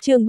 Chương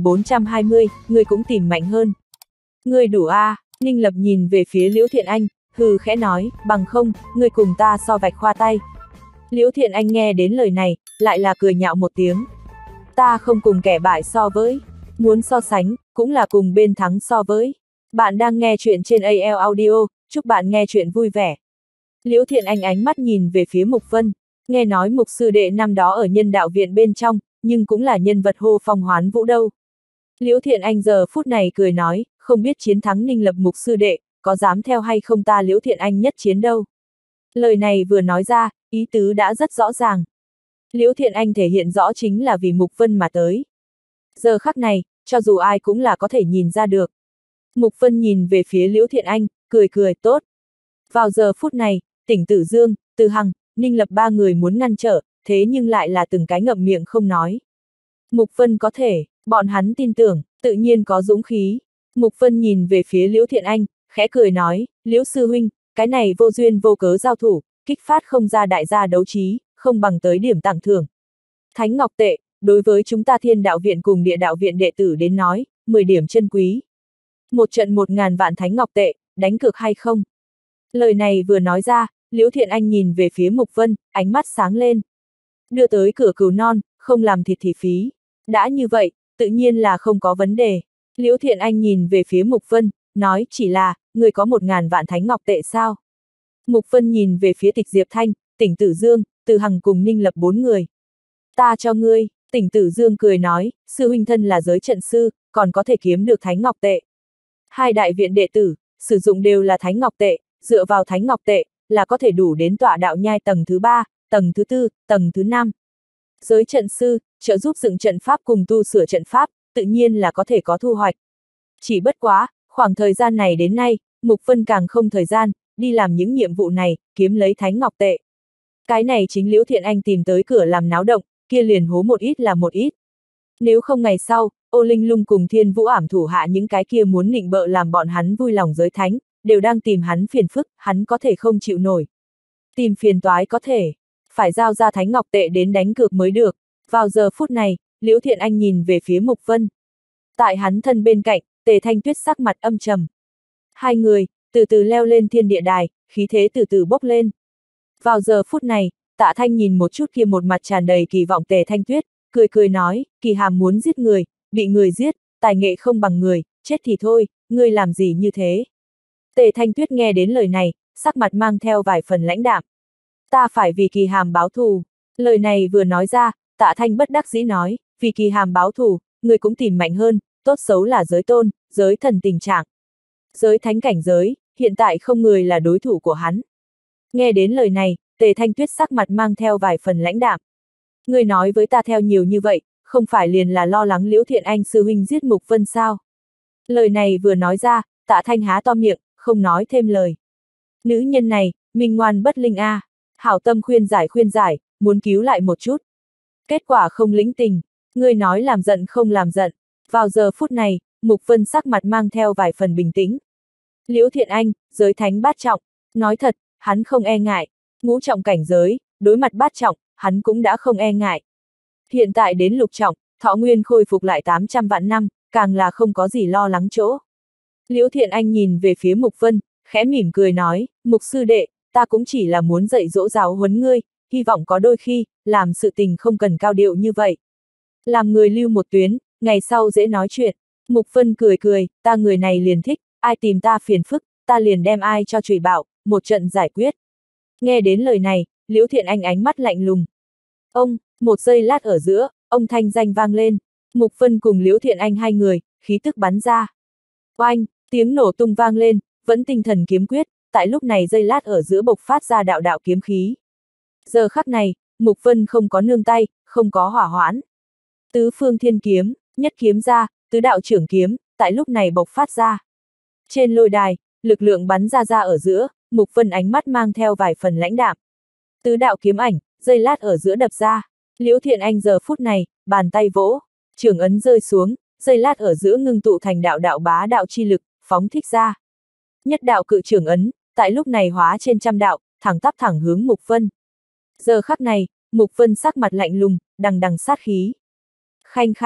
3420, người cũng tìm mạnh hơn. Người đủ a. Ninh Lập nhìn về phía Liễu Thiện Anh, hừ khẽ nói, bằng không, người cùng ta so vạch khoa tay. Liễu Thiện Anh nghe đến lời này, lại là cười nhạo một tiếng. Ta không cùng kẻ bại so với, muốn so sánh, cũng là cùng bên thắng so với. Bạn đang nghe chuyện trên AL Audio, chúc bạn nghe chuyện vui vẻ. Liễu Thiện Anh ánh mắt nhìn về phía Mục Vân, nghe nói Mục sư đệ năm đó ở Nhân Đạo Viện bên trong, nhưng cũng là nhân vật hô phong hoán vũ đâu. Liễu Thiện Anh giờ phút này cười nói, không biết chiến thắng Ninh Lập Mục sư đệ, có dám theo hay không ta Liễu Thiện Anh nhất chiến đâu. Lời này vừa nói ra, ý tứ đã rất rõ ràng. Liễu Thiện Anh thể hiện rõ chính là vì Mục Vân mà tới. Giờ khắc này, cho dù ai cũng là có thể nhìn ra được. Mục Vân nhìn về phía Liễu Thiện Anh, cười cười, tốt. Vào giờ phút này, Tỉnh Tử Dương, Từ Hằng, Ninh Lập ba người muốn ngăn trở, thế nhưng lại là từng cái ngậm miệng không nói. Mục Vân có thể, bọn hắn tin tưởng, tự nhiên có dũng khí. Mục Vân nhìn về phía Liễu Thiện Anh, khẽ cười nói, Liễu sư huynh, cái này vô duyên vô cớ giao thủ, kích phát không ra đại gia đấu trí, không bằng tới điểm tặng thưởng. Thánh Ngọc Tệ, đối với chúng ta Thiên Đạo Viện cùng Địa Đạo Viện đệ tử đến nói, 10 điểm chân quý. Một trận 1000 vạn Thánh Ngọc Tệ, đánh cược hay không? Lời này vừa nói ra, Liễu Thiện Anh nhìn về phía Mục Vân, ánh mắt sáng lên. Đưa tới cửa cừu non, không làm thịt thì phí. Đã như vậy, tự nhiên là không có vấn đề. Liễu Thiện Anh nhìn về phía Mục Vân, nói chỉ là, người có 1000 vạn Thánh Ngọc Tệ sao? Mục Vân nhìn về phía Tịch Diệp Thanh, Tỉnh Tử Dương, Từ Hằng cùng Ninh Lập 4 người. Ta cho ngươi, Tỉnh Tử Dương cười nói, sư huynh thân là giới trận sư, còn có thể kiếm được Thánh Ngọc Tệ. Hai đại viện đệ tử, sử dụng đều là Thánh Ngọc Tệ, dựa vào Thánh Ngọc Tệ, là có thể đủ đến tọa đạo nhai tầng thứ 3, tầng thứ 4, tầng thứ 5. Giới trận sư, trợ giúp dựng trận pháp cùng tu sửa trận pháp, tự nhiên là có thể có thu hoạch. Chỉ bất quá, khoảng thời gian này đến nay, Mục Vân càng không thời gian, đi làm những nhiệm vụ này, kiếm lấy Thánh Ngọc Tệ. Cái này chính Liễu Thiện Anh tìm tới cửa làm náo động, kia liền hố một ít là một ít. Nếu không ngày sau, Ô Linh Lung cùng Thiên Vũ Ảm thủ hạ những cái kia muốn nịnh bợ làm bọn hắn vui lòng giới thánh, đều đang tìm hắn phiền phức, hắn có thể không chịu nổi. Tìm phiền toái có thể, phải giao ra Thánh Ngọc Tệ đến đánh cược mới được. Vào giờ phút này, Liễu Thiện Anh nhìn về phía Mục Vân. Tại hắn thân bên cạnh, Tề Thanh Tuyết sắc mặt âm trầm. Hai người, từ từ leo lên thiên địa đài, khí thế từ từ bốc lên. Vào giờ phút này, Tạ Thanh nhìn một chút kia một mặt tràn đầy kỳ vọng Tề Thanh Tuyết, cười cười nói, Kỳ Hàm muốn giết người, bị người giết, tài nghệ không bằng người, chết thì thôi, ngươi làm gì như thế? Tề Thanh Tuyết nghe đến lời này, sắc mặt mang theo vài phần lãnh đạm. Ta phải vì Kỳ Hàm báo thù. Lời này vừa nói ra, Tạ Thanh bất đắc dĩ nói, vì Kỳ Hàm báo thù, người cũng tìm mạnh hơn, tốt xấu là giới tôn, giới thần tình trạng. Giới thánh cảnh giới, hiện tại không người là đối thủ của hắn. Nghe đến lời này, Tề Thanh Tuyết sắc mặt mang theo vài phần lãnh đạm. Người nói với ta theo nhiều như vậy, không phải liền là lo lắng Liễu Thiện Anh sư huynh giết Mục Vân sao? Lời này vừa nói ra, Tạ Thanh há to miệng, không nói thêm lời. Nữ nhân này, minh ngoan bất linh a, hảo tâm khuyên giải, muốn cứu lại một chút. Kết quả không lĩnh tình, ngươi nói làm giận không làm giận. Vào giờ phút này, Mục Vân sắc mặt mang theo vài phần bình tĩnh. Liễu Thiện Anh, giới thánh bát trọng, nói thật, hắn không e ngại. Ngũ trọng cảnh giới, đối mặt bát trọng, hắn cũng đã không e ngại. Hiện tại đến lục trọng, thọ nguyên khôi phục lại 800 vạn năm, càng là không có gì lo lắng chỗ. Liễu Thiện Anh nhìn về phía Mục Vân, khẽ mỉm cười nói, Mục sư đệ, ta cũng chỉ là muốn dạy dỗ giáo huấn ngươi, hy vọng có đôi khi, làm sự tình không cần cao điệu như vậy. Làm người lưu một tuyến, ngày sau dễ nói chuyện. Mục Vân cười cười, ta người này liền thích, ai tìm ta phiền phức, ta liền đem ai cho chửi bạo, một trận giải quyết. Nghe đến lời này, Liễu Thiện Anh ánh mắt lạnh lùng. Ông, một giây lát ở giữa, ông thanh danh vang lên. Mục Vân cùng Liễu Thiện Anh hai người, khí tức bắn ra. Oanh, tiếng nổ tung vang lên, vẫn tinh thần kiếm quyết, tại lúc này giây lát ở giữa bộc phát ra đạo đạo kiếm khí. Giờ khắc này, Mục Vân không có nương tay, không có hỏa hoãn. Tứ phương thiên kiếm, nhất kiếm ra, tứ đạo trưởng kiếm, tại lúc này bộc phát ra. Trên lôi đài, lực lượng bắn ra ở giữa, Mục Vân ánh mắt mang theo vài phần lãnh đạm. Tứ đạo kiếm ảnh, giây lát ở giữa đập ra. Liễu Thiện Anh giờ phút này, bàn tay vỗ, trường ấn rơi xuống, giây lát ở giữa ngưng tụ thành đạo đạo bá đạo chi lực, phóng thích ra. Nhất đạo cự trường ấn, tại lúc này hóa trên trăm đạo, thẳng tắp thẳng hướng Mục Vân. Giờ khắc này, Mục Vân sắc mặt lạnh lùng, đằng đằng sát khí. Khanh khanh,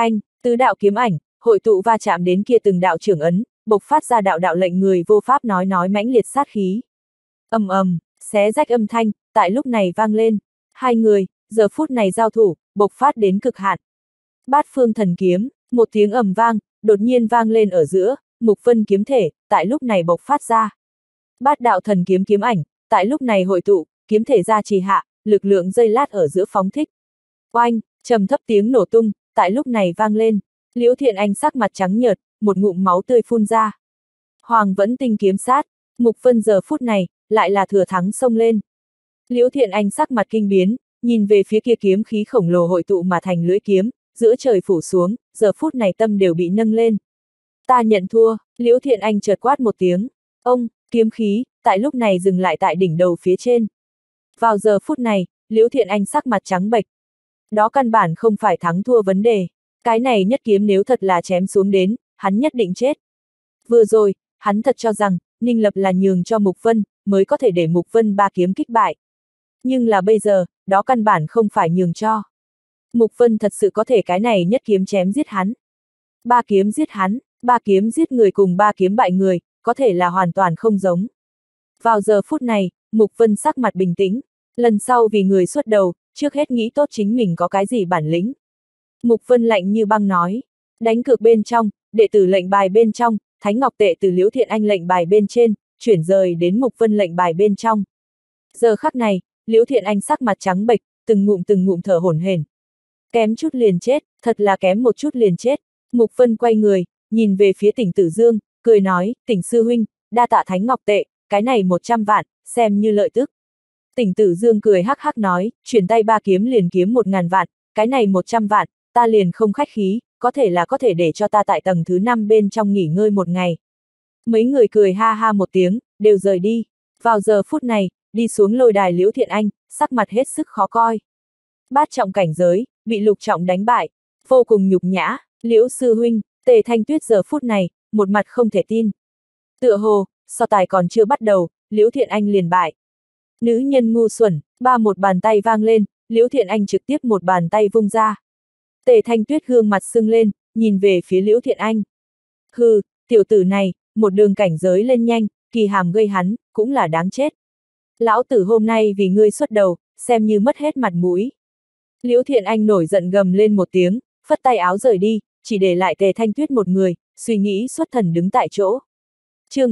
Tứ đạo kiếm ảnh, hội tụ va chạm đến kia từng đạo trưởng ấn, bộc phát ra đạo đạo lệnh người vô pháp nói mãnh liệt sát khí. Ầm ầm, xé rách âm thanh, tại lúc này vang lên. Hai người, giờ phút này giao thủ, bộc phát đến cực hạn. Bát phương thần kiếm, một tiếng ầm vang, đột nhiên vang lên ở giữa, Mục Vân kiếm thể, tại lúc này bộc phát ra. Bát đạo thần kiếm kiếm ảnh, tại lúc này hội tụ, kiếm thể ra trì hạ, lực lượng giây lát ở giữa phóng thích. Oanh, trầm thấp tiếng nổ tung, tại lúc này vang lên. Liễu Thiện Anh sắc mặt trắng nhợt, một ngụm máu tươi phun ra. Hoàng vẫn tinh kiếm sát, Mục Vân giờ phút này, lại là thừa thắng xông lên. Liễu Thiện Anh sắc mặt kinh biến, nhìn về phía kia kiếm khí khổng lồ hội tụ mà thành lưỡi kiếm, giữa trời phủ xuống, giờ phút này tâm đều bị nâng lên. Ta nhận thua, Liễu Thiện Anh chợt quát một tiếng. Ông, kiếm khí, tại lúc này dừng lại tại đỉnh đầu phía trên. Vào giờ phút này, Liễu Thiện Anh sắc mặt trắng bệch. Đó căn bản không phải thắng thua vấn đề. Cái này nhất kiếm nếu thật là chém xuống đến, hắn nhất định chết. Vừa rồi, hắn thật cho rằng, Ninh Lập là nhường cho Mục Vân, mới có thể để Mục Vân ba kiếm kích bại. Nhưng là bây giờ, đó căn bản không phải nhường cho. Mục Vân thật sự có thể cái này nhất kiếm chém giết hắn. Ba kiếm giết hắn, ba kiếm giết người cùng ba kiếm bại người, có thể là hoàn toàn không giống. Vào giờ phút này, Mục Vân sắc mặt bình tĩnh, lần sau vì người xuất đầu, trước hết nghĩ tốt chính mình có cái gì bản lĩnh. Mục Vân lạnh như băng nói, đánh cược bên trong, đệ tử lệnh bài bên trong, Thánh Ngọc Tệ từ Liễu Thiện Anh lệnh bài bên trên, chuyển rời đến Mục Vân lệnh bài bên trong. Giờ khắc này, Liễu Thiện Anh sắc mặt trắng bệch, từng ngụm thở hổn hển. Kém chút liền chết, thật là kém một chút liền chết. Mục Vân quay người, nhìn về phía Tỉnh Tử Dương, cười nói, Tỉnh sư huynh, đa tạ Thánh Ngọc Tệ, cái này 100 vạn, xem như lợi tức. Tỉnh Tử Dương cười hắc hắc nói, chuyển tay ba kiếm liền kiếm 1000 vạn, cái này 100 vạn, ta liền không khách khí, có thể để cho ta tại tầng thứ 5 bên trong nghỉ ngơi một ngày. Mấy người cười ha ha một tiếng, đều rời đi. Vào giờ phút này, đi xuống lôi đài Liễu Thiện Anh, sắc mặt hết sức khó coi. Bát trọng cảnh giới, bị lục trọng đánh bại, vô cùng nhục nhã, Liễu sư huynh, Tề Thanh Tuyết giờ phút này, một mặt không thể tin. Tựa hồ, so tài còn chưa bắt đầu, Liễu Thiện Anh liền bại. Nữ nhân ngu xuẩn, một bàn tay vang lên, Liễu Thiện Anh trực tiếp một bàn tay vung ra. Tề Thanh Tuyết gương mặt sưng lên, nhìn về phía Liễu Thiện Anh. Hừ, tiểu tử này, một đường cảnh giới lên nhanh, kỳ hàm gây hắn, cũng là đáng chết. Lão tử hôm nay vì ngươi xuất đầu, xem như mất hết mặt mũi. Liễu Thiện Anh nổi giận gầm lên một tiếng, phất tay áo rời đi, chỉ để lại Tề Thanh Tuyết một người, suy nghĩ xuất thần đứng tại chỗ. Chương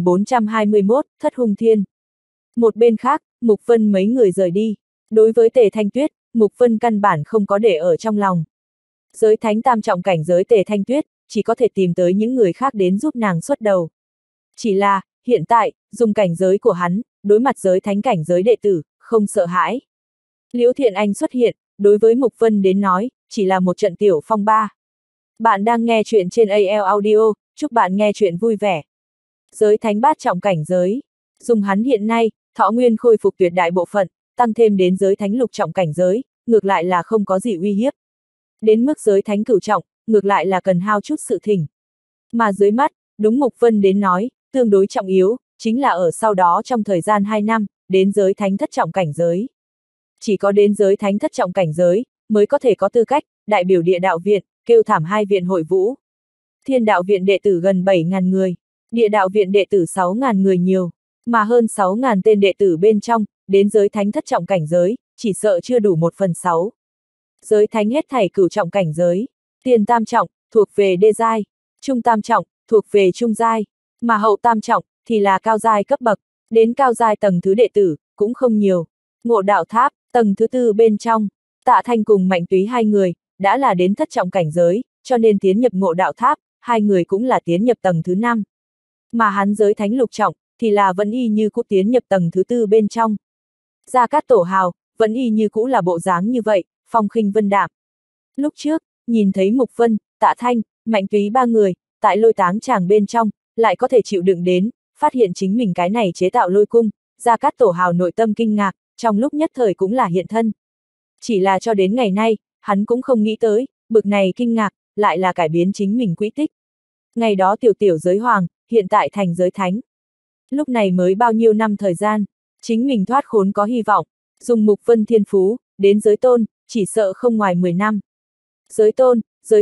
3421, Thất Hung Thiên. Một bên khác, Mục Vân mấy người rời đi. Đối với Tề Thanh Tuyết, Mục Vân căn bản không có để ở trong lòng. Giới thánh tam trọng cảnh giới Tề Thanh Tuyết, chỉ có thể tìm tới những người khác đến giúp nàng xuất đầu. Chỉ là, hiện tại, dùng cảnh giới của hắn, đối mặt giới thánh cảnh giới đệ tử, không sợ hãi. Liễu Thiện Anh xuất hiện, đối với Mục Vân đến nói, chỉ là một trận tiểu phong ba. Bạn đang nghe chuyện trên AL Audio, chúc bạn nghe chuyện vui vẻ. Giới thánh bát trọng cảnh giới, dùng hắn hiện nay, thọ nguyên khôi phục tuyệt đại bộ phận, tăng thêm đến giới thánh lục trọng cảnh giới, ngược lại là không có gì uy hiếp. Đến mức giới thánh cửu trọng, ngược lại là cần hao chút sự thỉnh. Mà dưới mắt, đúng Mục Vân đến nói, tương đối trọng yếu, chính là ở sau đó trong thời gian 2 năm, đến giới thánh thất trọng cảnh giới. Chỉ có đến giới thánh thất trọng cảnh giới, mới có thể có tư cách, đại biểu địa đạo viện, kêu thảm 2 viện hội vũ. Thiên đạo viện đệ tử gần 7.000 người, địa đạo viện đệ tử 6.000 người nhiều, mà hơn 6.000 tên đệ tử bên trong, đến giới thánh thất trọng cảnh giới, chỉ sợ chưa đủ 1/6. Giới thánh hết thảy cửu trọng cảnh giới, tiền tam trọng, thuộc về đê giai, trung tam trọng, thuộc về trung giai, mà hậu tam trọng, thì là cao giai cấp bậc, đến cao giai tầng thứ đệ tử, cũng không nhiều. Ngộ Đạo Tháp, tầng thứ 4 bên trong, Tạ Thanh cùng Mạnh Túy hai người, đã là đến thất trọng cảnh giới, cho nên tiến nhập Ngộ Đạo Tháp, hai người cũng là tiến nhập tầng thứ 5. Mà hắn giới thánh lục trọng, thì là vẫn y như cũ tiến nhập tầng thứ 4 bên trong. Gia Cát Tổ Hào, vẫn y như cũ là bộ dáng như vậy, phong khinh vân đạm. Lúc trước, nhìn thấy Mục Vân, Tạ Thanh, Mạnh Túy ba người, tại lôi táng tràng bên trong, lại có thể chịu đựng đến, phát hiện chính mình cái này chế tạo lôi cung, Gia Cát Tổ Hào nội tâm kinh ngạc, trong lúc nhất thời cũng là hiện thân. Chỉ là cho đến ngày nay, hắn cũng không nghĩ tới, bực này kinh ngạc, lại là cải biến chính mình quỹ tích. Ngày đó tiểu giới hoàng, hiện tại thành giới thánh. Lúc này mới bao nhiêu năm thời gian, chính mình thoát khốn có hy vọng, dùng Mục Vân thiên phú, đến giới tôn, chỉ sợ không ngoài 10 năm. Giới tôn, giới thần,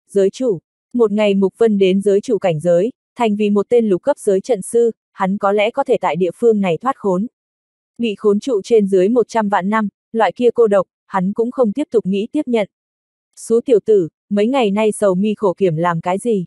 giới chủ. Một ngày Mục Vân đến giới chủ cảnh giới, thành vì một tên lục cấp giới trận sư, hắn có lẽ có thể tại địa phương này thoát khốn. Bị khốn trụ trên dưới 100 vạn năm, loại kia cô độc, hắn cũng không tiếp tục nghĩ tiếp nhận. Xú tiểu tử, mấy ngày nay sầu mi khổ kiểm làm cái gì?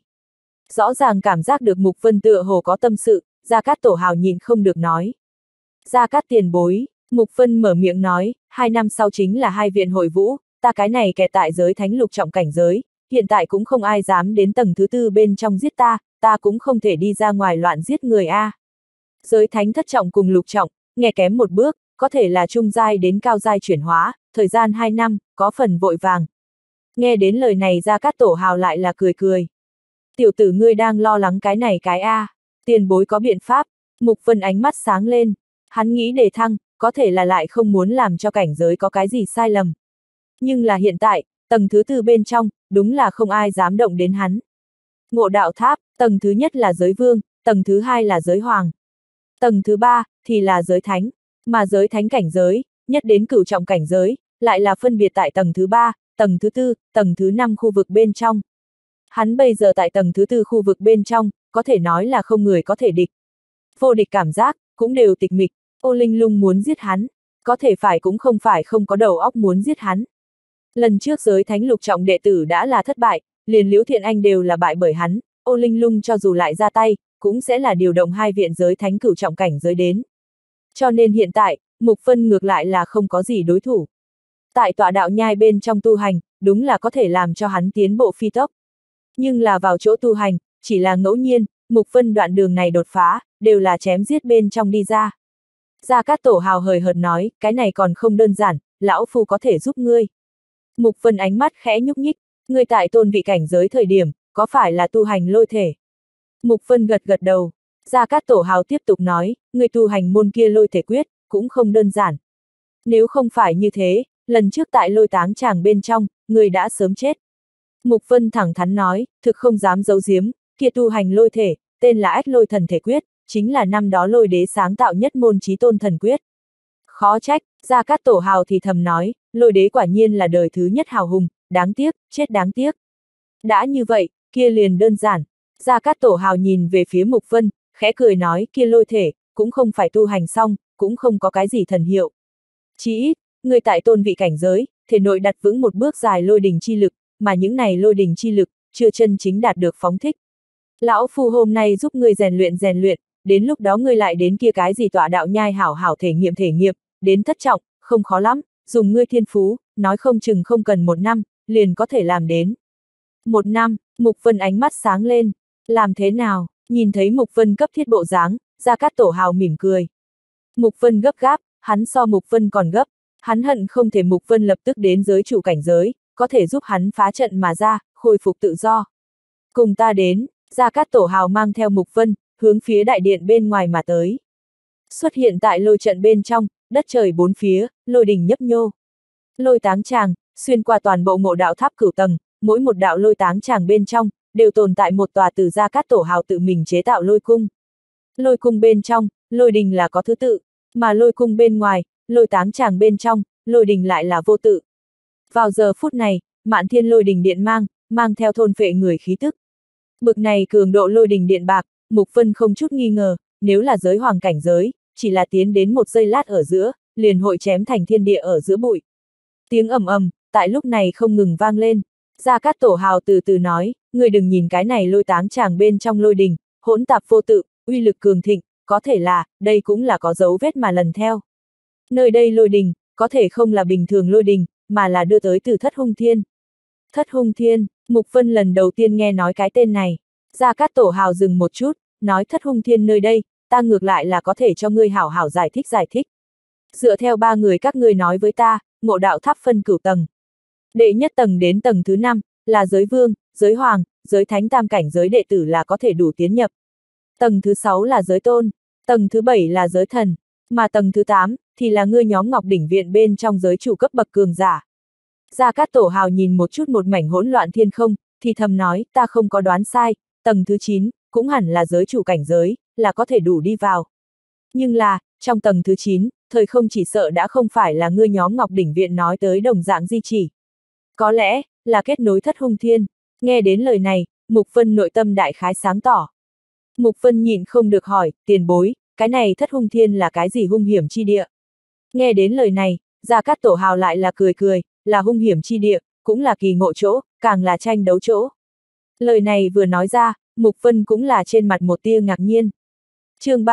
Rõ ràng cảm giác được Mục Vân tựa hồ có tâm sự, Gia Cát Tổ Hào nhìn không được nói. Gia Cát tiền bối, Mục Vân mở miệng nói, 2 năm sau chính là 2 viện hội vũ, ta cái này kẹt tại giới thánh lục trọng cảnh giới, hiện tại cũng không ai dám đến tầng thứ 4 bên trong giết ta cũng không thể đi ra ngoài loạn giết người a. Giới thánh thất trọng cùng lục trọng, nghe kém một bước, có thể là trung giai đến cao giai chuyển hóa, thời gian 2 năm, có phần vội vàng. Nghe đến lời này Gia Cát Tổ Hào lại là cười cười. Tiểu tử ngươi đang lo lắng cái này cái a, tiền bối có biện pháp. Mục Vân ánh mắt sáng lên, hắn nghĩ đề thăng, có thể là lại không muốn làm cho cảnh giới có cái gì sai lầm. Nhưng là hiện tại, tầng thứ 4 bên trong, đúng là không ai dám động đến hắn. Ngộ đạo tháp, tầng thứ nhất là giới vương, tầng thứ 2 là giới hoàng. Tầng thứ 3, thì là giới thánh, mà giới thánh cảnh giới, nhất đến cửu trọng cảnh giới, lại là phân biệt tại tầng thứ 3, tầng thứ 4, tầng thứ 5 khu vực bên trong. Hắn bây giờ tại tầng thứ 4 khu vực bên trong, có thể nói là không người có thể địch. Vô địch cảm giác, cũng đều tịch mịch, Ô Linh Lung muốn giết hắn, có thể phải cũng không phải không có đầu óc muốn giết hắn. Lần trước giới thánh lục trọng đệ tử đã là thất bại, liền Liễu Thiện Anh đều là bại bởi hắn, Ô Linh Lung cho dù lại ra tay, cũng sẽ là điều động 2 viện giới thánh cửu trọng cảnh giới đến. Cho nên hiện tại, Mục Vân ngược lại là không có gì đối thủ. Tại tọa đạo nhai bên trong tu hành, đúng là có thể làm cho hắn tiến bộ phi tốc. Nhưng là vào chỗ tu hành, chỉ là ngẫu nhiên, Mục Vân đoạn đường này đột phá, đều là chém giết bên trong đi ra. Gia Cát Tổ Hào hời hợt nói, cái này còn không đơn giản, lão phu có thể giúp ngươi. Mục Vân ánh mắt khẽ nhúc nhích, ngươi tại tôn vị cảnh giới thời điểm, có phải là tu hành lôi thể? Mục Vân gật gật đầu. Gia Cát Tổ Hào tiếp tục nói, ngươi tu hành môn kia lôi thể quyết, cũng không đơn giản. Nếu không phải như thế, lần trước tại lôi táng tràng bên trong, ngươi đã sớm chết. Mục Vân thẳng thắn nói, thực không dám giấu giếm, kia tu hành lôi thể, tên là Ách Lôi Thần Thể Quyết, chính là năm đó lôi đế sáng tạo nhất môn chí tôn thần quyết. Khó trách, Gia Cát Tổ Hào thì thầm nói, lôi đế quả nhiên là đời thứ nhất hào hùng, đáng tiếc, chết đáng tiếc. Đã như vậy, kia liền đơn giản. Gia Cát Tổ Hào nhìn về phía Mục Vân, khẽ cười nói, kia lôi thể, cũng không phải tu hành xong, cũng không có cái gì thần hiệu. Chỉ ít, người tại tôn vị cảnh giới, thể nội đặt vững một bước dài lôi đình chi lực, mà những này lôi đình chi lực, chưa chân chính đạt được phóng thích. Lão phu hôm nay giúp ngươi rèn luyện, đến lúc đó ngươi lại đến kia cái gì tọa đạo nhai hảo hảo thể nghiệm, đến thất trọng, không khó lắm, dùng ngươi thiên phú, nói không chừng không cần 1 năm, liền có thể làm đến. 1 năm, Mục Vân ánh mắt sáng lên, làm thế nào, nhìn thấy Mục Vân cấp thiết bộ dáng, Gia Cát Tổ Hào mỉm cười. Mục Vân gấp gáp, hắn so Mục Vân còn gấp, hắn hận không thể Mục Vân lập tức đến giới chủ cảnh giới, có thể giúp hắn phá trận mà ra, khôi phục tự do. Cùng ta đến, Gia Cát Tổ Hào mang theo Mục Vân, hướng phía đại điện bên ngoài mà tới. Xuất hiện tại lôi trận bên trong, đất trời 4 phía, lôi đình nhấp nhô. Lôi táng tràng, xuyên qua toàn bộ ngộ đạo tháp cửu tầng, mỗi một đạo lôi táng tràng bên trong, đều tồn tại một tòa từ Gia Cát Tổ Hào tự mình chế tạo lôi cung. Lôi cung bên trong, lôi đình là có thứ tự, mà lôi cung bên ngoài, lôi táng tràng bên trong, lôi đình lại là vô tự. Vào giờ phút này, mạn thiên lôi đình điện mang theo thôn phệ người khí tức. Bực này cường độ lôi đình điện bạc, Mục Vân không chút nghi ngờ, nếu là giới hoàng cảnh giới, chỉ là tiến đến một giây lát ở giữa, liền hội chém thành thiên địa ở giữa bụi. Tiếng ầm ầm, tại lúc này không ngừng vang lên. Gia Cát Tổ Hào từ từ nói, người đừng nhìn cái này lôi táng tràng bên trong lôi đình, hỗn tạp vô tự, uy lực cường thịnh, có thể là, đây cũng là có dấu vết mà lần theo. Nơi đây lôi đình, có thể không là bình thường lôi đình, mà là đưa tới từ Thất Hung Thiên. Thất Hung Thiên, Mục Vân lần đầu tiên nghe nói cái tên này. Gia Cát Tổ Hào dừng một chút, nói Thất Hung Thiên nơi đây, ta ngược lại là có thể cho ngươi hảo hảo giải thích. Dựa theo 3 người các ngươi nói với ta, ngộ đạo tháp phân cửu tầng. Đệ nhất tầng đến tầng thứ 5, là giới vương, giới hoàng, giới thánh tam cảnh giới đệ tử là có thể đủ tiến nhập. Tầng thứ 6 là giới tôn, tầng thứ 7 là giới thần, mà tầng thứ 8, thì là ngươi nhóm Ngọc Đỉnh Viện bên trong giới chủ cấp bậc cường giả. Gia Cát Tổ Hào nhìn một chút một mảnh hỗn loạn thiên không, thì thầm nói, ta không có đoán sai, tầng thứ 9, cũng hẳn là giới chủ cảnh giới, là có thể đủ đi vào. Nhưng là, trong tầng thứ 9, thời không chỉ sợ đã không phải là ngươi nhóm Ngọc Đỉnh Viện nói tới đồng dạng di chỉ. Có lẽ, là kết nối Thất Hung Thiên. Nghe đến lời này, Mục Vân nội tâm đại khái sáng tỏ. Mục Vân nhịn không được hỏi, tiền bối, cái này Thất Hung Thiên là cái gì hung hiểm chi địa? Nghe đến lời này, Gia Cát Tổ Hào lại là cười cười, là hung hiểm chi địa, cũng là kỳ ngộ chỗ, càng là tranh đấu chỗ. Lời này vừa nói ra, Mục Vân cũng là trên mặt một tia ngạc nhiên. Chương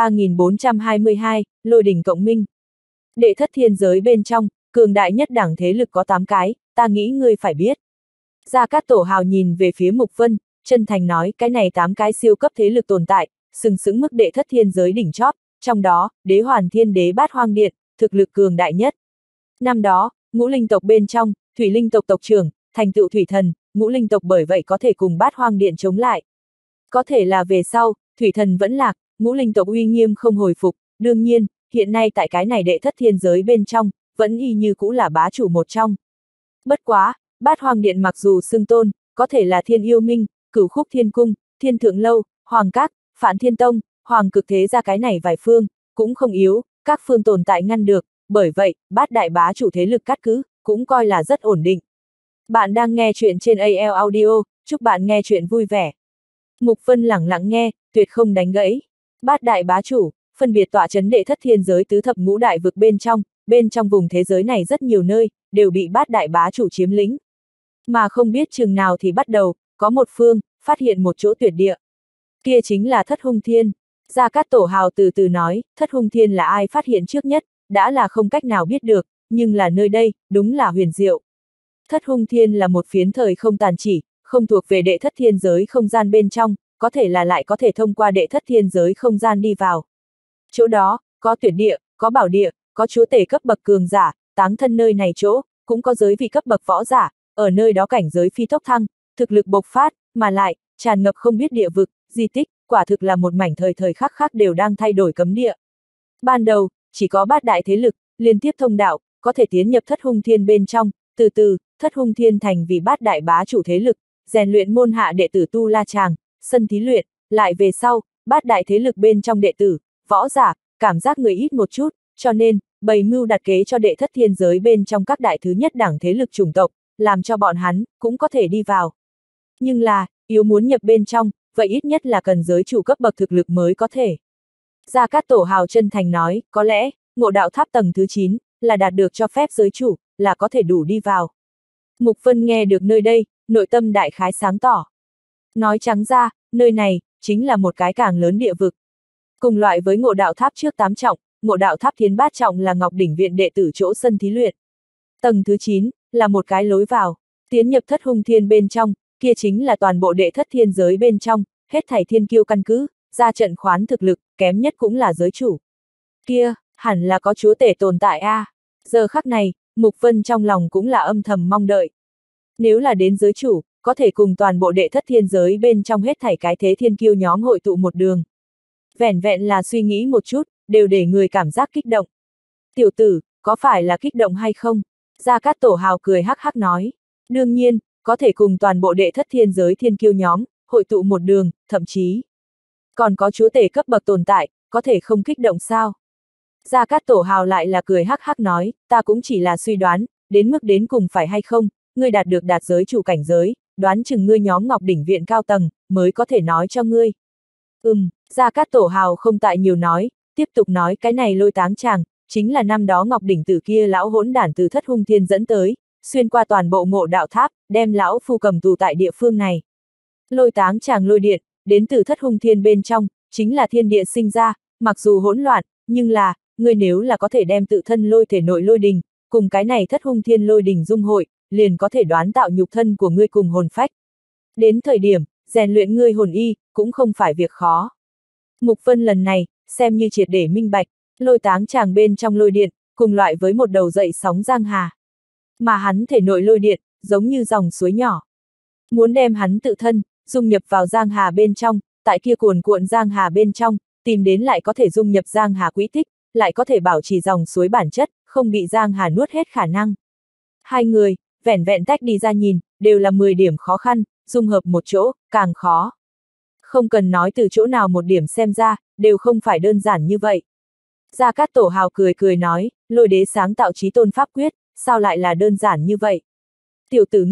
3422, Lôi đỉnh cộng minh. Đệ thất thiên giới bên trong, cường đại nhất đẳng thế lực có 8 cái, ta nghĩ ngươi phải biết. Gia Cát Tổ Hào nhìn về phía Mục Vân, chân thành nói cái này 8 cái siêu cấp thế lực tồn tại, sừng sững mức đệ thất thiên giới đỉnh chóp, trong đó, Đế Hoàn Thiên Đế Bát Hoang Điện, thực lực cường đại nhất. Năm đó, ngũ linh tộc bên trong, thủy linh tộc tộc trưởng, thành tựu thủy thần, ngũ linh tộc bởi vậy có thể cùng Bát Hoang Điện chống lại. Có thể là về sau, thủy thần vẫn lạc, ngũ linh tộc uy nghiêm không hồi phục, đương nhiên, hiện nay tại cái này đệ thất thiên giới bên trong, vẫn y như cũ là bá chủ một trong. Bất quá, Bát Hoang Điện mặc dù xưng tôn, có thể là Thiên Yêu Minh, Cửu Khúc Thiên Cung, Thiên Thượng Lâu, Hoàng Các, Phạn Thiên Tông, Hoàng Cực Thế ra cái này vài phương, cũng không yếu, các phương tồn tại ngăn được, bởi vậy, bát đại bá chủ thế lực cát cứ, cũng coi là rất ổn định. Bạn đang nghe chuyện trên AL Audio, chúc bạn nghe chuyện vui vẻ. Mục Vân lẳng lặng nghe, tuyệt không đánh gãy. Bát đại bá chủ, phân biệt tọa chấn đệ thất thiên giới tứ thập ngũ đại vực bên trong vùng thế giới này rất nhiều nơi, đều bị bát đại bá chủ chiếm lĩnh. Mà không biết chừng nào thì bắt đầu, có một phương, phát hiện một chỗ tuyệt địa. Kia chính là Thất Hung Thiên. Gia Cát Tổ Hào từ từ nói, Thất Hung Thiên là ai phát hiện trước nhất, đã là không cách nào biết được, nhưng là nơi đây, đúng là huyền diệu. Thất Hung Thiên là một phiến thời không tàn chỉ, không thuộc về đệ thất thiên giới không gian bên trong, có thể là lại có thể thông qua đệ thất thiên giới không gian đi vào. Chỗ đó, có tuyệt địa, có bảo địa, có chúa tể cấp bậc cường giả, táng thân nơi này chỗ, cũng có giới vị cấp bậc võ giả, ở nơi đó cảnh giới phi tốc thăng, thực lực bộc phát, mà lại, tràn ngập không biết địa vực, di tích, quả thực là một mảnh thời thời khắc khắc đều đang thay đổi cấm địa. Ban đầu, chỉ có bát đại thế lực, liên tiếp thông đạo, có thể tiến nhập Thất Hung Thiên bên trong, từ từ, Thất Hung Thiên thành vì bát đại bá chủ thế lực, rèn luyện môn hạ đệ tử Tu La Tràng, sân thí luyện, lại về sau, bát đại thế lực bên trong đệ tử, võ giả, cảm giác người ít một chút, cho nên, bày mưu đặt kế cho đệ thất thiên giới bên trong các đại thứ nhất đẳng thế lực chủng tộc, làm cho bọn hắn, cũng có thể đi vào. Nhưng là, yếu muốn nhập bên trong, vậy ít nhất là cần giới chủ cấp bậc thực lực mới có thể. Gia Cát Tổ Hào chân thành nói, có lẽ, ngộ đạo tháp tầng thứ 9, là đạt được cho phép giới chủ, là có thể đủ đi vào. Mục Vân nghe được nơi đây, nội tâm đại khái sáng tỏ. Nói trắng ra, nơi này, chính là một cái càng lớn địa vực. Cùng loại với ngộ đạo tháp trước 8 trọng, ngộ đạo tháp thiên bát trọng là Ngọc Đỉnh Viện đệ tử chỗ sân thí luyện. Tầng thứ 9, là một cái lối vào, tiến nhập Thất Hung Thiên bên trong, kia chính là toàn bộ đệ thất thiên giới bên trong, hết thảy thiên kiêu căn cứ, ra trận khoán thực lực, kém nhất cũng là giới chủ. Kia, hẳn là có chúa tể tồn tại a. Giờ khắc này, Mục Vân trong lòng cũng là âm thầm mong đợi. Nếu là đến giới chủ, có thể cùng toàn bộ đệ thất thiên giới bên trong hết thảy cái thế thiên kiêu nhóm hội tụ một đường. Vẻn vẹn là suy nghĩ một chút, đều để người cảm giác kích động. Tiểu tử, có phải là kích động hay không? Gia Cát Tổ Hào cười hắc hắc nói. Đương nhiên, có thể cùng toàn bộ đệ thất thiên giới thiên kiêu nhóm, hội tụ một đường, thậm chí còn có chúa tể cấp bậc tồn tại, có thể không kích động sao? Gia Cát Tổ Hào lại là cười hắc hắc nói, ta cũng chỉ là suy đoán, đến mức đến cùng phải hay không, ngươi đạt được đạt giới chủ cảnh giới, đoán chừng ngươi nhóm Ngọc Đỉnh Viện cao tầng, mới có thể nói cho ngươi. Gia Cát Tổ Hào không tại nhiều nói, tiếp tục nói cái này Lôi Táng Tràng, chính là năm đó Ngọc Đỉnh Tử kia lão hỗn đản từ Thất Hung Thiên dẫn tới, xuyên qua toàn bộ ngộ đạo tháp, đem lão phu cầm tù tại địa phương này. Lôi Táng Tràng lôi điện, đến từ Thất Hung Thiên bên trong, chính là thiên địa sinh ra, mặc dù hỗn loạn, nhưng là, ngươi nếu là có thể đem tự thân lôi thể nội lôi đình, cùng cái này Thất Hung Thiên lôi đình dung hội, liền có thể đoán tạo nhục thân của ngươi cùng hồn phách. Đến thời điểm, rèn luyện ngươi hồn y, cũng không phải việc khó. Mục Vân lần này, xem như triệt để minh bạch, Lôi Táng Tràng bên trong lôi điện, cùng loại với một đầu dậy sóng giang hà. Mà hắn thể nội lôi điện, giống như dòng suối nhỏ. Muốn đem hắn tự thân, dung nhập vào giang hà bên trong, tại kia cuồn cuộn giang hà bên trong, tìm đến lại có thể dung nhập giang hà quỹ tích, lại có thể bảo trì dòng suối bản chất, không bị giang hà nuốt hết khả năng. Hai người, vẻn vẹn tách đi ra nhìn, đều là 10 điểm khó khăn, dung hợp một chỗ, càng khó. Không cần nói từ chỗ nào một điểm xem ra, đều không phải đơn giản như vậy. Gia Cát Tổ Hào cười cười nói, Lôi Đế sáng tạo chí tôn pháp quyết, sao lại là đơn giản như vậy? Tiểu tử ngươi,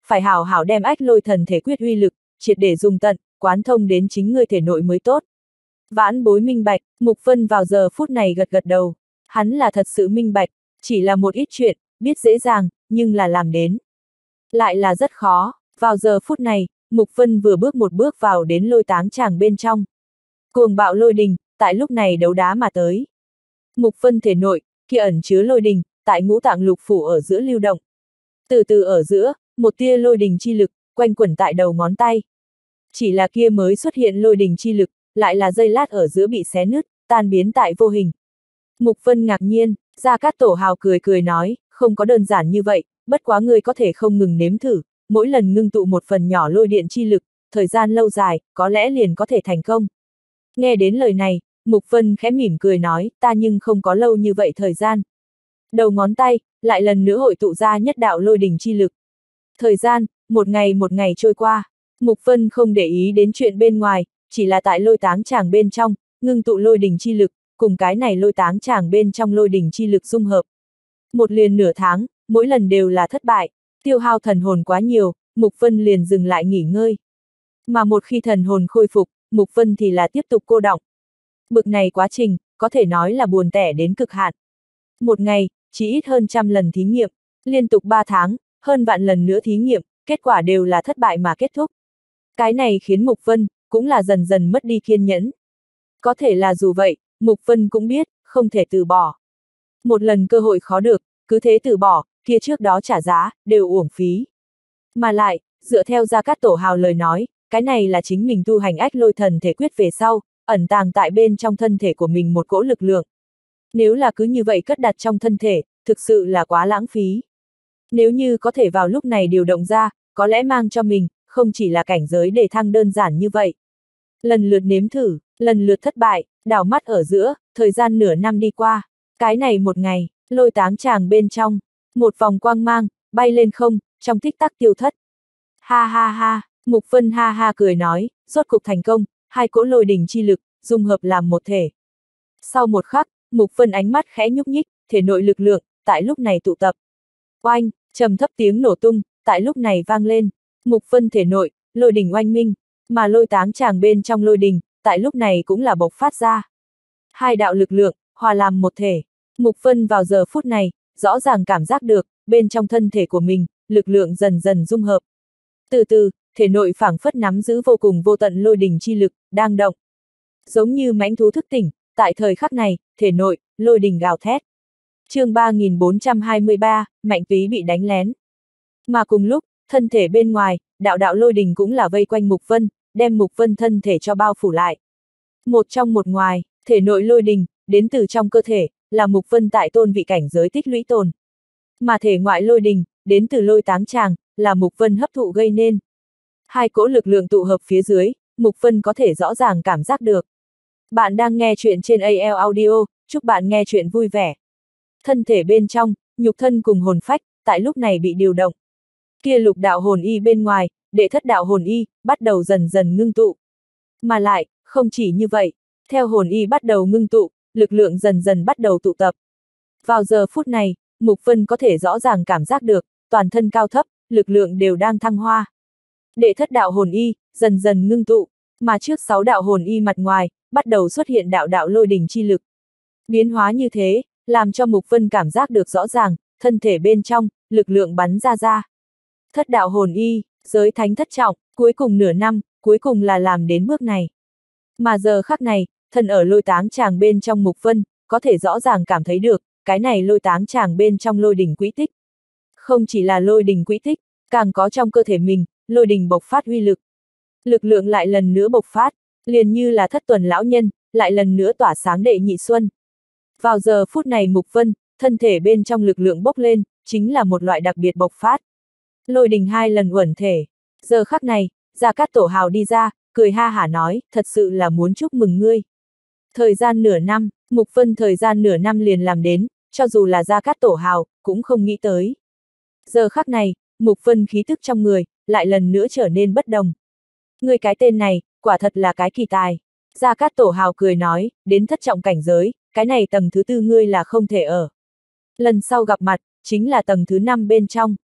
phải hảo hảo đem ách lôi thần thể quyết uy lực, triệt để dùng tận, quán thông đến chính ngươi thể nội mới tốt. Vãn bối minh bạch, Mục Vân vào giờ phút này gật gật đầu. Hắn là thật sự minh bạch, chỉ là một ít chuyện, biết dễ dàng, nhưng là làm đến. Lại là rất khó, vào giờ phút này, Mục Vân vừa bước một bước vào đến lôi táng tràng bên trong. Cuồng bạo lôi đình, tại lúc này đấu đá mà tới. Mục Vân thể nội, kia ẩn chứa lôi đình, tại ngũ tạng lục phủ ở giữa lưu động. Từ từ ở giữa, một tia lôi đình chi lực, quanh quẩn tại đầu ngón tay. Chỉ là kia mới xuất hiện lôi đình chi lực, lại là giây lát ở giữa bị xé nứt, tan biến tại vô hình. Mục Vân ngạc nhiên, Gia Cát Tổ Hào cười cười nói, không có đơn giản như vậy, bất quá ngươi có thể không ngừng nếm thử, mỗi lần ngưng tụ một phần nhỏ lôi điện chi lực, thời gian lâu dài, có lẽ liền có thể thành công. Nghe đến lời này, Mục Vân khẽ mỉm cười nói, ta nhưng không có lâu như vậy thời gian. Đầu ngón tay, lại lần nữa hội tụ ra nhất đạo lôi đình chi lực. Thời gian, một ngày trôi qua, Mục Vân không để ý đến chuyện bên ngoài, chỉ là tại lôi táng tràng bên trong, ngưng tụ lôi đình chi lực, cùng cái này lôi táng tràng bên trong lôi đình chi lực dung hợp. Một liền nửa tháng, mỗi lần đều là thất bại, tiêu hao thần hồn quá nhiều, Mục Vân liền dừng lại nghỉ ngơi. Mà một khi thần hồn khôi phục, Mục Vân thì là tiếp tục cô đọng. Bực này quá trình, có thể nói là buồn tẻ đến cực hạn. Một ngày, chỉ ít hơn 100 lần thí nghiệm, liên tục 3 tháng, hơn vạn lần nữa thí nghiệm, kết quả đều là thất bại mà kết thúc. Cái này khiến Mục Vân, cũng là dần dần mất đi kiên nhẫn. Có thể là dù vậy, Mục Vân cũng biết, không thể từ bỏ. Một lần cơ hội khó được, cứ thế từ bỏ, kia trước đó trả giá, đều uổng phí. Mà lại, dựa theo Gia Cát Tổ Hào lời nói, cái này là chính mình tu hành ách lôi thần thể quyết về sau, ẩn tàng tại bên trong thân thể của mình một cỗ lực lượng. Nếu là cứ như vậy cất đặt trong thân thể, thực sự là quá lãng phí. Nếu như có thể vào lúc này điều động ra, có lẽ mang cho mình, không chỉ là cảnh giới đề thăng đơn giản như vậy. Lần lượt nếm thử, lần lượt thất bại, đảo mắt ở giữa, thời gian nửa năm đi qua. Cái này một ngày, lôi táng tràng bên trong, một vòng quang mang, bay lên không, trong tích tắc tiêu thất. Ha ha ha, Mục Vân ha ha cười nói, rốt cục thành công, hai cỗ lôi đình chi lực, dung hợp làm một thể. Sau một khắc, Mục Vân ánh mắt khẽ nhúc nhích, thể nội lực lượng, tại lúc này tụ tập. Oanh, trầm thấp tiếng nổ tung, tại lúc này vang lên. Mục Vân thể nội, lôi đình oanh minh, mà lôi táng tràng bên trong lôi đình, tại lúc này cũng là bộc phát ra. Hai đạo lực lượng, hòa làm một thể. Mục Vân vào giờ phút này, rõ ràng cảm giác được, bên trong thân thể của mình, lực lượng dần dần dung hợp. Từ từ, thể nội phảng phất nắm giữ vô cùng vô tận lôi đình chi lực, đang động. Giống như mãnh thú thức tỉnh, tại thời khắc này, thể nội, lôi đình gào thét. Chương 3423, Mạnh Túy bị đánh lén. Mà cùng lúc, thân thể bên ngoài, đạo đạo lôi đình cũng là vây quanh Mục Vân, đem Mục Vân thân thể cho bao phủ lại. Một trong một ngoài, thể nội lôi đình, đến từ trong cơ thể, là Mục Vân tại tôn vị cảnh giới tích lũy tồn. Mà thể ngoại lôi đình, đến từ lôi táng tràng, là Mục Vân hấp thụ gây nên. Hai cỗ lực lượng tụ hợp phía dưới, Mục Vân có thể rõ ràng cảm giác được. Bạn đang nghe chuyện trên AL Audio, chúc bạn nghe chuyện vui vẻ. Thân thể bên trong, nhục thân cùng hồn phách, tại lúc này bị điều động. Kia lục đạo hồn y bên ngoài, đệ thất đạo hồn y, bắt đầu dần dần ngưng tụ. Mà lại, không chỉ như vậy, theo hồn y bắt đầu ngưng tụ, lực lượng dần dần bắt đầu tụ tập. Vào giờ phút này, Mục Vân có thể rõ ràng cảm giác được, toàn thân cao thấp, lực lượng đều đang thăng hoa. Đệ thất đạo hồn y, dần dần ngưng tụ, mà trước 6 đạo hồn y mặt ngoài, bắt đầu xuất hiện đạo đạo lôi đình chi lực. Biến hóa như thế, làm cho Mục Vân cảm giác được rõ ràng, thân thể bên trong, lực lượng bắn ra ra. Thất đạo hồn y, giới thánh thất trọng, cuối cùng nửa năm, cuối cùng là làm đến bước này. Mà giờ khắc này, thân ở lôi táng tràng bên trong Mục Vân, có thể rõ ràng cảm thấy được, cái này lôi táng tràng bên trong lôi đỉnh quỹ tích. Không chỉ là lôi đỉnh quỹ tích, càng có trong cơ thể mình, lôi đỉnh bộc phát uy lực. Lực lượng lại lần nữa bộc phát, liền như là thất tuần lão nhân, lại lần nữa tỏa sáng đệ nhị xuân. Vào giờ phút này Mục Vân, thân thể bên trong lực lượng bốc lên, chính là một loại đặc biệt bộc phát. Lôi đình 2 lần uẩn thể. Giờ khắc này, Gia Cát Tổ Hào đi ra, cười ha hả nói, thật sự là muốn chúc mừng ngươi. Thời gian nửa năm, Mục Vân thời gian nửa năm liền làm đến, cho dù là Gia Cát Tổ Hào, cũng không nghĩ tới. Giờ khắc này, Mục Vân khí tức trong người, lại lần nữa trở nên bất đồng. Ngươi cái tên này, quả thật là cái kỳ tài. Gia Cát Tổ Hào cười nói, đến thất trọng cảnh giới, cái này tầng thứ 4 ngươi là không thể ở. Lần sau gặp mặt, chính là tầng thứ 5 bên trong.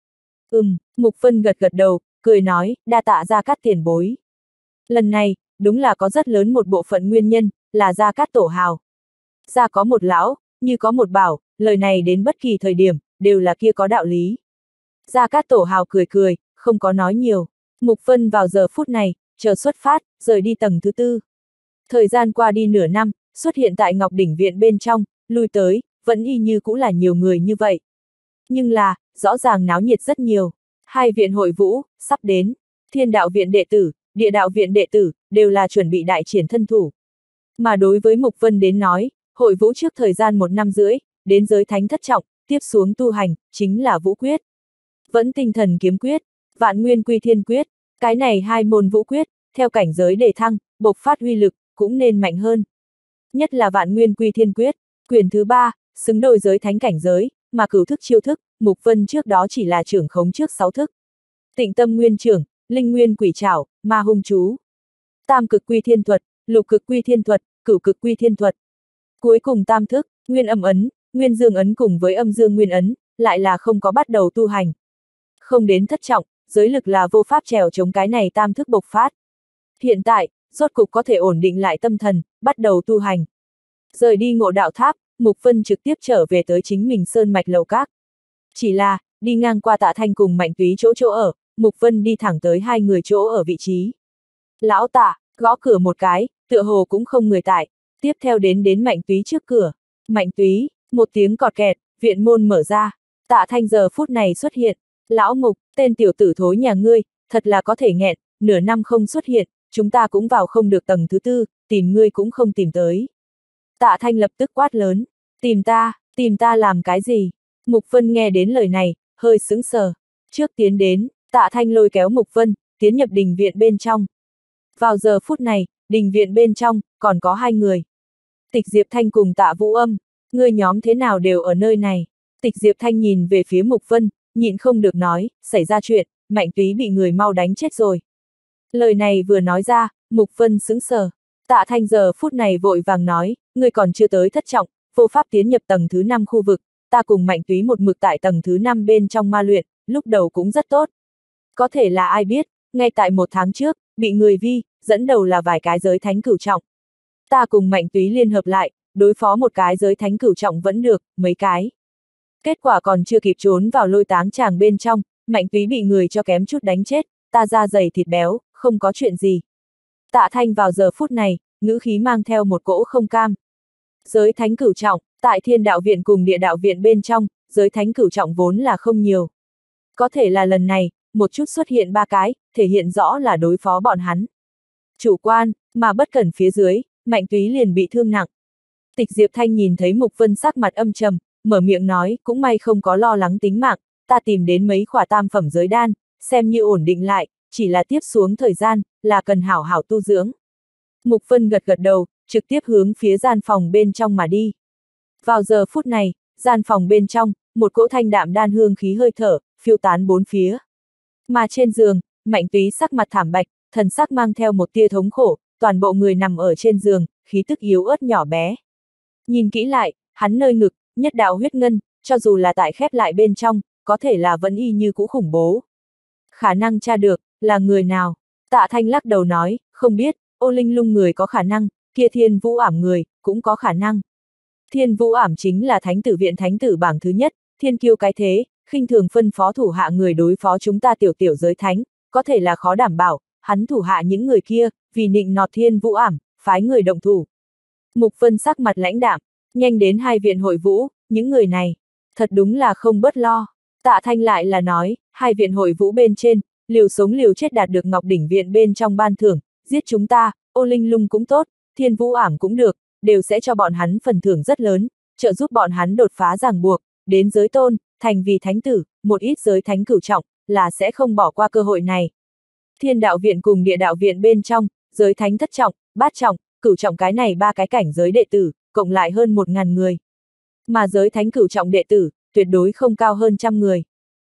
Mục Vân gật gật đầu, cười nói, đa tạ Gia Cát tiền bối. Lần này, đúng là có rất lớn một bộ phận nguyên nhân, là Gia Cát tổ hào. Gia có một lão, như có một bảo, lời này đến bất kỳ thời điểm, đều là kia có đạo lý. Gia Cát tổ hào cười cười, không có nói nhiều. Mục Vân vào giờ phút này, chờ xuất phát, rời đi tầng thứ 4. Thời gian qua đi nửa năm, xuất hiện tại Ngọc Đỉnh Viện bên trong, lui tới, vẫn y như cũ là nhiều người như vậy. Nhưng là, rõ ràng náo nhiệt rất nhiều. Hai viện hội vũ, sắp đến. Thiên đạo viện đệ tử, địa đạo viện đệ tử, đều là chuẩn bị đại triển thân thủ. Mà đối với Mục Vân đến nói, hội vũ trước thời gian 1 năm rưỡi, đến giới thánh thất trọng, tiếp xuống tu hành, chính là vũ quyết. Vẫn tinh thần kiếm quyết, vạn nguyên quy thiên quyết, cái này hai môn vũ quyết, theo cảnh giới đề thăng, bộc phát uy lực, cũng nên mạnh hơn. Nhất là vạn nguyên quy thiên quyết, quyền thứ 3, xứng đôi giới thánh cảnh giới, mà cửu thức chiêu thức, Mục Vân trước đó chỉ là trưởng khống trước 6 thức. Tịnh tâm nguyên trưởng, linh nguyên quỷ trảo, ma hung chú. Tam cực quy thiên thuật, lục cực quy thiên thuật, cửu cực quy thiên thuật. Cuối cùng tam thức, nguyên âm ấn, nguyên dương ấn cùng với âm dương nguyên ấn, lại là không có bắt đầu tu hành. Không đến thất trọng, giới lực là vô pháp trèo chống cái này tam thức bộc phát. Hiện tại, rốt cục có thể ổn định lại tâm thần, bắt đầu tu hành. Rời đi Ngộ Đạo Tháp, Mục Vân trực tiếp trở về tới chính mình Sơn Mạch Lầu Các. Chỉ là, đi ngang qua Tạ Thanh cùng Mạnh Túy chỗ ở, Mục Vân đi thẳng tới hai người chỗ ở vị trí. Lão Tạ, gõ cửa một cái, tựa hồ cũng không người tại, tiếp theo đến Mạnh Túy trước cửa. Mạnh Túy, một tiếng cọt kẹt, viện môn mở ra. Tạ Thanh giờ phút này xuất hiện. Lão Mục, tên tiểu tử thối nhà ngươi, thật là có thể nghẹn, nửa năm không xuất hiện, chúng ta cũng vào không được tầng thứ 4, tìm ngươi cũng không tìm tới. Tạ Thanh lập tức quát lớn, tìm ta làm cái gì? Mục Vân nghe đến lời này, hơi sững sờ. Trước tiến đến, Tạ Thanh lôi kéo Mục Vân, tiến nhập đình viện bên trong. Vào giờ phút này, đình viện bên trong, còn có hai người. Tịch Diệp Thanh cùng Tạ Vũ Âm, ngươi nhóm thế nào đều ở nơi này? Tịch Diệp Thanh nhìn về phía Mục Vân, nhịn không được nói, xảy ra chuyện, Mạnh Túy bị người mau đánh chết rồi. Lời này vừa nói ra, Mục Vân sững sờ. Tạ Thanh giờ phút này vội vàng nói, ngươi còn chưa tới thất trọng, vô pháp tiến nhập tầng thứ 5 khu vực, ta cùng Mạnh Túy một mực tại tầng thứ 5 bên trong ma luyện, lúc đầu cũng rất tốt. Có thể là ai biết, ngay tại 1 tháng trước, bị người dẫn đầu là vài cái giới thánh cửu trọng. Ta cùng Mạnh Túy liên hợp lại, đối phó một cái giới thánh cửu trọng vẫn được, mấy cái. Kết quả còn chưa kịp trốn vào lôi táng tràng bên trong, Mạnh Túy bị người cho kém chút đánh chết, ta da dày thịt béo, không có chuyện gì. Tạ Thanh vào giờ phút này, ngữ khí mang theo một cỗ không cam. Giới thánh cửu trọng, tại Thiên Đạo Viện cùng Địa Đạo Viện bên trong, giới thánh cửu trọng vốn là không nhiều. Có thể là lần này, một chút xuất hiện 3 cái, thể hiện rõ là đối phó bọn hắn. Chủ quan, mà bất cẩn phía dưới, Mạnh Túy liền bị thương nặng. Tịch Diệp Thanh nhìn thấy Mục Vân sắc mặt âm trầm, mở miệng nói, cũng may không có lo lắng tính mạng, ta tìm đến mấy khỏa tam phẩm giới đan, xem như ổn định lại, chỉ là tiếp xuống thời gian, là cần hảo hảo tu dưỡng. Mục Vân gật gật đầu, trực tiếp hướng phía gian phòng bên trong mà đi. Vào giờ phút này, gian phòng bên trong, một cỗ thanh đạm đan hương khí hơi thở, phiêu tán bốn phía. Mà trên giường, Mạnh Túy sắc mặt thảm bạch, thần sắc mang theo một tia thống khổ, toàn bộ người nằm ở trên giường, khí tức yếu ớt nhỏ bé. Nhìn kỹ lại, hắn nơi ngực, nhất đạo huyết ngân, cho dù là tại khép lại bên trong, có thể là vẫn y như cũ khủng bố. Khả năng tra được, là người nào? Tạ Thanh lắc đầu nói, không biết, Ô Linh Lung người có khả năng, kia Thiên Vũ Ảm người, cũng có khả năng. Thiên Vũ Ảm chính là thánh tử viện thánh tử bảng thứ nhất, thiên kiêu cái thế, khinh thường phân phó thủ hạ người đối phó chúng ta tiểu giới thánh, có thể là khó đảm bảo, hắn thủ hạ những người kia, vì nịnh nọt Thiên Vũ Ảm, phái người động thủ. Mục Vân sắc mặt lãnh đạm, nhanh đến hai viện hội vũ, những người này, thật đúng là không bớt lo. Tạ Thanh lại là nói, hai viện hội vũ bên trên, liều sống liều chết đạt được Ngọc Đỉnh Viện bên trong ban thưởng, giết chúng ta, Ô Linh Lung cũng tốt, Thiên Vũ Ảm cũng được, đều sẽ cho bọn hắn phần thưởng rất lớn, trợ giúp bọn hắn đột phá ràng buộc, đến giới tôn, thành vì thánh tử, một ít giới thánh cửu trọng, là sẽ không bỏ qua cơ hội này. Thiên Đạo Viện cùng Địa Đạo Viện bên trong, giới thánh thất trọng, bát trọng, cửu trọng cái này 3 cái cảnh giới đệ tử, cộng lại hơn 1000 người. Mà giới thánh cửu trọng đệ tử, tuyệt đối không cao hơn 100 người.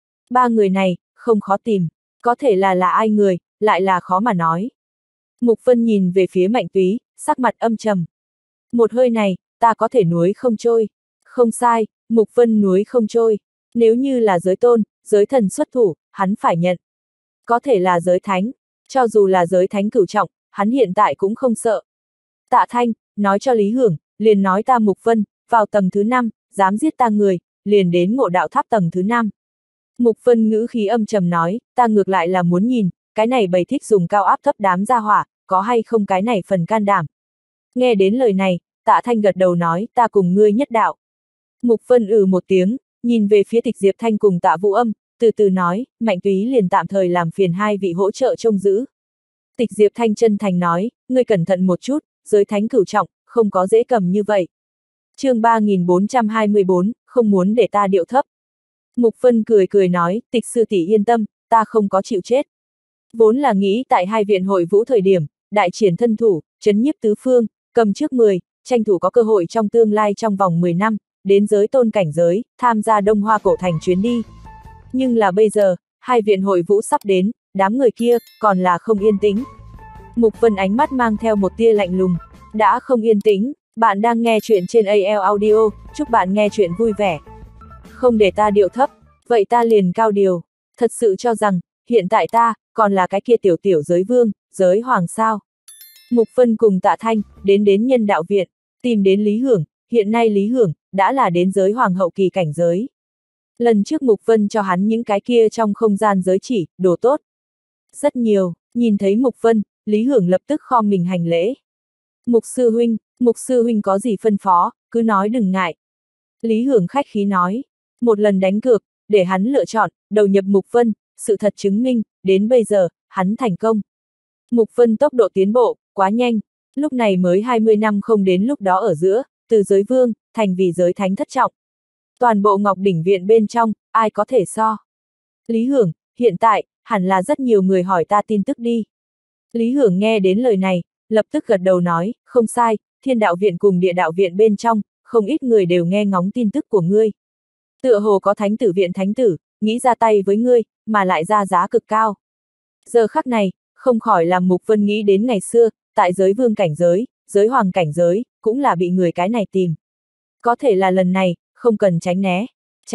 3 người này, không khó tìm, có thể là ai người, lại là khó mà nói. Mục Vân nhìn về phía Mạnh Túy, sắc mặt âm trầm. Một hơi này, ta có thể nuối không trôi. Không sai, Mục Vân nuối không trôi. Nếu như là giới tôn, giới thần xuất thủ, hắn phải nhận. Có thể là giới thánh, cho dù là giới thánh cửu trọng, hắn hiện tại cũng không sợ. Tạ Thanh, nói cho Lý Hưởng, liền nói ta Mục Vân, vào tầng thứ 5, dám giết ta người, liền đến Ngộ Đạo Tháp tầng thứ 5. Mục Vân ngữ khí âm trầm nói, ta ngược lại là muốn nhìn, cái này bầy thích dùng cao áp thấp đám gia hỏa, có hay không cái này phần can đảm. Nghe đến lời này, Tạ Thanh gật đầu nói, ta cùng ngươi nhất đạo. Mục Vân một tiếng, nhìn về phía Tịch Diệp Thanh cùng Tạ Vũ Âm, từ từ nói, Mạnh Túy liền tạm thời làm phiền hai vị hỗ trợ trông giữ. Tịch Diệp Thanh chân thành nói, ngươi cẩn thận một chút, giới thánh cửu trọng, không có dễ cầm như vậy. Chương 3424, không muốn để ta điệu thấp. Mục Vân cười cười nói, Tịch sư tỷ yên tâm, ta không có chịu chết. Vốn là nghĩ tại hai viện hội vũ thời điểm, đại triển thân thủ, chấn nhiếp tứ phương, cầm trước 10, tranh thủ có cơ hội trong tương lai trong vòng 10 năm, đến giới tôn cảnh giới, tham gia Đông Hoa cổ thành chuyến đi. Nhưng là bây giờ, hai viện hội vũ sắp đến, đám người kia, còn là không yên tĩnh. Mục Vân ánh mắt mang theo một tia lạnh lùng, đã không yên tĩnh, bạn đang nghe chuyện trên AL Audio, chúc bạn nghe chuyện vui vẻ. Không để ta điệu thấp, vậy ta liền cao điều, thật sự cho rằng, hiện tại ta, còn là cái kia tiểu giới vương, giới hoàng sao. Mục Vân cùng Tạ Thanh, đến nhân đạo viện, tìm đến Lý Hưởng, hiện nay Lý Hưởng, đã là đến giới hoàng hậu kỳ cảnh giới. Lần trước Mục Vân cho hắn những cái kia trong không gian giới chỉ, đồ tốt. Rất nhiều, nhìn thấy Mục Vân, Lý Hưởng lập tức khom mình hành lễ. Mục sư huynh có gì phân phó, cứ nói đừng ngại. Lý Hưởng khách khí nói, một lần đánh cược, để hắn lựa chọn, đầu nhập Mục Vân, sự thật chứng minh, đến bây giờ, hắn thành công. Mục Vân tốc độ tiến bộ, quá nhanh, lúc này mới 20 năm không đến lúc đó ở giữa, từ giới vương, thành vì giới thánh thất trọng. Toàn bộ Ngọc Đỉnh Viện bên trong, ai có thể so. Lý Hưởng, hiện tại, hẳn là rất nhiều người hỏi ta tin tức đi. Lý Hưởng nghe đến lời này, lập tức gật đầu nói, không sai, Thiên Đạo Viện cùng Địa Đạo Viện bên trong, không ít người đều nghe ngóng tin tức của ngươi. Tựa hồ có Thánh Tử Viện thánh tử, nghĩ ra tay với ngươi, mà lại ra giá cực cao. Giờ khắc này, không khỏi làm Mục Vân nghĩ đến ngày xưa, tại giới vương cảnh giới, giới hoàng cảnh giới, cũng là bị người cái này tìm. Có thể là lần này, không cần tránh né.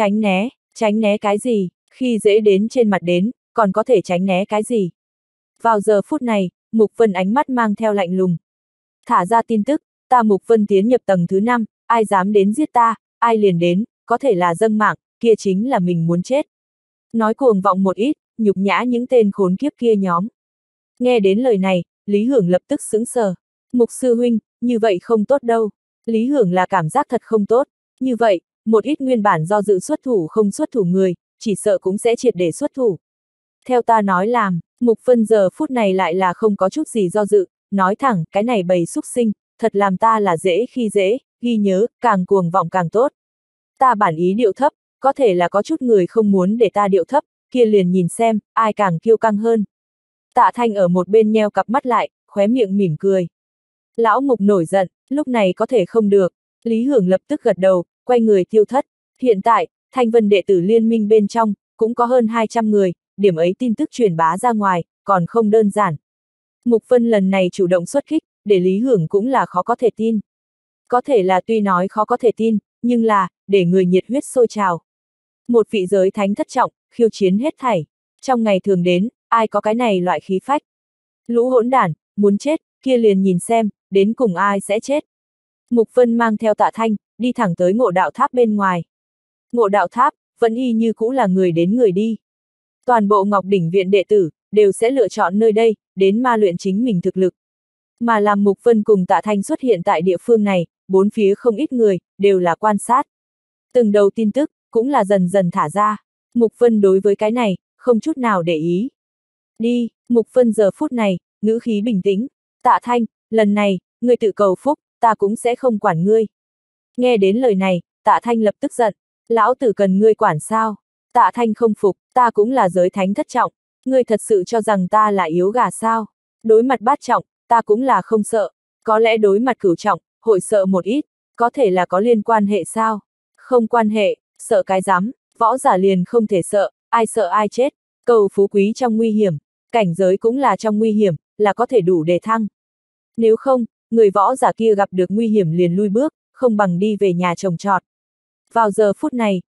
Tránh né cái gì, khi dễ đến trên mặt đến, còn có thể tránh né cái gì. Vào giờ phút này, Mục Vân ánh mắt mang theo lạnh lùng. Thả ra tin tức, ta Mục Vân tiến nhập tầng thứ 5, ai dám đến giết ta, ai liền đến, có thể là dâng mạng, kia chính là mình muốn chết. Nói cuồng vọng một ít, nhục nhã những tên khốn kiếp kia nhóm. Nghe đến lời này, Lý Hưởng lập tức sững sờ. Mục sư huynh, như vậy không tốt đâu. Lý Hưởng là cảm giác thật không tốt. Như vậy, một ít nguyên bản do dự xuất thủ không xuất thủ người, chỉ sợ cũng sẽ triệt để xuất thủ. Theo ta nói làm, Mục Vân giờ phút này lại là không có chút gì do dự, nói thẳng, cái này bầy xúc sinh, thật làm ta là dễ khi dễ, ghi nhớ, càng cuồng vọng càng tốt. Ta bản ý điệu thấp, có thể là có chút người không muốn để ta điệu thấp, kia liền nhìn xem, ai càng kiêu căng hơn. Tạ Thanh ở một bên nheo cặp mắt lại, khóe miệng mỉm cười. Lão Mục nổi giận, lúc này có thể không được. Lý Hưởng lập tức gật đầu, quay người tiêu thất. Hiện tại, Thanh Vân đệ tử liên minh bên trong, cũng có hơn 200 người, điểm ấy tin tức truyền bá ra ngoài, còn không đơn giản. Mục Vân lần này chủ động xuất kích, để Lý Hưởng cũng là khó có thể tin. Có thể là tuy nói khó có thể tin, nhưng là, để người nhiệt huyết sôi trào. Một vị giới thánh thất trọng, khiêu chiến hết thảy. Trong ngày thường đến, ai có cái này loại khí phách. Lũ hỗn đản, muốn chết, kia liền nhìn xem, đến cùng ai sẽ chết. Mục Vân mang theo Tạ Thanh, đi thẳng tới Ngộ Đạo Tháp bên ngoài. Ngộ Đạo Tháp, vẫn y như cũ là người đến người đi. Toàn bộ Ngọc Đỉnh Viện đệ tử, đều sẽ lựa chọn nơi đây, đến ma luyện chính mình thực lực. Mà làm Mục Vân cùng Tạ Thanh xuất hiện tại địa phương này, bốn phía không ít người, đều là quan sát. Từng đầu tin tức, cũng là dần dần thả ra. Mục Vân đối với cái này, không chút nào để ý. Đi, Mục Vân giờ phút này, ngữ khí bình tĩnh. Tạ Thanh, lần này, ngươi tự cầu phúc, ta cũng sẽ không quản ngươi. Nghe đến lời này, Tạ Thanh lập tức giận. Lão tử cần ngươi quản sao? Tạ Thanh không phục, ta cũng là giới thánh thất trọng. Ngươi thật sự cho rằng ta là yếu gà sao? Đối mặt bát trọng, ta cũng là không sợ. Có lẽ đối mặt cửu trọng, hội sợ một ít. Có thể là có liên quan hệ sao? Không quan hệ, sợ cái rắm, võ giả liền không thể sợ ai chết. Cầu phú quý trong nguy hiểm, cảnh giới cũng là trong nguy hiểm, là có thể đủ đề thăng. Nếu không, người võ giả kia gặp được nguy hiểm liền lui bước, không bằng đi về nhà trồng trọt. Vào giờ phút này,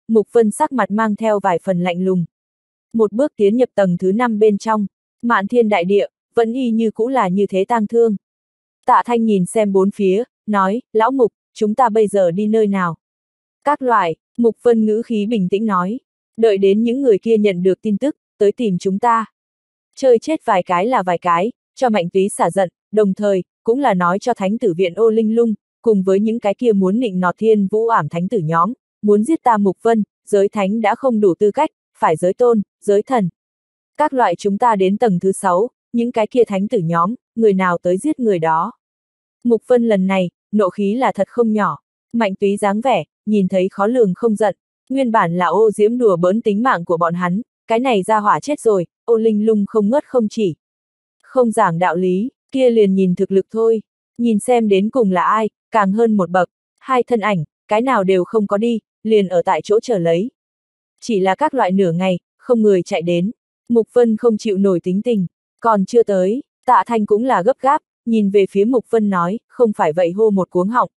Mục Vân sắc mặt mang theo vài phần lạnh lùng. Một bước tiến nhập tầng thứ 5 bên trong, Mạn Thiên đại địa, vẫn y như cũ là như thế tang thương. Tạ Thanh nhìn xem bốn phía, nói, lão Mục, chúng ta bây giờ đi nơi nào? Các loại, Mục Vân ngữ khí bình tĩnh nói, đợi đến những người kia nhận được tin tức, tới tìm chúng ta. Chơi chết vài cái là vài cái, cho Mạnh Túy xả giận, đồng thời, cũng là nói cho Thánh tử viện Ô Linh Lung, cùng với những cái kia muốn nịnh nọt Thiên Vũ ảm thánh tử nhóm, muốn giết ta Mục Vân, giới thánh đã không đủ tư cách, phải giới tôn, giới thần. Các loại chúng ta đến tầng thứ 6, những cái kia thánh tử nhóm, người nào tới giết người đó. Mục Vân lần này, nộ khí là thật không nhỏ, Mạnh Túy dáng vẻ, nhìn thấy khó lường không giận, nguyên bản là Ô Diễm đùa bỡn tính mạng của bọn hắn, cái này ra hỏa chết rồi, Ô Linh Lung không ngớt không chỉ. Không giảng đạo lý, kia liền nhìn thực lực thôi, nhìn xem đến cùng là ai, càng hơn một bậc, hai thân ảnh, cái nào đều không có đi, liền ở tại chỗ chờ lấy. Chỉ là các loại nửa ngày, không người chạy đến, Mục Vân không chịu nổi tính tình, còn chưa tới, Tạ Thanh cũng là gấp gáp, nhìn về phía Mục Vân nói, không phải vậy hô một cuống họng.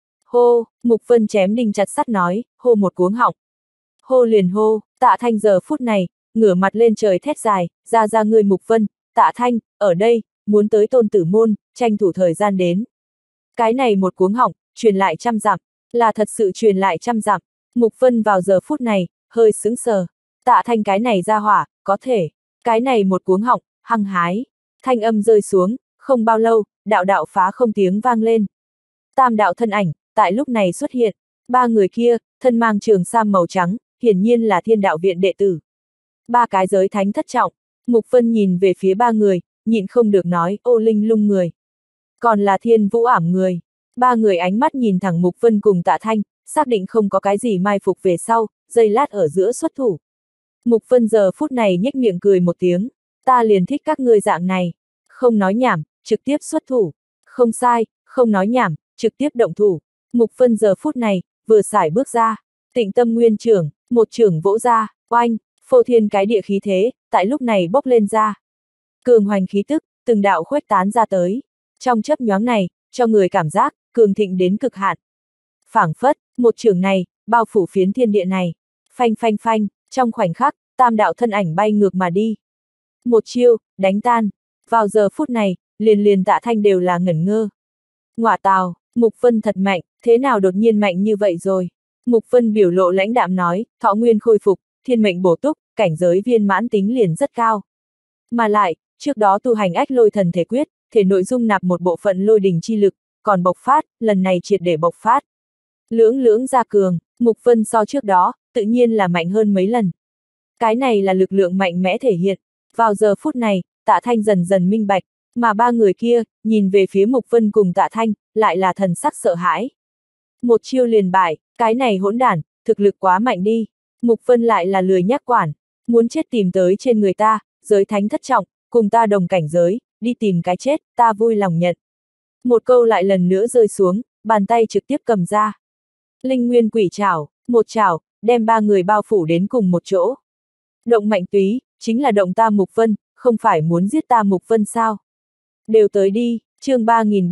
Hô, Mục Vân chém đinh chặt sắt nói, hô một cuống họng. Hô liền hô, Tạ Thanh giờ phút này, ngửa mặt lên trời thét dài, ra ngươi Mục Vân, Tạ Thanh, ở đây, muốn tới Tôn Tử Môn, tranh thủ thời gian đến. Cái này một cuống họng, truyền lại 100 dặm, là thật sự truyền lại 100 dặm. Mục Vân vào giờ phút này, hơi sững sờ. Tạ Thanh cái này ra hỏa, có thể. Cái này một cuống họng, hăng hái. Thanh âm rơi xuống, không bao lâu, đạo đạo phá không tiếng vang lên. Tam đạo thân ảnh, tại lúc này xuất hiện. Ba người kia, thân mang trường sam màu trắng, hiển nhiên là Thiên Đạo Viện đệ tử. Ba cái giới thánh thất trọng. Mục Vân nhìn về phía ba người, nhịn không được nói, Ô Linh Lung người. Còn là Thiên Vũ ảm người. Ba người ánh mắt nhìn thẳng Mục Vân cùng Tạ Thanh, xác định không có cái gì mai phục về sau, giây lát ở giữa xuất thủ. Mục Vân giờ phút này nhếch miệng cười một tiếng, ta liền thích các ngươi dạng này, không nói nhảm, trực tiếp xuất thủ. Không sai, không nói nhảm, trực tiếp động thủ. Mục Vân giờ phút này, vừa xài bước ra, Tịnh Tâm Nguyên trưởng, một trưởng vỗ ra, oanh, phô thiên cái địa khí thế, tại lúc này bốc lên ra. Cường hoành khí tức, từng đạo khuếch tán ra tới. Trong chớp nhoáng này, cho người cảm giác, cường thịnh đến cực hạn. Phảng phất, một trưởng này, bao phủ phiến thiên địa này. Phanh phanh phanh, trong khoảnh khắc, tam đạo thân ảnh bay ngược mà đi. Một chiêu, đánh tan. Vào giờ phút này, liền Tạ Thanh đều là ngẩn ngơ. Ngọa tào, Mục Vân thật mạnh, thế nào đột nhiên mạnh như vậy rồi? Mục Vân biểu lộ lãnh đạm nói, thọ nguyên khôi phục, thiên mệnh bổ túc, cảnh giới viên mãn tính liền rất cao. Mà lại, trước đó tu hành ách lôi thần thể quyết, thể nội dung nạp một bộ phận lôi đình chi lực, còn bộc phát, lần này triệt để bộc phát. Lưỡng gia cường, Mục Vân so trước đó, tự nhiên là mạnh hơn mấy lần. Cái này là lực lượng mạnh mẽ thể hiện. Vào giờ phút này, Tạ Thanh dần dần minh bạch, mà ba người kia, nhìn về phía Mục Vân cùng Tạ Thanh, lại là thần sắc sợ hãi. Một chiêu liền bại, cái này hỗn đản, thực lực quá mạnh đi. Mục Vân lại là lười nhắc quản, muốn chết tìm tới trên người ta, giới thánh thất trọng, cùng ta đồng cảnh giới, đi tìm cái chết, ta vui lòng nhận. Một câu lại lần nữa rơi xuống, bàn tay trực tiếp cầm ra. Linh Nguyên Quỷ Trảo, một trảo, đem ba người bao phủ đến cùng một chỗ. Động Mạnh Túy, chính là động ta Mục Vân, không phải muốn giết ta Mục Vân sao? Đều tới đi, chương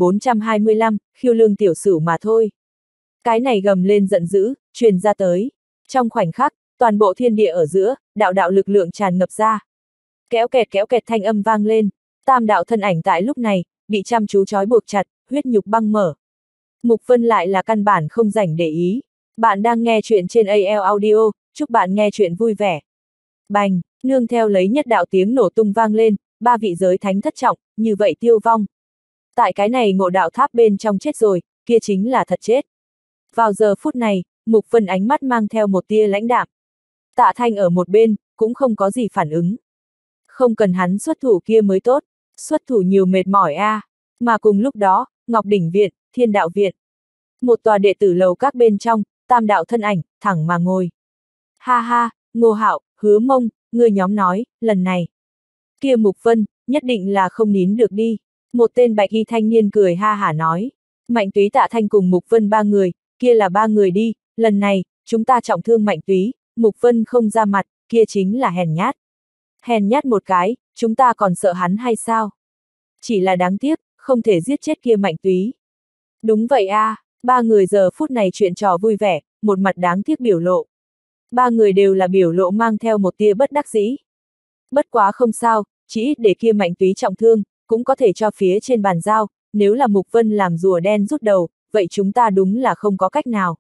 3425, khiêu lương tiểu sửu mà thôi. Cái này gầm lên giận dữ, truyền ra tới. Trong khoảnh khắc, toàn bộ thiên địa ở giữa, đạo đạo lực lượng tràn ngập ra. Kéo kẹt thanh âm vang lên, tam đạo thân ảnh tại lúc này, bị chăm chú trói buộc chặt, huyết nhục băng mở. Mục Vân lại là căn bản không rảnh để ý. Bạn đang nghe chuyện trên AL Audio, chúc bạn nghe chuyện vui vẻ. Bành, nương theo lấy nhất đạo tiếng nổ tung vang lên, ba vị giới thánh thất trọng, như vậy tiêu vong. Tại cái này ngộ đạo tháp bên trong chết rồi, kia chính là thật chết. Vào giờ phút này, Mục Vân ánh mắt mang theo một tia lãnh đạm. Tạ Thanh ở một bên, cũng không có gì phản ứng. Không cần hắn xuất thủ kia mới tốt, xuất thủ nhiều mệt mỏi a. Mà cùng lúc đó, Ngọc Đỉnh Viện, Thiên Đạo Viện. Một tòa đệ tử lầu các bên trong, tam đạo thân ảnh, thẳng mà ngồi. Ha ha, Ngô Hạo, Hứa Mông, người nhóm nói, lần này. Kia Mục Vân, nhất định là không nín được đi. Một tên bạch y thanh niên cười ha hả nói. Mạnh Túy Tạ Thanh cùng Mục Vân ba người, kia là ba người đi, lần này, chúng ta trọng thương Mạnh Túy, Mục Vân không ra mặt, kia chính là hèn nhát. Hèn nhát một cái, chúng ta còn sợ hắn hay sao? Chỉ là đáng tiếc, không thể giết chết kia Mạnh Túy. Đúng vậy a, ba người giờ phút này chuyện trò vui vẻ, một mặt đáng tiếc biểu lộ. Ba người đều là biểu lộ mang theo một tia bất đắc dĩ. Bất quá không sao, chỉ ít để kia Mạnh Túy trọng thương, cũng có thể cho phía trên bàn giao, nếu là Mục Vân làm rùa đen rút đầu, vậy chúng ta đúng là không có cách nào.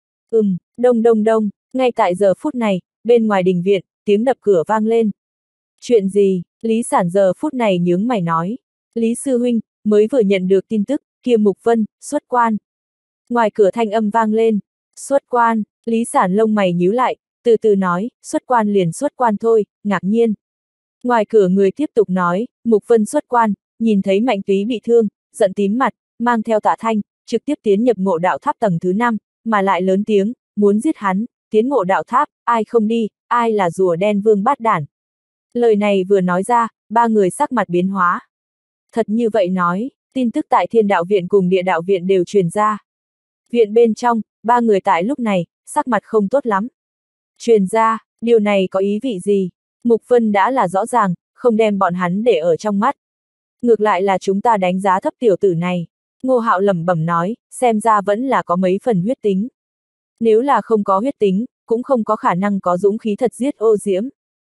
Đông đông đông, ngay tại giờ phút này, bên ngoài đình viện, tiếng đập cửa vang lên. Chuyện gì? Lý Sản giờ phút này nhướng mày nói. Lý sư huynh, mới vừa nhận được tin tức, kia Mục Vân, xuất quan. Ngoài cửa thanh âm vang lên. Xuất quan, Lý Sản lông mày nhíu lại, từ từ nói, xuất quan liền xuất quan thôi, ngạc nhiên. Ngoài cửa người tiếp tục nói, Mục Vân xuất quan, nhìn thấy Mạnh Túy bị thương, giận tím mặt, mang theo Tạ Thanh, trực tiếp tiến nhập ngộ đạo tháp tầng thứ 5, mà lại lớn tiếng, muốn giết hắn, tiến ngộ đạo tháp, ai không đi, ai là rùa đen vương bát đản. Lời này vừa nói ra, ba người sắc mặt biến hóa. Thật như vậy nói, tin tức tại Thiên Đạo Viện cùng Địa Đạo Viện đều truyền ra. Viện bên trong, ba người tại lúc này, sắc mặt không tốt lắm. Truyền ra, điều này có ý vị gì? Mục Vân đã là rõ ràng, không đem bọn hắn để ở trong mắt. Ngược lại là chúng ta đánh giá thấp tiểu tử này. Ngô Hạo lẩm bẩm nói, xem ra vẫn là có mấy phần huyết tính. Nếu là không có huyết tính, cũng không có khả năng có dũng khí thật giết Ô Diễm.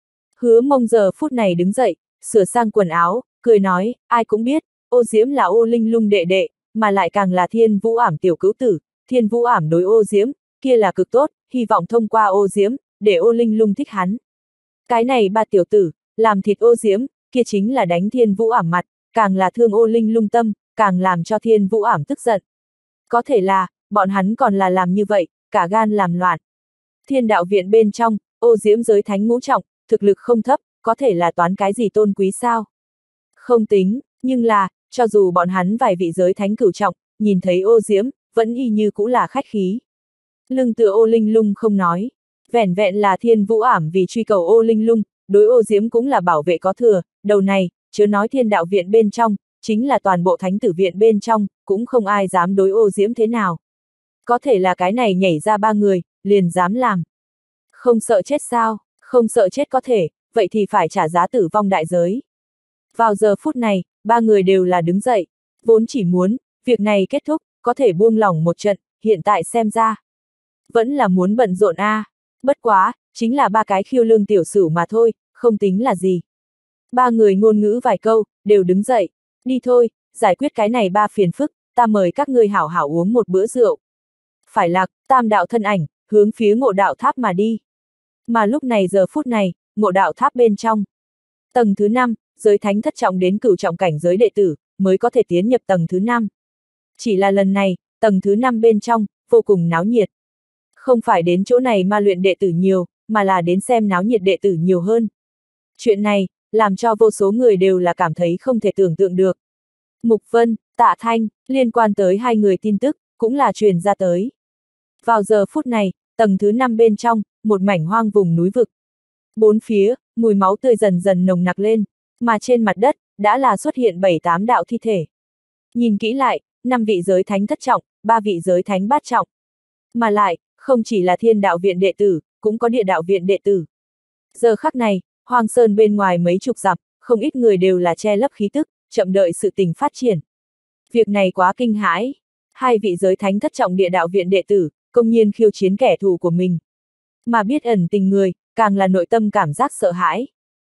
Hứa Mông giờ phút này đứng dậy, sửa sang quần áo, cười nói, ai cũng biết, Ô Diễm là Ô Linh Lung đệ đệ, mà lại càng là Thiên Vũ Ảm tiểu cứu tử, Thiên Vũ Ảm đối Ô Diễm, kia là cực tốt, hy vọng thông qua Ô Diễm, để Ô Linh Lung thích hắn. Cái này ba tiểu tử, làm thịt Ô Diễm, kia chính là đánh Thiên Vũ Ảm mặt, càng là thương Ô Linh Lung tâm, càng làm cho Thiên Vũ Ảm tức giận. Có thể là, bọn hắn còn là làm như vậy, cả gan làm loạn. Thiên Đạo Viện bên trong, Ô Diễm giới thánh ngũ trọng, thực lực không thấp, có thể là toán cái gì tôn quý sao? Không tính, nhưng là, cho dù bọn hắn vài vị giới thánh cửu trọng, nhìn thấy Ô Diễm, vẫn y như cũ là khách khí. Lưng tựa Ô Linh Lung không nói, vẻn vẹn là Thiên Vũ Ảm vì truy cầu Ô Linh Lung, đối Ô Diễm cũng là bảo vệ có thừa, đầu này, chớ nói Thiên Đạo Viện bên trong, chính là toàn bộ Thánh Tử Viện bên trong, cũng không ai dám đối Ô Diễm thế nào. Có thể là cái này nhảy ra ba người, liền dám làm. Không sợ chết sao? Không sợ chết có thể, vậy thì phải trả giá tử vong đại giới. Vào giờ phút này, ba người đều là đứng dậy, vốn chỉ muốn, việc này kết thúc, có thể buông lỏng một trận, hiện tại xem ra. Vẫn là muốn bận rộn a. Bất quá, chính là ba cái khiêu lương tiểu sửu mà thôi, không tính là gì. Ba người ngôn ngữ vài câu, đều đứng dậy, đi thôi, giải quyết cái này ba phiền phức, ta mời các ngươi hảo hảo uống một bữa rượu. Phải lạc, tam đạo thân ảnh, hướng phía ngộ đạo tháp mà đi. Mà lúc này giờ phút này, ngộ đạo tháp bên trong. Tầng thứ 5, giới thánh thất trọng đến cửu trọng cảnh giới đệ tử, mới có thể tiến nhập tầng thứ 5. Chỉ là lần này, tầng thứ 5 bên trong, vô cùng náo nhiệt. Không phải đến chỗ này mà luyện đệ tử nhiều, mà là đến xem náo nhiệt đệ tử nhiều hơn. Chuyện này, làm cho vô số người đều là cảm thấy không thể tưởng tượng được. Mục Vân, Tạ Thanh, liên quan tới hai người tin tức, cũng là truyền ra tới. Vào giờ phút này, tầng thứ 5 bên trong, một mảnh hoang vùng núi vực. Bốn phía, mùi máu tươi dần dần nồng nặc lên, mà trên mặt đất, đã là xuất hiện 7-8 đạo thi thể. Nhìn kỹ lại, 5 vị giới thánh thất trọng, 3 vị giới thánh bát trọng. Mà lại, không chỉ là Thiên Đạo Viện đệ tử, cũng có Địa Đạo Viện đệ tử. Giờ khắc này, Hoang Sơn bên ngoài mấy chục dặm, không ít người đều là che lấp khí tức, chậm đợi sự tình phát triển. Việc này quá kinh hãi. Hai vị giới thánh thất trọng Địa Đạo Viện đệ tử, công nhiên khiêu chiến kẻ thù của mình. Mà biết ẩn tình người, càng là nội tâm cảm giác sợ hãi.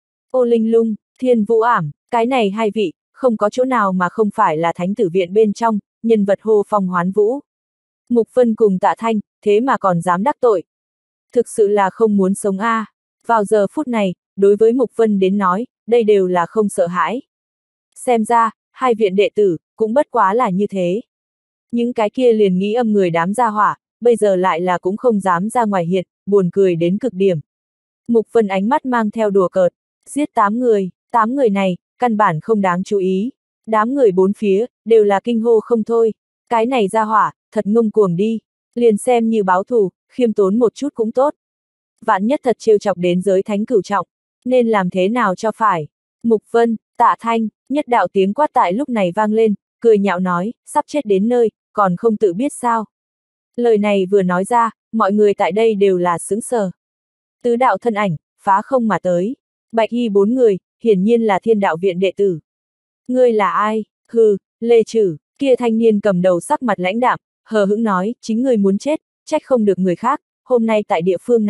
Ô Linh Lung, Thiên Vũ Ảm, cái này hai vị, không có chỗ nào mà không phải là Thánh Tử Viện bên trong, nhân vật hô phong hoán vũ. Mục Vân cùng Tạ Thanh, thế mà còn dám đắc tội. Thực sự là không muốn sống a. Vào giờ phút này, đối với Mục Vân đến nói, đây đều là không sợ hãi. Xem ra, hai viện đệ tử, cũng bất quá là như thế. Những cái kia liền nghĩ âm người đám gia hỏa, bây giờ lại là cũng không dám ra ngoài hiện, buồn cười đến cực điểm. Mục Vân ánh mắt mang theo đùa cợt, giết 8 người này, căn bản không đáng chú ý. Đám người bốn phía, đều là kinh hô không thôi. Cái này gia hỏa, thật ngông cuồng đi. Liền xem như báo thù, khiêm tốn một chút cũng tốt. Vạn nhất thật trêu chọc đến giới thánh cửu trọng, nên làm thế nào cho phải. Mục Vân, Tạ Thanh, nhất đạo tiếng quát tại lúc này vang lên, cười nhạo nói, sắp chết đến nơi, còn không tự biết sao. Lời này vừa nói ra, mọi người tại đây đều là sững sờ. Tứ đạo thân ảnh, phá không mà tới. Bạch y 4 người, hiển nhiên là Thiên Đạo Viện đệ tử. Ngươi là ai? Hừ, Lê Trử, kia thanh niên cầm đầu sắc mặt lãnh đạm, hờ hững nói, chính ngươi muốn chết, trách không được người khác, hôm nay tại địa phương này,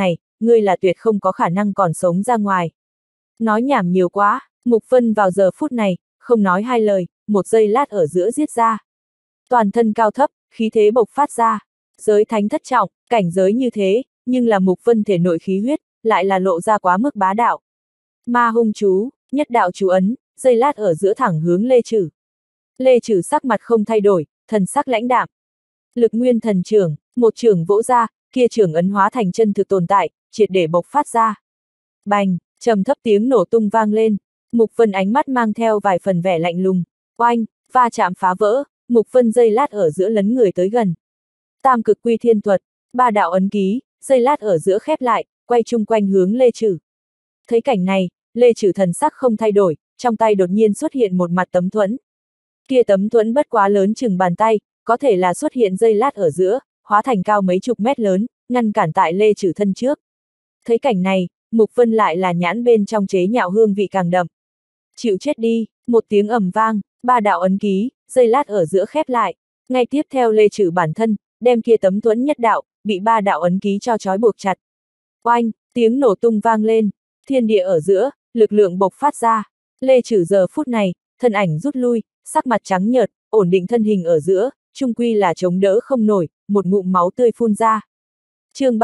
ngươi là tuyệt không có khả năng còn sống ra ngoài. Nói nhảm nhiều quá, Mục Vân vào giờ phút này, không nói hai lời, một giây lát ở giữa giết ra. Toàn thân cao thấp, khí thế bộc phát ra. Giới thánh thất trọng, cảnh giới như thế, nhưng là Mục Vân thể nội khí huyết, lại là lộ ra quá mức bá đạo. Ma hung chú, nhất đạo chú ấn, giây lát ở giữa thẳng hướng Lê Trử. Lê Trử sắc mặt không thay đổi, thần sắc lãnh đạm. Lực nguyên thần trưởng, một trưởng vỗ ra, kia trưởng ấn hóa thành chân thực tồn tại, triệt để bộc phát ra. Bành, trầm thấp tiếng nổ tung vang lên, Mục Vân ánh mắt mang theo vài phần vẻ lạnh lùng. Oanh, va chạm phá vỡ, Mục Vân giây lát ở giữa lấn người tới gần. Tam cực quy thiên thuật, ba đạo ấn ký, giây lát ở giữa khép lại, quay chung quanh hướng Lê Trử. Thấy cảnh này, Lê Trử thần sắc không thay đổi, trong tay đột nhiên xuất hiện một mặt tấm thuẫn. Kia tấm thuẫn bất quá lớn chừng bàn tay, có thể là xuất hiện giây lát ở giữa, hóa thành cao mấy chục mét lớn, ngăn cản tại Lê Trử thân trước. Thấy cảnh này, Mục Vân lại là nhãn bên trong chế nhạo hương vị càng đậm. Chịu chết đi, một tiếng ầm vang, ba đạo ấn ký, giây lát ở giữa khép lại. Ngay tiếp theo Lê Trử bản thân, đem kia tấm thuẫn nhất đạo, bị ba đạo ấn ký cho trói buộc chặt. Oanh, tiếng nổ tung vang lên, thiên địa ở giữa, lực lượng bộc phát ra. Lê Trử giờ phút này, thân ảnh rút lui, sắc mặt trắng nhợt, ổn định thân hình ở giữa, chung quy là chống đỡ không nổi, một ngụm máu tươi phun ra. Chương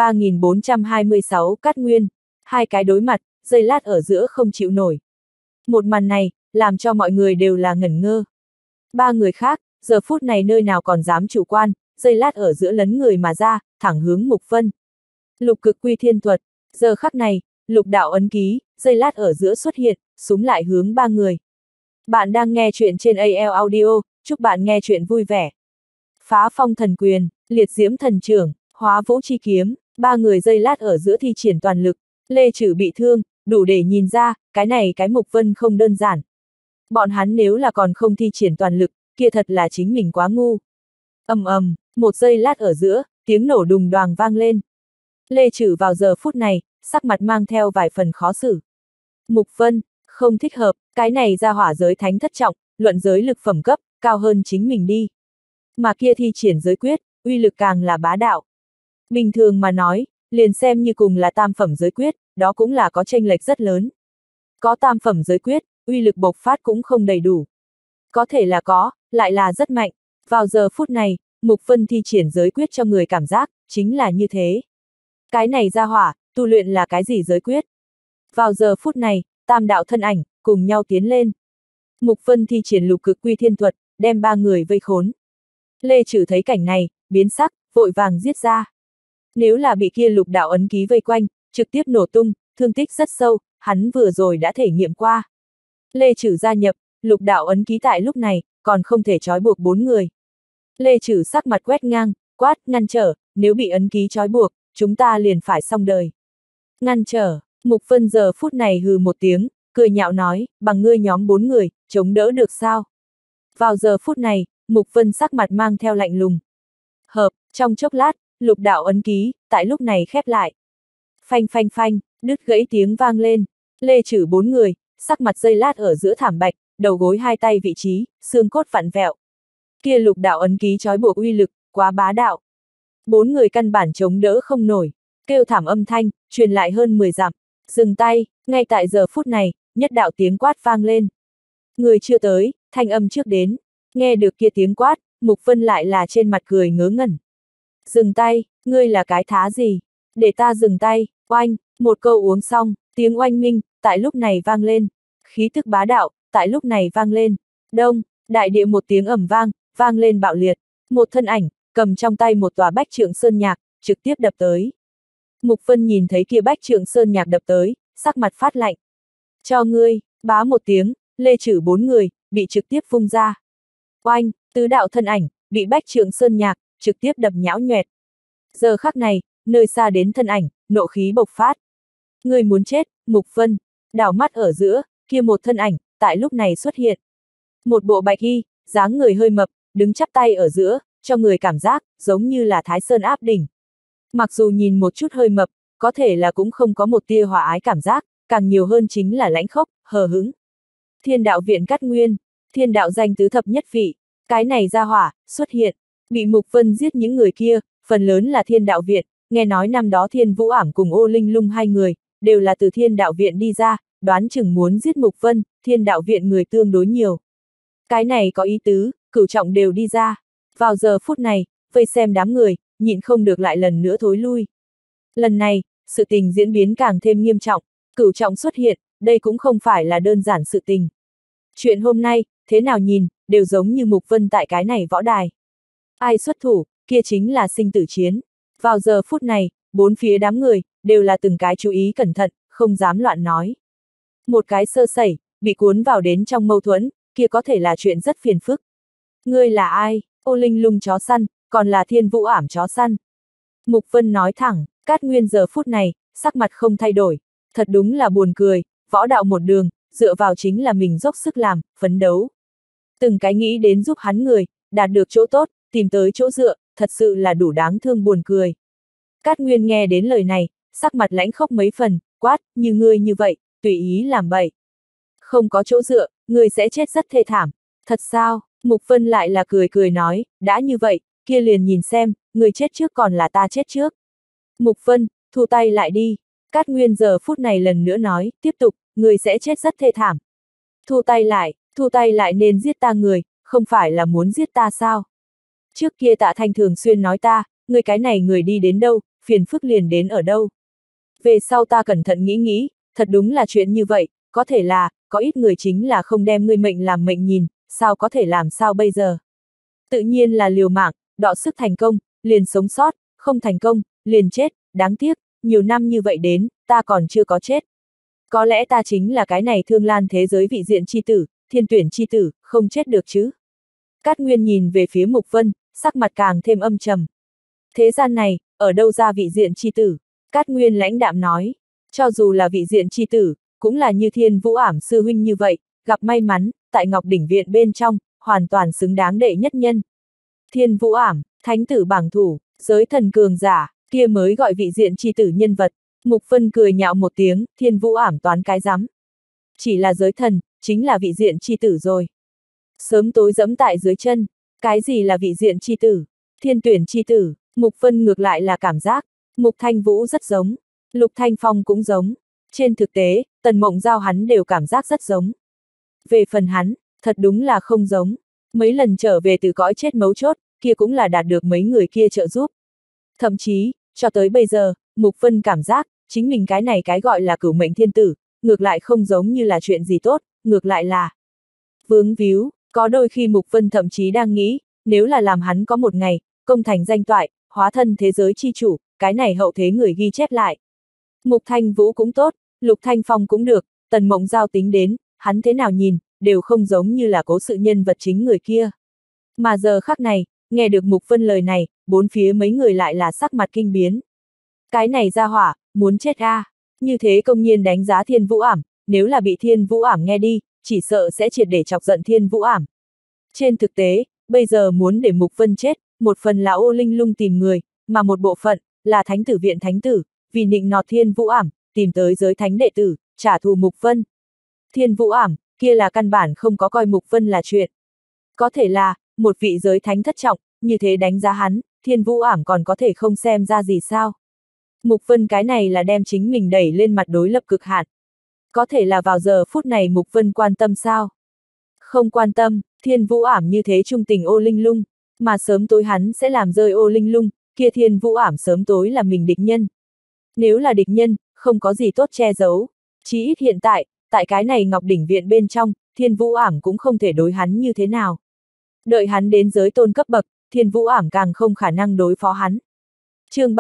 3426 Cát Nguyên, hai cái đối mặt, giây lát ở giữa không chịu nổi. Một màn này, làm cho mọi người đều là ngẩn ngơ. Ba người khác, giờ phút này nơi nào còn dám chủ quan, giây lát ở giữa lấn người mà ra, thẳng hướng Mục Vân. Lục cực quy thiên thuật, giờ khắc này, lục đạo ấn ký, giây lát ở giữa xuất hiện, súng lại hướng ba người. Bạn đang nghe chuyện trên AL Audio, chúc bạn nghe chuyện vui vẻ. Phá phong thần quyền, liệt diễm thần trưởng, hóa vũ chi kiếm, ba người giây lát ở giữa thi triển toàn lực. Lê Trử bị thương, đủ để nhìn ra, cái này cái Mục Vân không đơn giản. Bọn hắn nếu là còn không thi triển toàn lực, kia thật là chính mình quá ngu. Ầm ầm, một giây lát ở giữa, tiếng nổ đùng đoàng vang lên. Lê Trử vào giờ phút này, sắc mặt mang theo vài phần khó xử. Mục Vân, không thích hợp, cái này ra hỏa giới thánh thất trọng, luận giới lực phẩm cấp, cao hơn chính mình đi. Mà kia thi triển giới quyết, uy lực càng là bá đạo. Bình thường mà nói, liền xem như cùng là tam phẩm giới quyết, đó cũng là có chênh lệch rất lớn. Có tam phẩm giới quyết, uy lực bộc phát cũng không đầy đủ. Có thể là có, lại là rất mạnh. Vào giờ phút này, Mục Vân thi triển giới quyết cho người cảm giác, chính là như thế. Cái này ra hỏa, tu luyện là cái gì giới quyết? Vào giờ phút này, tam đạo thân ảnh, cùng nhau tiến lên. Mục Vân thi triển lục cực quy thiên thuật, đem ba người vây khốn. Lê Trử thấy cảnh này, biến sắc, vội vàng giết ra. Nếu là bị kia lục đạo ấn ký vây quanh, trực tiếp nổ tung, thương tích rất sâu, hắn vừa rồi đã thể nghiệm qua. Lê Trử gia nhập, lục đạo ấn ký tại lúc này, còn không thể trói buộc bốn người. Lê Trử sắc mặt quét ngang, quát, ngăn trở, nếu bị ấn ký trói buộc, chúng ta liền phải xong đời. Ngăn trở, Mục Vân giờ phút này hừ một tiếng, cười nhạo nói, bằng ngươi nhóm bốn người, chống đỡ được sao? Vào giờ phút này, Mục Vân sắc mặt mang theo lạnh lùng. Hợp, trong chốc lát, lục đạo ấn ký, tại lúc này khép lại. Phanh phanh phanh, đứt gãy tiếng vang lên. Lê Trử bốn người, sắc mặt giây lát ở giữa thảm bạch, đầu gối hai tay vị trí, xương cốt vặn vẹo. Kia lục đạo ấn ký trói buộc uy lực, quá bá đạo. Bốn người căn bản chống đỡ không nổi, kêu thảm âm thanh, truyền lại hơn 10 dặm. Dừng tay, ngay tại giờ phút này, nhất đạo tiếng quát vang lên. Người chưa tới, thanh âm trước đến. Nghe được kia tiếng quát, Mục Vân lại là trên mặt cười ngớ ngẩn. Dừng tay, ngươi là cái thá gì? Để ta dừng tay, oanh, một câu uống xong, tiếng oanh minh, tại lúc này vang lên. Khí tức bá đạo, tại lúc này vang lên. Đông, đại địa một tiếng ầm vang, vang lên bạo liệt. Một thân ảnh, cầm trong tay một tòa bách trượng sơn nhạc, trực tiếp đập tới. Mục Vân nhìn thấy kia bách trượng sơn nhạc đập tới, sắc mặt phát lạnh. Cho ngươi, bá một tiếng, Lê Trử bốn người, bị trực tiếp vung ra. Oanh, tứ đạo thân ảnh, bị bách trượng sơn nhạc, trực tiếp đập nhão nhoẹt. Giờ khắc này, nơi xa đến thân ảnh, nộ khí bộc phát. Ngươi muốn chết, Mục Vân, đảo mắt ở giữa, kia một thân ảnh, tại lúc này xuất hiện. Một bộ bạch y, dáng người hơi mập, đứng chắp tay ở giữa, cho người cảm giác, giống như là Thái Sơn áp đỉnh. Mặc dù nhìn một chút hơi mập, có thể là cũng không có một tia hòa ái cảm giác, càng nhiều hơn chính là lãnh khốc, hờ hững. Thiên đạo viện Cát Nguyên, thiên đạo danh tứ thập nhất vị, cái này ra hỏa, xuất hiện, bị Mục Vân giết những người kia, phần lớn là thiên đạo viện, nghe nói năm đó Thiên Vũ Ảm cùng Ô Linh Lung hai người, đều là từ Thiên Đạo Viện đi ra, đoán chừng muốn giết Mục Vân, Thiên Đạo Viện người tương đối nhiều. Cái này có ý tứ, Cửu Trọng đều đi ra. Vào giờ phút này, vây xem đám người, nhịn không được lại lần nữa thối lui. Lần này, sự tình diễn biến càng thêm nghiêm trọng, Cửu Trọng xuất hiện, đây cũng không phải là đơn giản sự tình. Chuyện hôm nay, thế nào nhìn, đều giống như Mục Vân tại cái này võ đài. Ai xuất thủ, kia chính là sinh tử chiến. Vào giờ phút này, bốn phía đám người, đều là từng cái chú ý cẩn thận, không dám loạn nói. Một cái sơ sẩy, bị cuốn vào đến trong mâu thuẫn, kia có thể là chuyện rất phiền phức. Ngươi là ai? Ô Linh Lung chó săn, còn là Thiên Vũ Ảm chó săn. Mục Vân nói thẳng, Cát Nguyên giờ phút này, sắc mặt không thay đổi. Thật đúng là buồn cười, võ đạo một đường, dựa vào chính là mình dốc sức làm, phấn đấu. Từng cái nghĩ đến giúp hắn người, đạt được chỗ tốt, tìm tới chỗ dựa, thật sự là đủ đáng thương buồn cười. Cát Nguyên nghe đến lời này, sắc mặt lãnh khốc mấy phần, quát, như ngươi như vậy, tùy ý làm bậy. Không có chỗ dựa, ngươi sẽ chết rất thê thảm. Thật sao? Mục Vân lại là cười cười nói, đã như vậy, kia liền nhìn xem, ngươi chết trước còn là ta chết trước. Mục Vân, thu tay lại đi. Cát Nguyên giờ phút này lần nữa nói, tiếp tục, ngươi sẽ chết rất thê thảm. Thu tay lại nên giết ta người, không phải là muốn giết ta sao? Trước kia Tạ Thanh thường xuyên nói ta, ngươi cái này người đi đến đâu, phiền phức liền đến ở đâu. Về sau ta cẩn thận nghĩ nghĩ, thật đúng là chuyện như vậy, có thể là, có ít người chính là không đem ngươi mệnh làm mệnh nhìn, sao có thể làm sao bây giờ? Tự nhiên là liều mạng, đọ sức thành công, liền sống sót, không thành công, liền chết, đáng tiếc, nhiều năm như vậy đến, ta còn chưa có chết. Có lẽ ta chính là cái này thương lan thế giới vị diện chi tử, thiên tuyển chi tử, không chết được chứ. Cát Nguyên nhìn về phía Mục Vân, sắc mặt càng thêm âm trầm. Thế gian này, ở đâu ra vị diện chi tử? Cát Nguyên lãnh đạm nói, cho dù là vị diện chi tử, cũng là như Thiên Vũ Ảm sư huynh như vậy, gặp may mắn, tại Ngọc Đỉnh Viện bên trong, hoàn toàn xứng đáng đệ nhất nhân. Thiên Vũ Ảm, thánh tử bảng thủ, giới thần cường giả, kia mới gọi vị diện chi tử nhân vật. Mục Vân cười nhạo một tiếng, Thiên Vũ Ảm toán cái rắm. Chỉ là giới thần, chính là vị diện chi tử rồi. Sớm tối dẫm tại dưới chân, cái gì là vị diện chi tử, thiên tuyển chi tử, Mục Vân ngược lại là cảm giác, Mục Thanh Vũ rất giống, Lục Thanh Phong cũng giống. Trên thực tế, Tần Mộng Giao hắn đều cảm giác rất giống. Về phần hắn, thật đúng là không giống. Mấy lần trở về từ cõi chết mấu chốt, kia cũng là đạt được mấy người kia trợ giúp. Thậm chí, cho tới bây giờ, Mục Vân cảm giác, chính mình cái này cái gọi là cửu mệnh thiên tử, ngược lại không giống như là chuyện gì tốt, ngược lại là vướng víu. Có đôi khi Mục Vân thậm chí đang nghĩ, nếu là làm hắn có một ngày, công thành danh toại, hóa thân thế giới chi chủ, cái này hậu thế người ghi chép lại. Mục Thanh Vũ cũng tốt, Lục Thanh Phong cũng được, Tần Mộng Giao tính đến, hắn thế nào nhìn, đều không giống như là cố sự nhân vật chính người kia. Mà giờ khắc này, nghe được Mục Vân lời này, bốn phía mấy người lại là sắc mặt kinh biến. Cái này ra hỏa, muốn chết a, như thế công nhiên đánh giá Thiên Vũ Ảm, nếu là bị Thiên Vũ Ảm nghe đi, chỉ sợ sẽ triệt để chọc giận Thiên Vũ Ảm. Trên thực tế, bây giờ muốn để Mục Vân chết, một phần là Ô Linh Lung tìm người, mà một bộ phận, là Thánh tử viện thánh tử, vì nịnh nọt Thiên Vũ Ảm, tìm tới giới thánh đệ tử, trả thù Mục Vân. Thiên Vũ Ảm, kia là căn bản không có coi Mục Vân là chuyện. Có thể là, một vị giới thánh thất trọng, như thế đánh giá hắn, Thiên Vũ Ảm còn có thể không xem ra gì sao. Mục Vân cái này là đem chính mình đẩy lên mặt đối lập cực hạn. Có thể là vào giờ phút này Mục Vân quan tâm sao? Không quan tâm, Thiên Vũ Ảm như thế trung tình Ô Linh Lung, mà sớm tối hắn sẽ làm rơi Ô Linh Lung, kia Thiên Vũ Ảm sớm tối là mình địch nhân. Nếu là địch nhân, không có gì tốt che giấu. Chí ít hiện tại, tại cái này Ngọc Đỉnh Viện bên trong, Thiên Vũ Ảm cũng không thể đối hắn như thế nào. Đợi hắn đến giới tôn cấp bậc, Thiên Vũ Ảm càng không khả năng đối phó hắn. Chương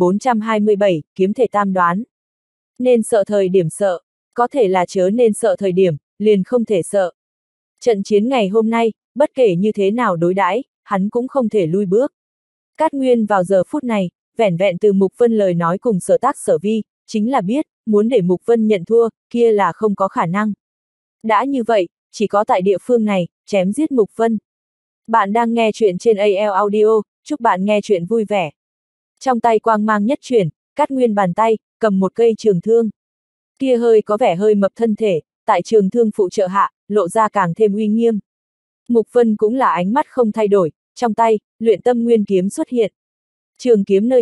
3427, kiếm thể tam đoán. Nên sợ thời điểm sợ, có thể là chớ nên sợ thời điểm, liền không thể sợ. Trận chiến ngày hôm nay, bất kể như thế nào đối đãi, hắn cũng không thể lui bước. Cát Nguyên vào giờ phút này, vẻn vẹn từ Mục Vân lời nói cùng sở tác sở vi, chính là biết, muốn để Mục Vân nhận thua, kia là không có khả năng. Đã như vậy, chỉ có tại địa phương này, chém giết Mục Vân. Bạn đang nghe chuyện trên AL Audio, chúc bạn nghe chuyện vui vẻ. Trong tay quang mang nhất chuyển, Cát Nguyên bàn tay, cầm một cây trường thương. Kia hơi có vẻ hơi mập thân thể, tại trường thương phụ trợ hạ, lộ ra càng thêm uy nghiêm. Mục Vân cũng là ánh mắt không thay đổi, trong tay, luyện tâm nguyên kiếm xuất hiện. Trường kiếm nơi tay,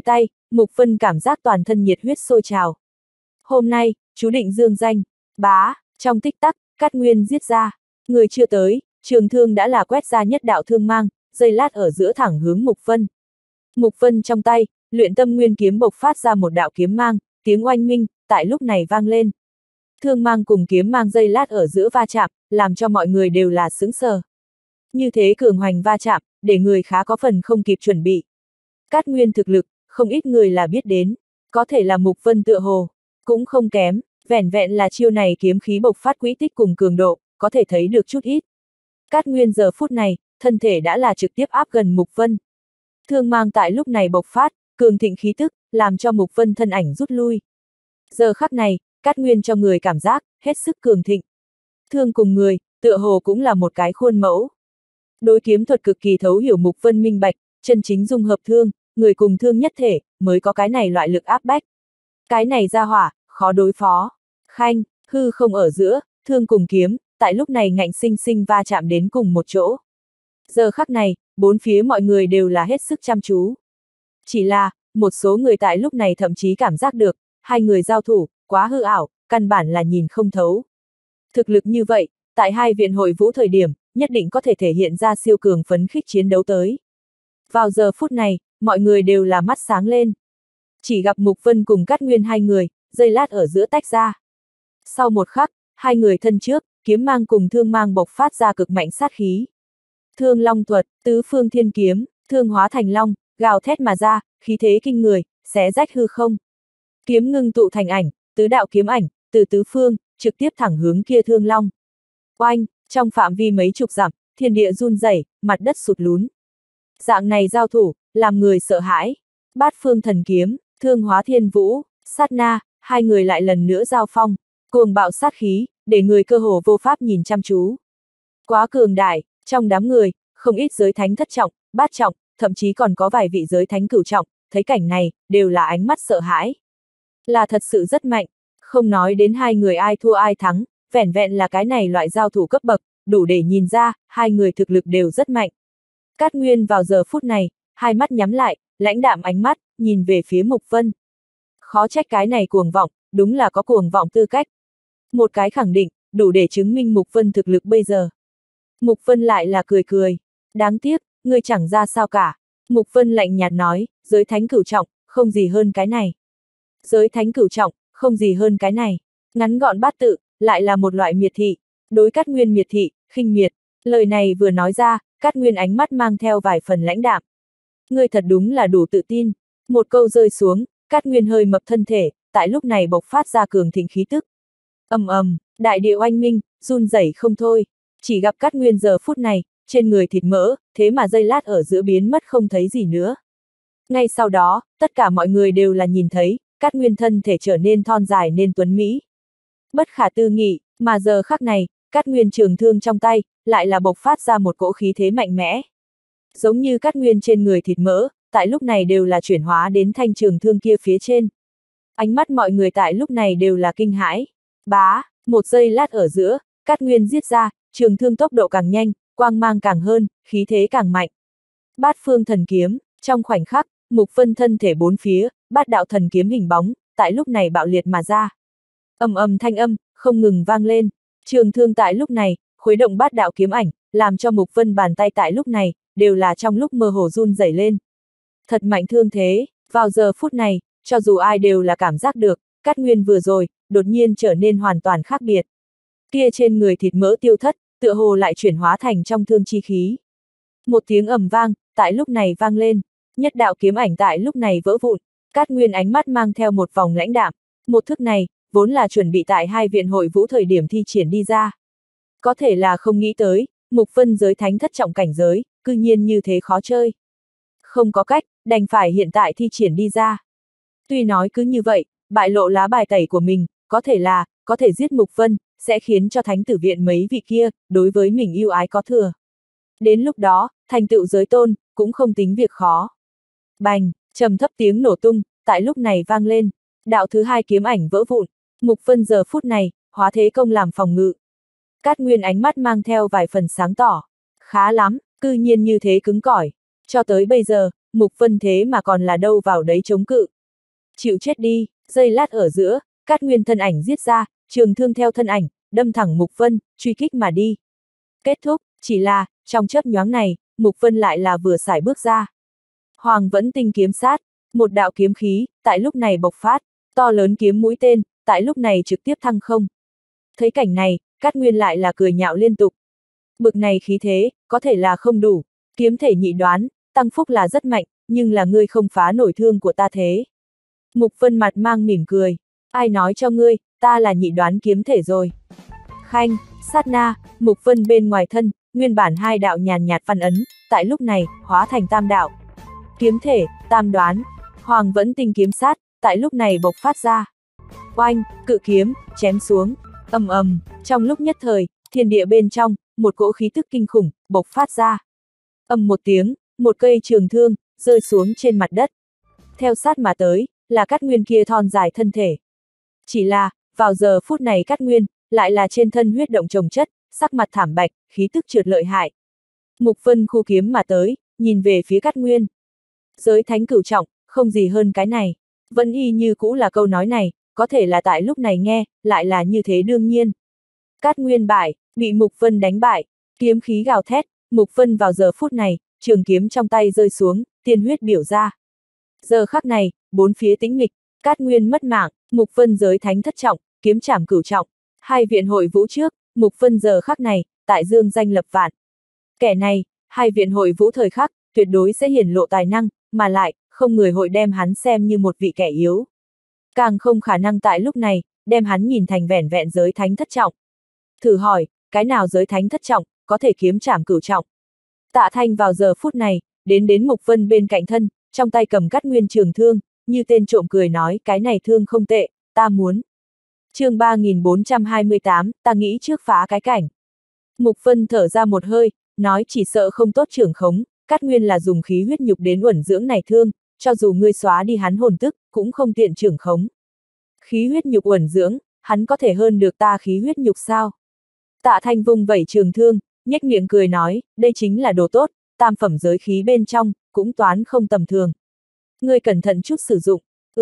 Mục Vân cảm giác toàn thân nhiệt huyết sôi trào. Hôm nay, chú định dương danh, bá, trong tích tắc, Cát Nguyên giết ra. Người chưa tới, trường thương đã là quét ra nhất đạo thương mang, giây lát ở giữa thẳng hướng Mục Vân. Mục Vân trong tay, luyện tâm nguyên kiếm bộc phát ra một đạo kiếm mang, tiếng oanh minh, tại lúc này vang lên. Thương mang cùng kiếm mang giây lát ở giữa va chạm, làm cho mọi người đều là sững sờ. Như thế cường hoành va chạm, để người khá có phần không kịp chuẩn bị. Cát Nguyên thực lực, không ít người là biết đến, có thể là Mục Vân tựa hồ, cũng không kém, vẻn vẹn là chiêu này kiếm khí bộc phát quỹ tích cùng cường độ, có thể thấy được chút ít. Cát Nguyên giờ phút này, thân thể đã là trực tiếp áp gần Mục Vân. Thương mang tại lúc này bộc phát, cường thịnh khí tức, làm cho Mục Vân thân ảnh rút lui. Giờ khắc này, Cát Nguyên cho người cảm giác, hết sức cường thịnh. Thương cùng người, tựa hồ cũng là một cái khuôn mẫu. Đối kiếm thuật cực kỳ thấu hiểu Mục Vân minh bạch, chân chính dung hợp thương, người cùng thương nhất thể, mới có cái này loại lực áp bách. Cái này ra hỏa, khó đối phó. Khanh, hư không ở giữa, thương cùng kiếm, tại lúc này ngạnh sinh sinh va chạm đến cùng một chỗ. Giờ khắc này, bốn phía mọi người đều là hết sức chăm chú. Chỉ là, một số người tại lúc này thậm chí cảm giác được, hai người giao thủ, quá hư ảo, căn bản là nhìn không thấu. Thực lực như vậy, tại hai viện hội vũ thời điểm, nhất định có thể thể hiện ra siêu cường phấn khích chiến đấu tới. Vào giờ phút này, mọi người đều là mắt sáng lên. Chỉ gặp Mục Vân cùng Cát Nguyên hai người, giây lát ở giữa tách ra. Sau một khắc, hai người thân trước, kiếm mang cùng thương mang bộc phát ra cực mạnh sát khí. Thương long thuật, tứ phương thiên kiếm, thương hóa thành long, gào thét mà ra, khí thế kinh người, xé rách hư không. Kiếm ngưng tụ thành ảnh, tứ đạo kiếm ảnh, từ tứ phương, trực tiếp thẳng hướng kia thương long. Oanh, trong phạm vi mấy chục dặm, thiên địa run rẩy, mặt đất sụt lún. Dạng này giao thủ, làm người sợ hãi. Bát phương thần kiếm, thương hóa thiên vũ, sát na, hai người lại lần nữa giao phong, cuồng bạo sát khí, để người cơ hồ vô pháp nhìn chăm chú. Quá cường đại, trong đám người, không ít giới thánh thất trọng, bát trọng, thậm chí còn có vài vị giới thánh cửu trọng, thấy cảnh này, đều là ánh mắt sợ hãi. Là thật sự rất mạnh, không nói đến hai người ai thua ai thắng, vẻn vẹn là cái này loại giao thủ cấp bậc, đủ để nhìn ra, hai người thực lực đều rất mạnh. Cát Nguyên vào giờ phút này, hai mắt nhắm lại, lãnh đạm ánh mắt, nhìn về phía Mục Vân. Khó trách cái này cuồng vọng, đúng là có cuồng vọng tư cách. Một cái khẳng định, đủ để chứng minh Mục Vân thực lực bây giờ. Mục Vân lại là cười cười. Đáng tiếc, ngươi chẳng ra sao cả. Mục Vân lạnh nhạt nói, giới thánh cửu trọng, không gì hơn cái này. Giới thánh cửu trọng, không gì hơn cái này. Ngắn gọn bát tự, lại là một loại miệt thị. Đối Cát Nguyên miệt thị, khinh miệt. Lời này vừa nói ra, Cát Nguyên ánh mắt mang theo vài phần lãnh đạm. Ngươi thật đúng là đủ tự tin. Một câu rơi xuống, Cát Nguyên hơi mập thân thể, tại lúc này bộc phát ra cường thịnh khí tức. Ầm ầm, đại địa oanh minh, run rẩy không thôi. Chỉ gặp Cát Nguyên giờ phút này, trên người thịt mỡ, thế mà giây lát ở giữa biến mất không thấy gì nữa. Ngay sau đó, tất cả mọi người đều là nhìn thấy, Cát Nguyên thân thể trở nên thon dài nên tuấn mỹ. Bất khả tư nghị, mà giờ khắc này, Cát Nguyên trường thương trong tay, lại là bộc phát ra một cỗ khí thế mạnh mẽ. Giống như Cát Nguyên trên người thịt mỡ, tại lúc này đều là chuyển hóa đến thanh trường thương kia phía trên. Ánh mắt mọi người tại lúc này đều là kinh hãi. Bá, một giây lát ở giữa, Cát Nguyên giết ra, trường thương tốc độ càng nhanh, quang mang càng hơn, khí thế càng mạnh. Bát phương thần kiếm, trong khoảnh khắc, Mục Vân thân thể bốn phía, bát đạo thần kiếm hình bóng, tại lúc này bạo liệt mà ra. Ầm ầm thanh âm, không ngừng vang lên. Trường thương tại lúc này, khuấy động bát đạo kiếm ảnh, làm cho Mục Vân bàn tay tại lúc này, đều là trong lúc mơ hồ run rẩy lên. Thật mạnh thương thế, vào giờ phút này, cho dù ai đều là cảm giác được, Cát Nguyên vừa rồi, đột nhiên trở nên hoàn toàn khác biệt. Kia trên người thịt mỡ tiêu thất, tựa hồ lại chuyển hóa thành trong thương chi khí. Một tiếng ầm vang, tại lúc này vang lên, nhất đạo kiếm ảnh tại lúc này vỡ vụn, Cát Nguyên ánh mắt mang theo một vòng lãnh đạm. Một thức này, vốn là chuẩn bị tại hai viện hội vũ thời điểm thi triển đi ra. Có thể là không nghĩ tới, Mục Vân giới thánh thất trọng cảnh giới, cư nhiên như thế khó chơi. Không có cách, đành phải hiện tại thi triển đi ra. Tuy nói cứ như vậy, bại lộ lá bài tẩy của mình, có thể giết Mục Vân, sẽ khiến cho thánh tử viện mấy vị kia, đối với mình yêu ái có thừa. Đến lúc đó, thành tựu giới tôn, cũng không tính việc khó. Bành, trầm thấp tiếng nổ tung, tại lúc này vang lên, đạo thứ hai kiếm ảnh vỡ vụn, Mục Vân giờ phút này, hóa thế công làm phòng ngự. Cát Nguyên ánh mắt mang theo vài phần sáng tỏ. Khá lắm, cư nhiên như thế cứng cỏi. Cho tới bây giờ, Mục Vân thế mà còn là đâu vào đấy chống cự, Chịu chết đi, giây lát ở giữa, Cát Nguyên thân ảnh giết ra, trường thương theo thân ảnh, đâm thẳng Mục Vân, truy kích mà đi. Kết thúc, chỉ là, trong chớp nhoáng này, Mục Vân lại là vừa sải bước ra. Hoàng Vẫn Tinh kiếm sát, một đạo kiếm khí, tại lúc này bộc phát, to lớn kiếm mũi tên, tại lúc này trực tiếp thăng không. Thấy cảnh này, Cát Nguyên lại là cười nhạo liên tục. Bực này khí thế, có thể là không đủ, kiếm thể nhị đoán, tăng phúc là rất mạnh, nhưng là ngươi không phá nổi thương của ta thế. Mục Vân mặt mang mỉm cười, ai nói cho ngươi, ta là nhị đoán kiếm thể rồi. Khanh, sát na, Mục Vân bên ngoài thân, nguyên bản hai đạo nhàn nhạt văn ấn, tại lúc này, hóa thành tam đạo. Kiếm thể, tam đoán, Hoàng Vẫn Tinh kiếm sát, tại lúc này bộc phát ra. Oanh, cự kiếm, chém xuống, ầm ầm, trong lúc nhất thời, thiên địa bên trong, một cỗ khí tức kinh khủng, bộc phát ra. Ầm một tiếng, một cây trường thương, rơi xuống trên mặt đất. Theo sát mà tới, là Cát Nguyên kia thon dài thân thể. Chỉ là, vào giờ phút này Cát Nguyên, lại là trên thân huyết động chồng chất, sắc mặt thảm bạch, khí tức trượt lợi hại. Mục Vân khu kiếm mà tới, nhìn về phía Cát Nguyên. Giới thánh cửu trọng, không gì hơn cái này. Vẫn y như cũ là câu nói này, có thể là tại lúc này nghe, lại là như thế đương nhiên. Cát Nguyên bại, bị Mục Vân đánh bại, kiếm khí gào thét, Mục Vân vào giờ phút này, trường kiếm trong tay rơi xuống, tiên huyết biểu ra. Giờ khắc này, bốn phía tĩnh mịch, Cát Nguyên mất mạng, Mục Vân giới thánh thất trọng, kiếm trảm cửu trọng. Hai viện hội vũ trước, Mục Vân giờ khắc này, tại dương danh lập vạn. Kẻ này, hai viện hội vũ thời khắc, tuyệt đối sẽ hiển lộ tài năng, mà lại, không người hội đem hắn xem như một vị kẻ yếu. Càng không khả năng tại lúc này, đem hắn nhìn thành vẻn vẹn giới thánh thất trọng. Thử hỏi, cái nào giới thánh thất trọng, có thể kiếm trảm cửu trọng? Tạ Thanh vào giờ phút này, đến Mục Vân bên cạnh thân, trong tay cầm Cát Nguyên trường thương, như tên trộm cười nói cái này thương không tệ, ta muốn. Chương 3428, ta nghĩ trước phá cái cảnh. Mục Vân thở ra một hơi, nói chỉ sợ không tốt trưởng khống, Cát Nguyên là dùng khí huyết nhục đến uẩn dưỡng này thương, cho dù ngươi xóa đi hắn hồn tức, cũng không tiện trưởng khống. Khí huyết nhục uẩn dưỡng, hắn có thể hơn được ta khí huyết nhục sao? Tạ Thanh vung vẩy trường thương, nhếch miệng cười nói, đây chính là đồ tốt, tam phẩm giới khí bên trong, cũng toán không tầm thường. Ngươi cẩn thận chút sử dụng.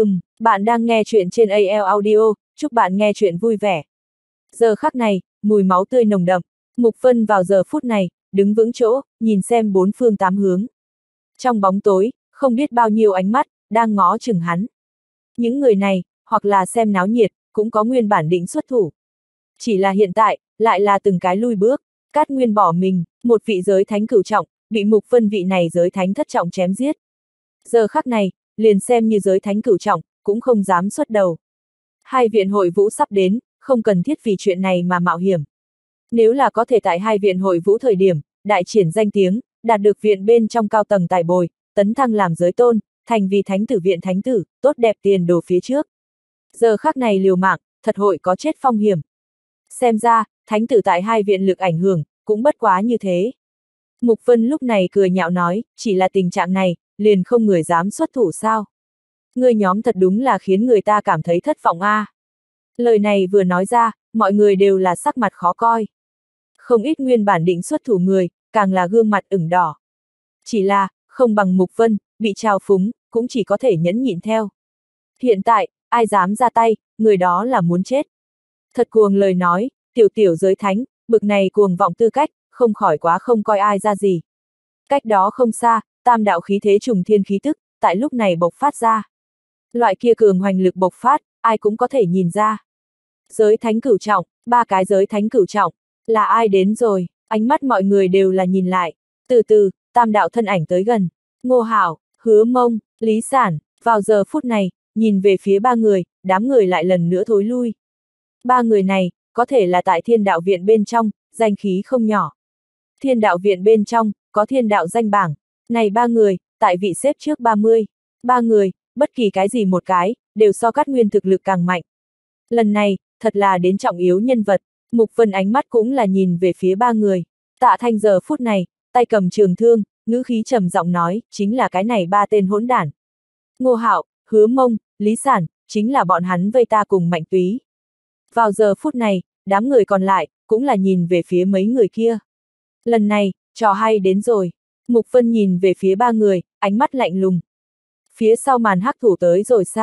Bạn đang nghe chuyện trên AL Audio, chúc bạn nghe chuyện vui vẻ. Giờ khắc này, mùi máu tươi nồng đậm, Mục Vân vào giờ phút này, đứng vững chỗ, nhìn xem bốn phương tám hướng. Trong bóng tối, không biết bao nhiêu ánh mắt, đang ngó chừng hắn. Những người này, hoặc là xem náo nhiệt, cũng có nguyên bản định xuất thủ. Chỉ là hiện tại, lại là từng cái lui bước, Cát Nguyên bỏ mình, một vị giới thánh cửu trọng, bị Mục Vân vị này giới thánh thất trọng chém giết. Giờ khắc này, liền xem như giới thánh cửu trọng, cũng không dám xuất đầu. Hai viện hội vũ sắp đến, không cần thiết vì chuyện này mà mạo hiểm. Nếu là có thể tại hai viện hội vũ thời điểm, đại triển danh tiếng, đạt được viện bên trong cao tầng tài bồi, tấn thăng làm giới tôn, thành vì thánh tử viện thánh tử, tốt đẹp tiền đồ phía trước. Giờ khắc này liều mạng, thật hội có chết phong hiểm. Xem ra, thánh tử tại hai viện lực ảnh hưởng, cũng bất quá như thế. Mục Vân lúc này cười nhạo nói, chỉ là tình trạng này, liền không người dám xuất thủ sao. Ngươi nhóm thật đúng là khiến người ta cảm thấy thất vọng a. Lời này vừa nói ra, mọi người đều là sắc mặt khó coi. Không ít nguyên bản định xuất thủ người, càng là gương mặt ửng đỏ. Chỉ là, không bằng Mục Vân, bị trào phúng, cũng chỉ có thể nhẫn nhịn theo. Hiện tại, ai dám ra tay, người đó là muốn chết. Thật cuồng lời nói, tiểu giới thánh, bực này cuồng vọng tư cách, không khỏi quá không coi ai ra gì. Cách đó không xa, tam đạo khí thế trùng thiên khí tức, tại lúc này bộc phát ra. Loại kia cường hoành lực bộc phát, ai cũng có thể nhìn ra. Giới thánh cửu trọng, ba cái giới thánh cửu trọng, là ai đến rồi, ánh mắt mọi người đều là nhìn lại. Từ từ, tam đạo thân ảnh tới gần. Ngô Hảo, Hứa Mông, Lý Sản, vào giờ phút này, nhìn về phía ba người, đám người lại lần nữa thối lui. Ba người này, có thể là tại thiên đạo viện bên trong, danh khí không nhỏ. Thiên đạo viện bên trong, có thiên đạo danh bảng. Này ba người, tại vị xếp trước 30. Ba người, bất kỳ cái gì một cái, đều so Cát Nguyên thực lực càng mạnh. Lần này, thật là đến trọng yếu nhân vật, Mục Vân ánh mắt cũng là nhìn về phía ba người. Tạ Thanh giờ phút này, tay cầm trường thương, ngữ khí trầm giọng nói, chính là cái này ba tên hỗn đản. Ngô Hạo, Hứa Mông, Lý Sản, chính là bọn hắn vây ta cùng Mạnh Túy. Vào giờ phút này, đám người còn lại, cũng là nhìn về phía mấy người kia. Lần này, trò hay đến rồi. Mục Vân nhìn về phía ba người, ánh mắt lạnh lùng. Phía sau màn hắc thủ tới rồi sao?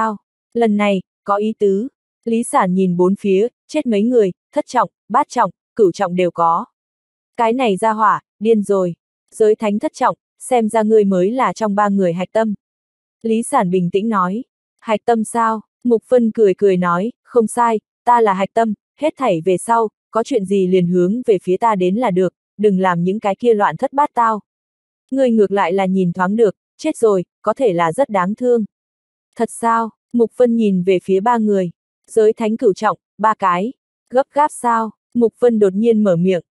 Lần này, có ý tứ. Lý Sản nhìn bốn phía, chết mấy người, thất trọng, bát trọng, cửu trọng đều có. Cái này ra hỏa, điên rồi. Giới thánh thất trọng, xem ra ngươi mới là trong ba người hạch tâm. Lý Sản bình tĩnh nói. Hạch tâm sao? Mục Vân cười cười nói, không sai, ta là hạch tâm, hết thảy về sau, có chuyện gì liền hướng về phía ta đến là được, đừng làm những cái kia loạn thất bát tao. Ngươi ngược lại là nhìn thoáng được, chết rồi, có thể là rất đáng thương. Thật sao? Mục Vân nhìn về phía ba người. Giới thánh cửu trọng, ba cái. Gấp gáp sao? Mục Vân đột nhiên mở miệng.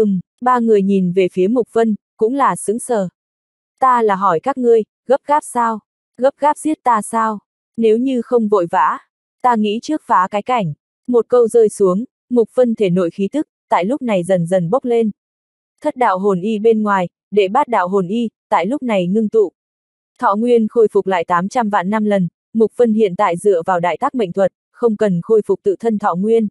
Ba người nhìn về phía Mục Vân, cũng là sững sờ. Ta là hỏi các ngươi, gấp gáp sao? Gấp gáp giết ta sao? Nếu như không vội vã, ta nghĩ trước phá cái cảnh. Một câu rơi xuống, Mục Vân thể nội khí tức, tại lúc này dần dần bốc lên. Thất đạo hồn y bên ngoài, đệ bát đạo hồn y, tại lúc này ngưng tụ. Thọ nguyên khôi phục lại 800 vạn năm lần, Mục Vân hiện tại dựa vào đại tác mệnh thuật, không cần khôi phục tự thân thọ nguyên.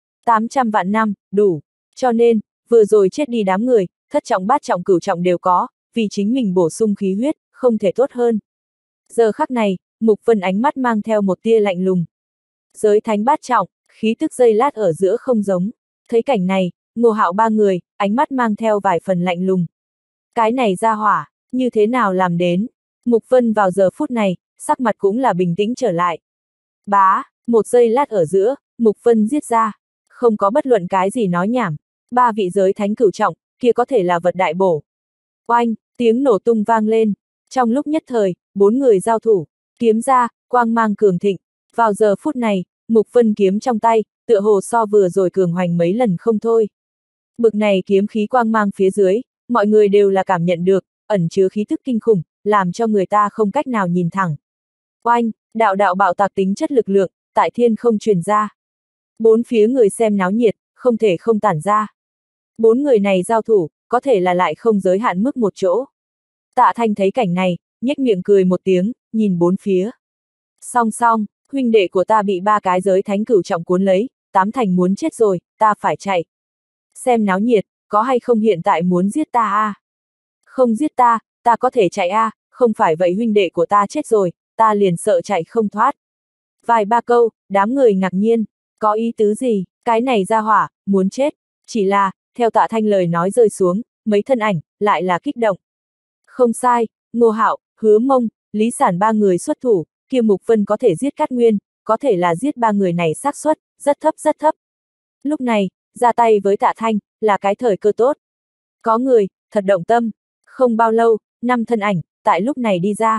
800 vạn năm, đủ. Cho nên, vừa rồi chết đi đám người, thất trọng bát trọng cửu trọng đều có, vì chính mình bổ sung khí huyết, không thể tốt hơn. Giờ khắc này, Mục Vân ánh mắt mang theo một tia lạnh lùng. Giới thánh bát trọng, khí tức giây lát ở giữa không giống. Thấy cảnh này, Ngô Hạo ba người, ánh mắt mang theo vài phần lạnh lùng. Cái này ra hỏa, như thế nào làm đến? Mục Vân vào giờ phút này, sắc mặt cũng là bình tĩnh trở lại. Bá, một giây lát ở giữa, Mục Vân giết ra. Không có bất luận cái gì nói nhảm. Ba vị giới thánh cửu trọng, kia có thể là vật đại bổ. Oanh, tiếng nổ tung vang lên. Trong lúc nhất thời, bốn người giao thủ, kiếm ra, quang mang cường thịnh. Vào giờ phút này, Mục Vân kiếm trong tay, tựa hồ so vừa rồi cường hoành mấy lần không thôi. Bực này kiếm khí quang mang phía dưới, mọi người đều là cảm nhận được, ẩn chứa khí tức kinh khủng, làm cho người ta không cách nào nhìn thẳng. Oanh, đạo đạo bạo tạc tính chất lực lượng, tại thiên không truyền ra. Bốn phía người xem náo nhiệt, không thể không tản ra. Bốn người này giao thủ, có thể là lại không giới hạn mức một chỗ. Tạ Thanh thấy cảnh này, nhếch miệng cười một tiếng, nhìn bốn phía. Song song, huynh đệ của ta bị ba cái giới thánh cửu trọng cuốn lấy, tám thành muốn chết rồi, ta phải chạy. Xem náo nhiệt, có hay không hiện tại muốn giết ta à? Không giết ta, ta có thể chạy à, không phải vậy huynh đệ của ta chết rồi, ta liền sợ chạy không thoát. Vài ba câu, đám người ngạc nhiên, có ý tứ gì, cái này ra hỏa, muốn chết. Chỉ là, theo Tạ Thanh lời nói rơi xuống, mấy thân ảnh, lại là kích động. Không sai, Ngô Hạo, Hứa Mông, Lý Sản ba người xuất thủ, kia Mục Vân có thể giết Cát Nguyên, có thể là giết ba người này xác suất, rất thấp rất thấp. Lúc này, ra tay với Tạ Thanh, là cái thời cơ tốt. Có người, thật động tâm. Không bao lâu, 5 thân ảnh, tại lúc này đi ra.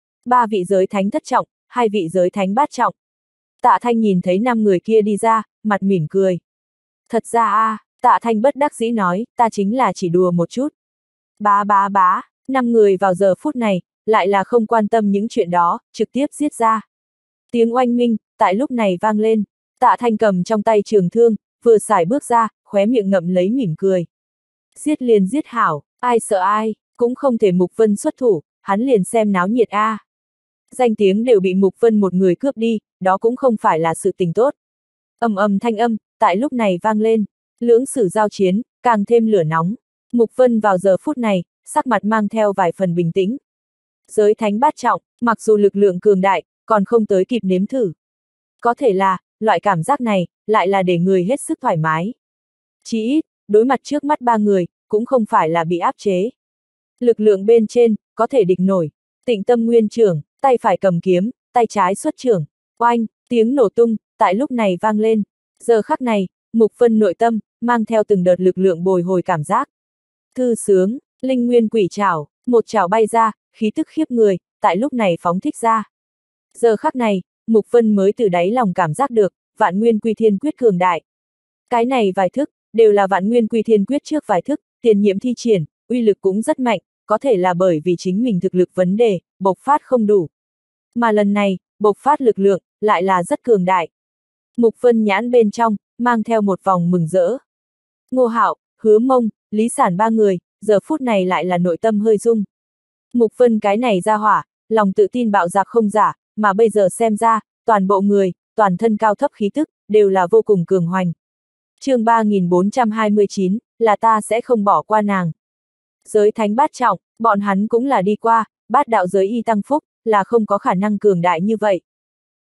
3 vị giới thánh thất trọng, 2 vị giới thánh bát trọng. Tạ Thanh nhìn thấy 5 người kia đi ra, mặt mỉm cười. Thật ra a, Tạ Thanh bất đắc dĩ nói, ta chính là chỉ đùa một chút. Bá bá bá, 5 người vào giờ phút này, lại là không quan tâm những chuyện đó, trực tiếp giết ra. Tiếng oanh minh, tại lúc này vang lên, Tạ Thanh cầm trong tay trường thương, vừa xài bước ra, khóe miệng ngậm lấy mỉm cười. Giết liền giết hảo, ai sợ ai, cũng không thể Mục Vân xuất thủ, hắn liền xem náo nhiệt a. Danh tiếng đều bị Mục Vân một người cướp đi, đó cũng không phải là sự tình tốt. Ầm ầm thanh âm, tại lúc này vang lên, lưỡng sử giao chiến, càng thêm lửa nóng. Mục Vân vào giờ phút này, sắc mặt mang theo vài phần bình tĩnh. Giới thánh bát trọng, mặc dù lực lượng cường đại, còn không tới kịp nếm thử. Có thể là, loại cảm giác này, lại là để người hết sức thoải mái. Chỉ ít, đối mặt trước mắt ba người, cũng không phải là bị áp chế. Lực lượng bên trên, có thể địch nổi. Tịnh Tâm Nguyên trưởng, tay phải cầm kiếm, tay trái xuất trưởng. Oanh, tiếng nổ tung, tại lúc này vang lên. Giờ khắc này, Mục Vân nội tâm, mang theo từng đợt lực lượng bồi hồi cảm giác. Thư sướng, linh nguyên quỷ trảo, một trảo bay ra, khí tức khiếp người, tại lúc này phóng thích ra. Giờ khắc này, Mục Vân mới từ đáy lòng cảm giác được, Vạn Nguyên Quy Thiên Quyết cường đại. Cái này vài thức, đều là Vạn Nguyên Quy Thiên Quyết trước vài thức, tiền nhiệm thi triển, uy lực cũng rất mạnh, có thể là bởi vì chính mình thực lực vấn đề, bộc phát không đủ. Mà lần này, bộc phát lực lượng, lại là rất cường đại. Mục Vân nhãn bên trong, mang theo một vòng mừng rỡ. Ngô Hạo, Hứa Mông, Lý Sản ba người, giờ phút này lại là nội tâm hơi rung. Mục Vân cái này ra hỏa, lòng tự tin bạo dạn không giả, mà bây giờ xem ra, toàn bộ người, toàn thân cao thấp khí tức, đều là vô cùng cường hoành. Chương 3429, là ta sẽ không bỏ qua nàng. Giới thánh bát trọng, bọn hắn cũng là đi qua, bát đạo giới y tăng phúc, là không có khả năng cường đại như vậy.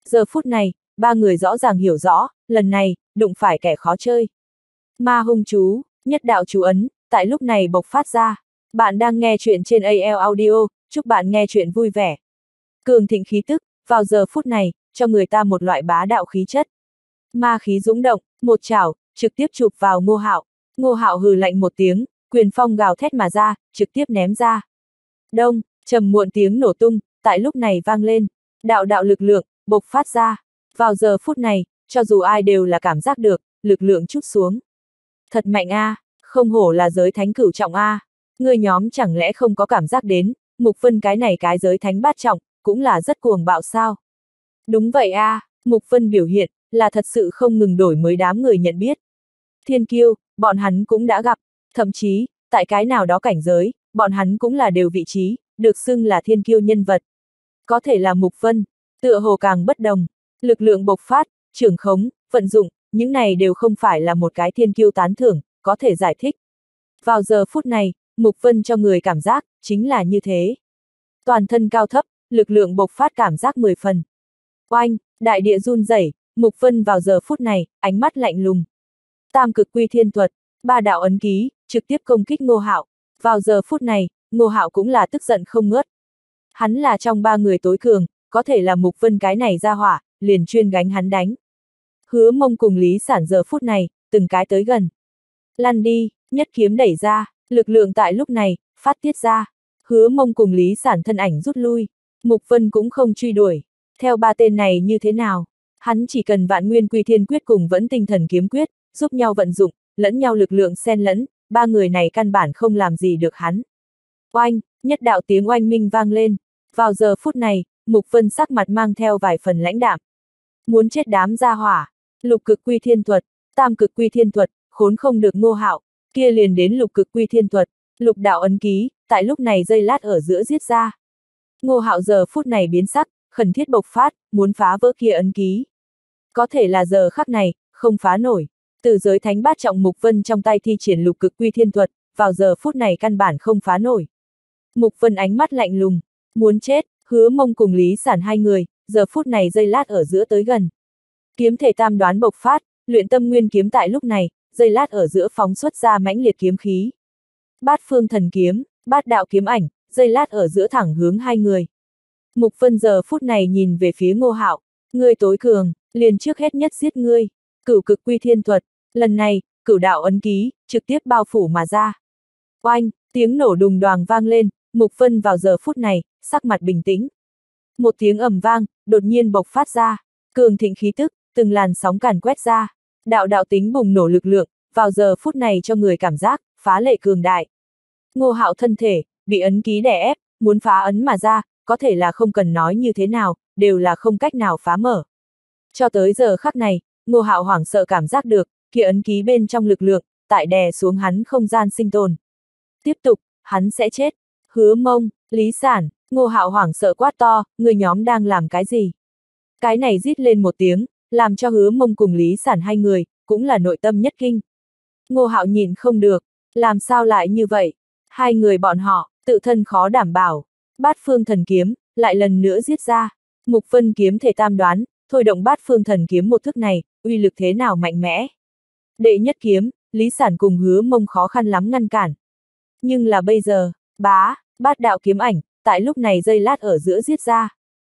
Giờ phút này, ba người rõ ràng hiểu rõ, lần này, đụng phải kẻ khó chơi. Ma hung chú, nhất đạo chú ấn, tại lúc này bộc phát ra. Bạn đang nghe chuyện trên AL Audio, chúc bạn nghe chuyện vui vẻ. Cường thịnh khí tức, vào giờ phút này, cho người ta một loại bá đạo khí chất. Ma khí dũng động, một chảo, trực tiếp chụp vào Ngô Hạo. Ngô Hạo hừ lạnh một tiếng, quyền phong gào thét mà ra, trực tiếp ném ra. Đông, trầm muộn tiếng nổ tung, tại lúc này vang lên. Đạo đạo lực lượng, bộc phát ra. Vào giờ phút này, cho dù ai đều là cảm giác được, lực lượng trút xuống. Thật mạnh a, không hổ là giới thánh cửu trọng a. Người nhóm chẳng lẽ không có cảm giác đến, Mục Vân cái này cái giới thánh bát trọng, cũng là rất cuồng bạo sao? Đúng vậy a, Mục Vân biểu hiện, là thật sự không ngừng đổi mới đám người nhận biết. Thiên kiêu, bọn hắn cũng đã gặp, thậm chí, tại cái nào đó cảnh giới, bọn hắn cũng là đều vị trí, được xưng là thiên kiêu nhân vật. Có thể là Mục Vân, tựa hồ càng bất đồng, lực lượng bộc phát, trưởng khống, vận dụng, những này đều không phải là một cái thiên kiêu tán thưởng, có thể giải thích. Vào giờ phút này, Mục Vân cho người cảm giác, chính là như thế. Toàn thân cao thấp, lực lượng bộc phát cảm giác 10 phần. Oanh, đại địa run rẩy, Mục Vân vào giờ phút này, ánh mắt lạnh lùng. Tam cực quy thiên thuật, ba đạo ấn ký, trực tiếp công kích Ngô Hạo. Vào giờ phút này, Ngô Hạo cũng là tức giận không ngớt. Hắn là trong ba người tối cường, có thể là Mục Vân cái này ra hỏa, liền chuyên gánh hắn đánh. Hứa Mông cùng Lý Sản giờ phút này, từng cái tới gần. Lăn đi, nhất kiếm đẩy ra, lực lượng tại lúc này, phát tiết ra. Hứa Mông cùng Lý Sản thân ảnh rút lui. Mục Vân cũng không truy đuổi. Theo ba tên này như thế nào? Hắn chỉ cần Vạn Nguyên Quy Thiên Quyết cùng Vẫn Tinh Thần Kiếm Quyết, giúp nhau vận dụng, lẫn nhau lực lượng xen lẫn, ba người này căn bản không làm gì được hắn. Oanh, nhất đạo tiếng oanh minh vang lên. Vào giờ phút này, Mục Vân sắc mặt mang theo vài phần lãnh đạm. Muốn chết đám gia hỏa, lục cực quy thiên thuật, tam cực quy thiên thuật, khốn không được Ngô Hạo, kia liền đến lục cực quy thiên thuật, lục đạo ấn ký, tại lúc này giây lát ở giữa giết ra. Ngô Hạo giờ phút này biến sắc, khẩn thiết bộc phát, muốn phá vỡ kia ấn ký. Có thể là giờ khắc này, không phá nổi. Từ giới thánh bát trọng Mục Vân trong tay thi triển lục cực quy thiên thuật, vào giờ phút này căn bản không phá nổi. Mục Vân ánh mắt lạnh lùng, muốn chết, Hứa Mông cùng Lý Sản hai người, giờ phút này giây lát ở giữa tới gần. Kiếm thể tam đoán bộc phát, luyện tâm nguyên kiếm tại lúc này, giây lát ở giữa phóng xuất ra mãnh liệt kiếm khí. Bát phương thần kiếm, bát đạo kiếm ảnh, giây lát ở giữa thẳng hướng hai người. Mục Vân giờ phút này nhìn về phía Ngô Hạo, ngươi tối cường, liền trước hết nhất giết ngươi. Cửu cực quy thiên thuật, lần này, cửu đạo ấn ký, trực tiếp bao phủ mà ra. Oanh, tiếng nổ đùng đoàng vang lên, Mục Vân vào giờ phút này, sắc mặt bình tĩnh. Một tiếng ầm vang, đột nhiên bộc phát ra, cường thịnh khí tức, từng làn sóng càn quét ra. Đạo đạo tính bùng nổ lực lượng, vào giờ phút này cho người cảm giác, phá lệ cường đại. Ngô Hạo thân thể, bị ấn ký đè ép, muốn phá ấn mà ra, có thể là không cần nói như thế nào, đều là không cách nào phá mở. Cho tới giờ khắc này, Ngô Hạo hoảng sợ cảm giác được, kia ấn ký bên trong lực lượng, tại đè xuống hắn không gian sinh tồn. Tiếp tục, hắn sẽ chết. Hứa Mông, Lý Sản, Ngô Hạo hoảng sợ quát to, người nhóm đang làm cái gì? Cái này rít lên một tiếng, làm cho Hứa Mông cùng Lý Sản hai người, cũng là nội tâm nhất kinh. Ngô Hạo nhìn không được, làm sao lại như vậy? Hai người bọn họ, tự thân khó đảm bảo. Bát phương thần kiếm, lại lần nữa giết ra. Mục Vân kiếm thể tam đoán, thôi động bát phương thần kiếm một thức này, uy lực thế nào mạnh mẽ. Đệ nhất kiếm, Lý Sản cùng Hứa Mông khó khăn lắm ngăn cản. Nhưng là bây giờ, bát đạo kiếm ảnh, tại lúc này giây lát ở giữa giết ra.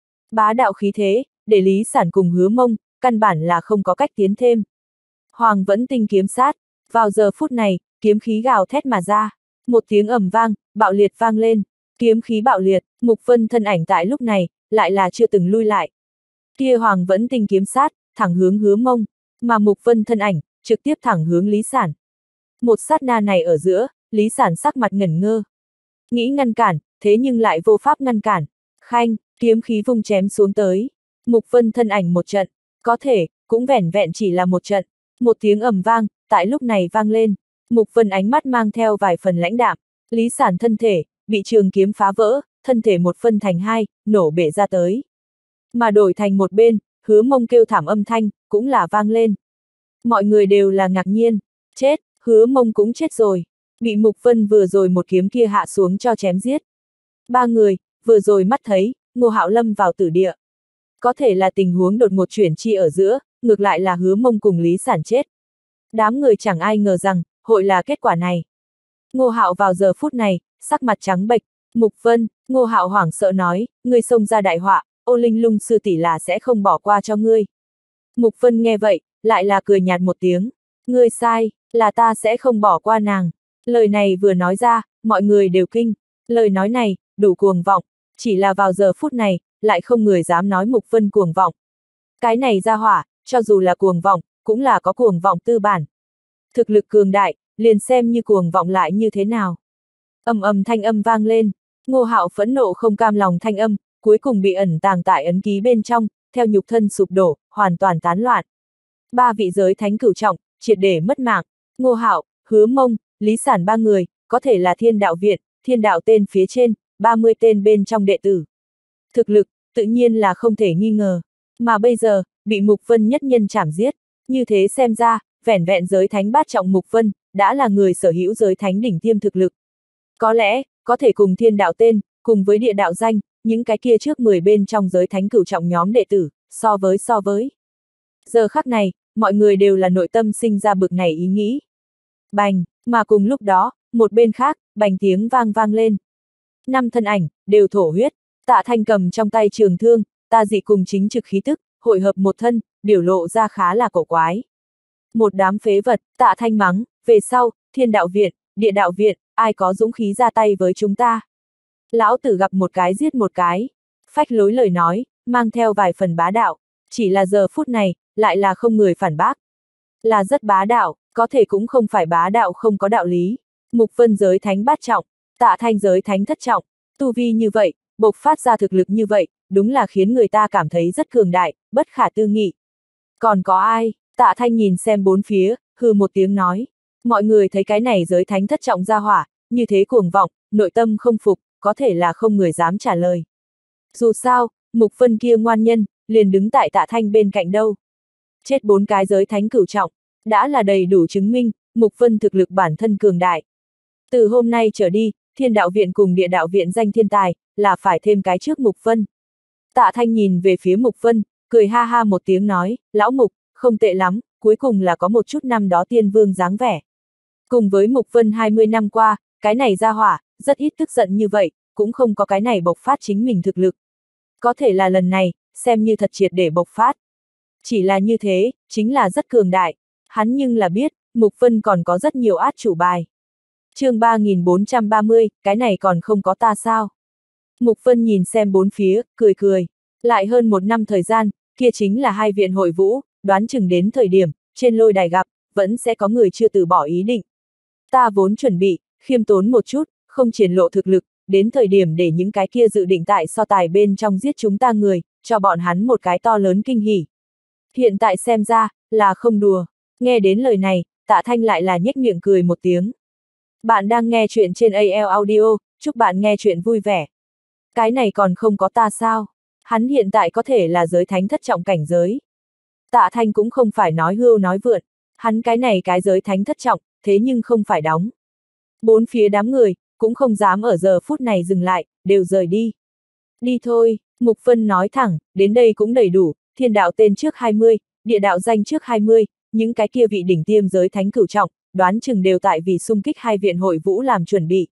Bá đạo khí thế, để Lý Sản cùng Hứa Mông, căn bản là không có cách tiến thêm. Hoàng Vẫn Tinh kiếm sát, vào giờ phút này, kiếm khí gào thét mà ra. Một tiếng ầm vang, bạo liệt vang lên. Kiếm khí bạo liệt, Mục Vân thân ảnh tại lúc này, lại là chưa từng lui lại. Kia Hoàng Vẫn Tinh kiếm sát, thẳng hướng Hứa Mông, mà Mục Vân thân ảnh, trực tiếp thẳng hướng Lý Sản. Một sát na này ở giữa, Lý Sản sắc mặt ngẩn ngơ. Nghĩ ngăn cản, thế nhưng lại vô pháp ngăn cản. Khanh, kiếm khí vung chém xuống tới. Mục Vân thân ảnh một trận, có thể, cũng vẻn vẹn chỉ là một trận. Một tiếng ầm vang, tại lúc này vang lên. Mục Vân ánh mắt mang theo vài phần lãnh đạm. Lý Sản thân thể, bị trường kiếm phá vỡ, thân thể một phân thành hai, nổ bể ra tới. Mà đổi thành một bên, Hứa Mông kêu thảm âm thanh, cũng là vang lên. Mọi người đều là ngạc nhiên. Chết, Hứa Mông cũng chết rồi. Bị Mục Vân vừa rồi một kiếm kia hạ xuống cho chém giết. Ba người, vừa rồi mắt thấy, Ngô Hạo lâm vào tử địa. Có thể là tình huống đột ngột chuyển chi ở giữa, ngược lại là Hứa Mông cùng Lý Sản chết. Đám người chẳng ai ngờ rằng, hội là kết quả này. Ngô Hạo vào giờ phút này, sắc mặt trắng bệch. Mục Vân, Ngô Hạo hoảng sợ nói, ngươi xông ra đại họa, Ô Linh Lung sư tỷ là sẽ không bỏ qua cho ngươi. Mục Vân nghe vậy, lại là cười nhạt một tiếng. Ngươi sai, là ta sẽ không bỏ qua nàng. Lời này vừa nói ra, mọi người đều kinh. Lời nói này, đủ cuồng vọng. Chỉ là vào giờ phút này, lại không người dám nói Mục Vân cuồng vọng. Cái này ra hỏa, cho dù là cuồng vọng, cũng là có cuồng vọng tư bản. Thực lực cường đại, liền xem như cuồng vọng lại như thế nào. Ầm ầm thanh âm vang lên. Ngô Hạo phẫn nộ không cam lòng thanh âm, cuối cùng bị ẩn tàng tại ấn ký bên trong, theo nhục thân sụp đổ, hoàn toàn tán loạn. 3 vị giới thánh cửu trọng, triệt để mất mạng. Ngô Hạo, Hứa Mông, Lý Sản 3 người, có thể là Thiên Đạo Viện, Thiên Đạo tên phía trên, 30 tên bên trong đệ tử. Thực lực, tự nhiên là không thể nghi ngờ. Mà bây giờ, bị Mục Vân nhất nhân chảm giết. Như thế xem ra, vẻn vẹn giới thánh bát trọng Mục Vân, đã là người sở hữu giới thánh đỉnh tiêm thực lực. Có lẽ, có thể cùng Thiên Đạo tên, cùng với địa đạo danh, những cái kia trước 10 bên trong giới thánh cửu trọng nhóm đệ tử, so với. Giờ khắc này, mọi người đều là nội tâm sinh ra bực này ý nghĩ. Bành, mà cùng lúc đó, một bên khác, bành tiếng vang lên. 5 thân ảnh, đều thổ huyết, Tạ Thanh cầm trong tay trường thương, ta dị cùng chính trực khí tức, hội hợp một thân, biểu lộ ra khá là cổ quái. Một đám phế vật, Tạ Thanh mắng, về sau, Thiên Đạo Viện, Địa Đạo Viện, ai có dũng khí ra tay với chúng ta. Lão tử gặp một cái giết một cái, phách lối lời nói, mang theo vài phần bá đạo, chỉ là giờ phút này, lại là không người phản bác. Là rất bá đạo, có thể cũng không phải bá đạo không có đạo lý. Mục Vân giới thánh bát trọng, Tạ Thanh giới thánh thất trọng, tu vi như vậy, bộc phát ra thực lực như vậy, đúng là khiến người ta cảm thấy rất cường đại, bất khả tư nghị. Còn có ai? Tạ Thanh nhìn xem bốn phía, hừ một tiếng nói. Mọi người thấy cái này giới thánh thất trọng ra hỏa, như thế cuồng vọng, nội tâm không phục, có thể là không người dám trả lời. Dù sao, Mục Vân kia ngoan nhân, liền đứng tại Tạ Thanh bên cạnh đâu. Chết 4 cái giới thánh cửu trọng, đã là đầy đủ chứng minh, Mục Vân thực lực bản thân cường đại. Từ hôm nay trở đi, Thiên Đạo Viện cùng Địa Đạo Viện danh thiên tài, là phải thêm cái trước Mục Vân. Tạ Thanh nhìn về phía Mục Vân, cười ha ha một tiếng nói, lão Mục, không tệ lắm, cuối cùng là có một chút năm đó tiên vương dáng vẻ. Cùng với Mục Vân 20 năm qua, cái này ra hỏa, rất ít tức giận như vậy, cũng không có cái này bộc phát chính mình thực lực. Có thể là lần này, xem như thật triệt để bộc phát. Chỉ là như thế, chính là rất cường đại. Hắn nhưng là biết, Mục Vân còn có rất nhiều át chủ bài. chương 3430, cái này còn không có ta sao? Mục Vân nhìn xem bốn phía, cười. Lại hơn 1 năm thời gian, kia chính là 2 viện hội vũ, đoán chừng đến thời điểm, trên lôi đài gặp, vẫn sẽ có người chưa từ bỏ ý định. Ta vốn chuẩn bị, khiêm tốn một chút, không triển lộ thực lực, đến thời điểm để những cái kia dự định tại so tài bên trong giết chúng ta người, cho bọn hắn một cái to lớn kinh hỉ. Hiện tại xem ra, là không đùa. Nghe đến lời này, Tạ Thanh lại là nhếch miệng cười một tiếng. Bạn đang nghe chuyện trên AL Audio, chúc bạn nghe chuyện vui vẻ. Cái này còn không có ta sao? Hắn hiện tại có thể là giới thánh thất trọng cảnh giới. Tạ Thanh cũng không phải nói hưu nói vượn. Hắn cái này cái giới thánh thất trọng, thế nhưng không phải đóng. Bốn phía đám người, cũng không dám ở giờ phút này dừng lại, đều rời đi. Đi thôi, Mục Vân nói thẳng, đến đây cũng đầy đủ, Thiên Đạo tên trước 20, Địa Đạo danh trước 20, những cái kia vị đỉnh tiêm giới thánh cửu trọng, đoán chừng đều tại vì xung kích 2 viện hội vũ làm chuẩn bị.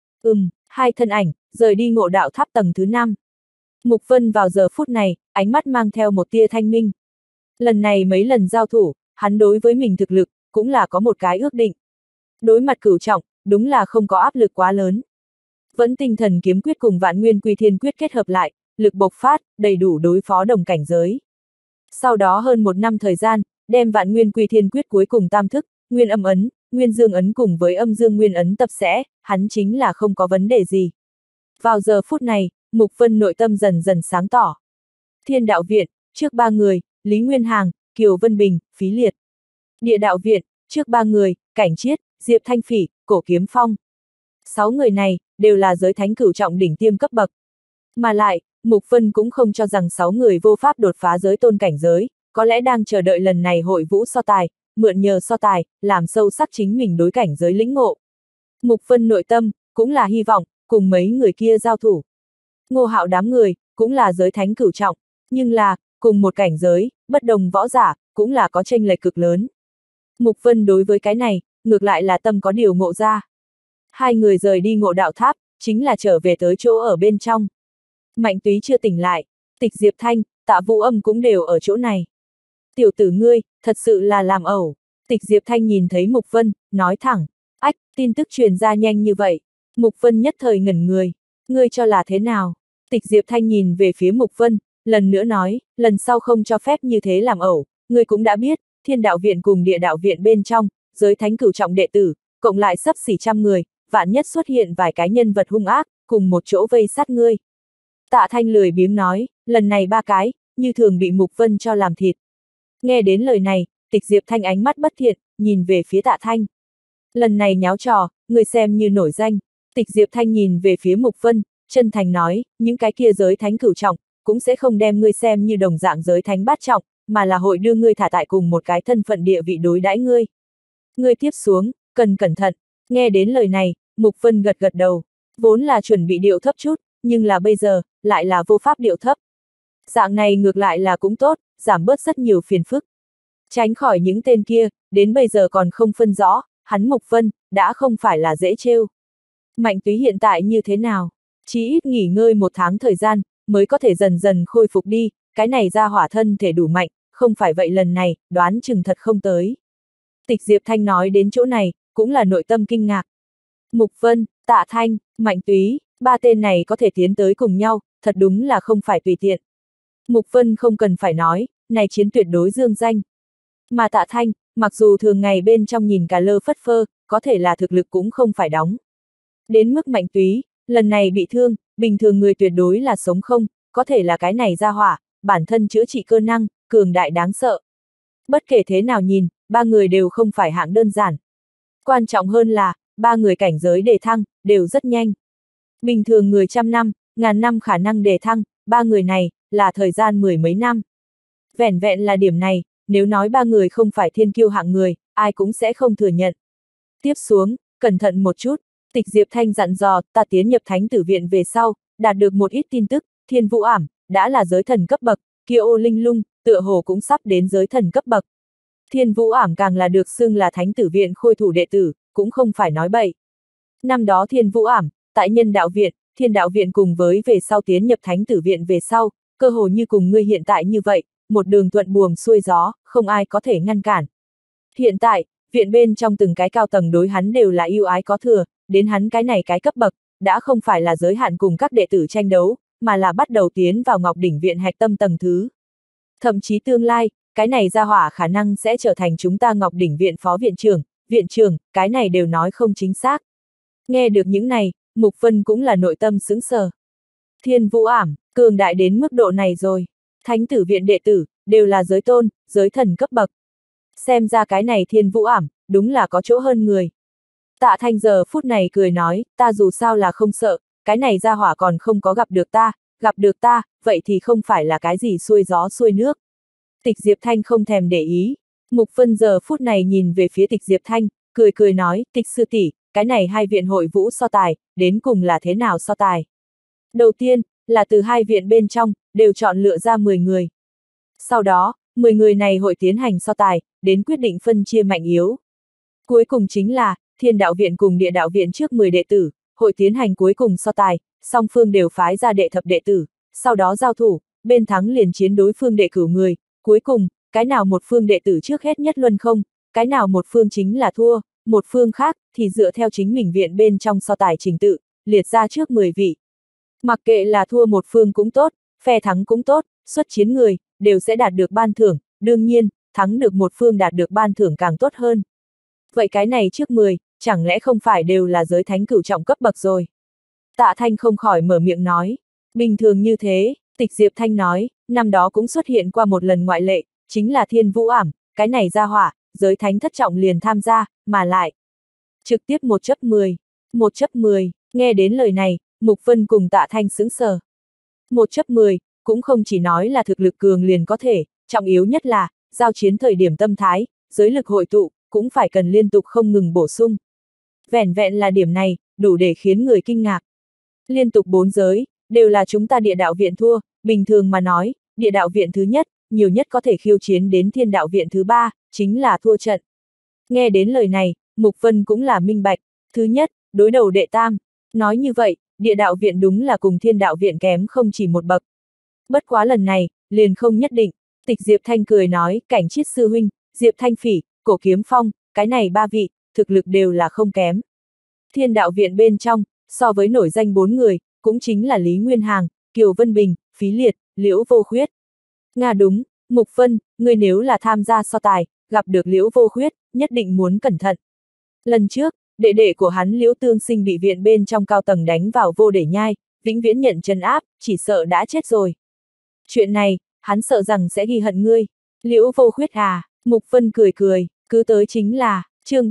2 thân ảnh, rời đi Ngộ Đạo tháp tầng thứ 5. Mục Vân vào giờ phút này, ánh mắt mang theo một tia thanh minh. Lần này mấy lần giao thủ, hắn đối với mình thực lực, cũng là có một cái ước định. Đối mặt cửu trọng, đúng là không có áp lực quá lớn. Vẫn tinh thần kiếm quyết cùng Vạn Nguyên Quy Thiên quyết kết hợp lại, lực bộc phát, đầy đủ đối phó đồng cảnh giới. Sau đó hơn 1 năm thời gian, đem Vạn Nguyên Quy Thiên quyết cuối cùng tam thức, Nguyên âm ấn, Nguyên dương ấn cùng với âm dương nguyên ấn tập sẽ, hắn chính là không có vấn đề gì. Vào giờ phút này, Mục Vân nội tâm dần dần sáng tỏ. Thiên Đạo Viện, trước 3 người, Lý Nguyên Hàng, Kiều Vân Bình, Phí Liệt. Địa Đạo Viện, trước 3 người, Cảnh Chiết, Diệp Thanh Phỉ, Cổ Kiếm Phong. 6 người này, đều là giới thánh cửu trọng đỉnh tiêm cấp bậc. Mà lại, Mục Vân cũng không cho rằng 6 người vô pháp đột phá giới tôn cảnh giới, có lẽ đang chờ đợi lần này hội vũ so tài, mượn nhờ so tài, làm sâu sắc chính mình đối cảnh giới lĩnh ngộ. Mục Vân nội tâm, cũng là hy vọng, cùng mấy người kia giao thủ. Ngô Hạo đám người, cũng là giới thánh cửu trọng, Nhưng là, cùng một cảnh giới, bất đồng võ giả, cũng là có chênh lệch cực lớn. Mục Vân đối với cái này, ngược lại là tâm có điều ngộ ra. Hai người rời đi Ngộ Đạo Tháp, chính là trở về tới chỗ ở bên trong. Mạnh Túy chưa tỉnh lại, Tịch Diệp Thanh, Tạ Vũ Âm cũng đều ở chỗ này. Tiểu tử ngươi, thật sự là làm ẩu. Tịch Diệp Thanh nhìn thấy Mục Vân, nói thẳng. Ách, tin tức truyền ra nhanh như vậy. Mục Vân nhất thời ngẩn người. Ngươi cho là thế nào? Tịch Diệp Thanh nhìn về phía Mục Vân, lần nữa nói, lần sau không cho phép như thế làm ẩu. Ngươi cũng đã biết, Thiên Đạo Viện cùng Địa Đạo Viện bên trong, giới thánh cửu trọng đệ tử, cộng lại sắp xỉ 100 người, vạn nhất xuất hiện vài cái nhân vật hung ác, cùng một chỗ vây sát ngươi. Tạ Thanh lười biếng nói, lần này 3 cái, như thường bị Mục Vân cho làm thịt. Nghe đến lời này, Tịch Diệp Thanh ánh mắt bất thiện, nhìn về phía Tạ Thanh. Lần này nháo trò, người xem như nổi danh. Tịch Diệp Thanh nhìn về phía Mục Vân, chân thành nói, những cái kia giới thánh cửu trọng, cũng sẽ không đem ngươi xem như đồng dạng giới thánh bát trọng, mà là hội đưa ngươi thả tại cùng một cái thân phận địa vị đối đãi ngươi. Ngươi tiếp xuống, cần cẩn thận. Nghe đến lời này, Mục Vân gật gật đầu, vốn là chuẩn bị điệu thấp chút, nhưng là bây giờ, lại là vô pháp điệu thấp. Dạng này ngược lại là cũng tốt, giảm bớt rất nhiều phiền phức. Tránh khỏi những tên kia, đến bây giờ còn không phân rõ, hắn Mục Vân, đã không phải là dễ trêu. Mạnh Túy hiện tại như thế nào? Chỉ ít nghỉ ngơi 1 tháng thời gian, mới có thể dần dần khôi phục đi, cái này ra hỏa thân thể đủ mạnh, không phải vậy lần này, đoán chừng thật không tới. Tịch Diệp Thanh nói đến chỗ này, cũng là nội tâm kinh ngạc. Mục Vân, Tạ Thanh, Mạnh Túy, 3 tên này có thể tiến tới cùng nhau, thật đúng là không phải tùy tiện. Mục Vân không cần phải nói, này chiến tuyệt đối dương danh. Mà Tạ Thanh, mặc dù thường ngày bên trong nhìn cà lơ phất phơ, có thể là thực lực cũng không phải đóng. Đến mức Mạnh Túy, lần này bị thương, bình thường người tuyệt đối là sống không, có thể là cái này ra hỏa, bản thân chữa trị cơ năng, cường đại đáng sợ. Bất kể thế nào nhìn, 3 người đều không phải hạng đơn giản. Quan trọng hơn là, 3 người cảnh giới đề thăng, đều rất nhanh. Bình thường người 100 năm, ngàn năm khả năng đề thăng, 3 người này, là thời gian 10 mấy năm. Vẻn vẹn là điểm này, nếu nói 3 người không phải thiên kiêu hạng người, ai cũng sẽ không thừa nhận. Tiếp xuống, cẩn thận một chút, Tịch Diệp Thanh dặn dò, ta tiến nhập Thánh Tử Viện về sau, đạt được một ít tin tức, Thiên Vũ Ảm, đã là giới thần cấp bậc, kia Ô Linh Lung, tựa hồ cũng sắp đến giới thần cấp bậc. Thiên Vũ Ảm càng là được xưng là Thánh Tử Viện khôi thủ đệ tử, cũng không phải nói bậy. Năm đó Thiên Vũ Ảm, tại Nhân Đạo Viện, Thiên Đạo Viện cùng với về sau tiến nhập Thánh Tử Viện về sau, cơ hồ như cùng ngươi hiện tại như vậy, một đường thuận buồm xuôi gió, không ai có thể ngăn cản. Hiện tại, viện bên trong từng cái cao tầng đối hắn đều là yêu ái có thừa, đến hắn cái này cái cấp bậc, đã không phải là giới hạn cùng các đệ tử tranh đấu, mà là bắt đầu tiến vào Ngọc Đỉnh Viện hạch tâm tầng thứ. Thậm chí tương lai, cái này ra hỏa khả năng sẽ trở thành chúng ta Ngọc Đỉnh Viện phó viện trưởng, cái này đều nói không chính xác. Nghe được những này, Mục Vân cũng là nội tâm sững sờ. Thiên Vũ Ảm, cường đại đến mức độ này rồi. Thánh Tử Viện đệ tử, đều là giới tôn, giới thần cấp bậc. Xem ra cái này Thiên Vũ Ảm, đúng là có chỗ hơn người. Tạ Thanh giờ phút này cười nói, ta dù sao là không sợ, cái này ra hỏa còn không có gặp được ta, vậy thì không phải là cái gì xuôi gió xuôi nước. Tịch Diệp Thanh không thèm để ý. Mục Vân giờ phút này nhìn về phía Tịch Diệp Thanh, cười nói, Tịch sư tỷ, cái này 2 viện hội vũ so tài, đến cùng là thế nào so tài? Đầu tiên, là từ 2 viện bên trong, đều chọn lựa ra 10 người. Sau đó, 10 người này hội tiến hành so tài, đến quyết định phân chia mạnh yếu. Cuối cùng chính là, Thiên Đạo Viện cùng Địa Đạo Viện trước 10 đệ tử, hội tiến hành cuối cùng so tài, song phương đều phái ra đệ thập đệ tử, sau đó giao thủ, bên thắng liền chiến đối phương đệ cửu người, cuối cùng, cái nào một phương đệ tử trước hết nhất luân không, cái nào một phương chính là thua, một phương khác, thì dựa theo chính mình viện bên trong so tài trình tự, liệt ra trước 10 vị. Mặc kệ là thua một phương cũng tốt, phe thắng cũng tốt, xuất chiến người, đều sẽ đạt được ban thưởng, đương nhiên, thắng được một phương đạt được ban thưởng càng tốt hơn. Vậy cái này trước 10, chẳng lẽ không phải đều là giới thánh cửu trọng cấp bậc rồi? Tạ Thanh không khỏi mở miệng nói. Bình thường như thế, Tịch Diệp Thanh nói, năm đó cũng xuất hiện qua một lần ngoại lệ, chính là Thiên Vũ Ảm, cái này ra hỏa, giới thánh thất trọng liền tham gia, mà lại. Trực tiếp 1/10. 1/10, nghe đến lời này, Mục Vân cùng Tạ Thanh sững sờ. 1/10, cũng không chỉ nói là thực lực cường liền có thể, trọng yếu nhất là, giao chiến thời điểm tâm thái, giới lực hội tụ, cũng phải cần liên tục không ngừng bổ sung. Vẻn vẹn là điểm này, đủ để khiến người kinh ngạc. Liên tục 4 giới, đều là chúng ta Địa Đạo Viện thua, bình thường mà nói, địa đạo viện thứ nhất, nhiều nhất có thể khiêu chiến đến thiên đạo viện thứ ba, chính là thua trận. Nghe đến lời này, Mục Vân cũng là minh bạch, thứ nhất, đối đầu đệ tam. Nói như vậy, địa đạo viện đúng là cùng thiên đạo viện kém không chỉ một bậc. Bất quá lần này, liền không nhất định. Tịch Diệp Thanh cười nói, Cảnh Chiết sư huynh, Diệp Thanh Phỉ, Cổ Kiếm Phong, cái này ba vị, thực lực đều là không kém. Thiên đạo viện bên trong, so với nổi danh 4 người, cũng chính là Lý Nguyên Hàng, Kiều Vân Bình, Phí Liệt, Liễu Vô Khuyết. Nga đúng, Mục Vân, ngươi nếu là tham gia so tài, gặp được Liễu Vô Khuyết, nhất định muốn cẩn thận. Lần trước, đệ đệ của hắn Liễu Tương Sinh bị viện bên trong cao tầng đánh vào vô để nhai, vĩnh viễn nhận trấn áp, chỉ sợ đã chết rồi. Chuyện này, hắn sợ rằng sẽ ghi hận ngươi. Liễu Vô Khuyết à, Mục Vân cười cười, cứ tới chính là, chương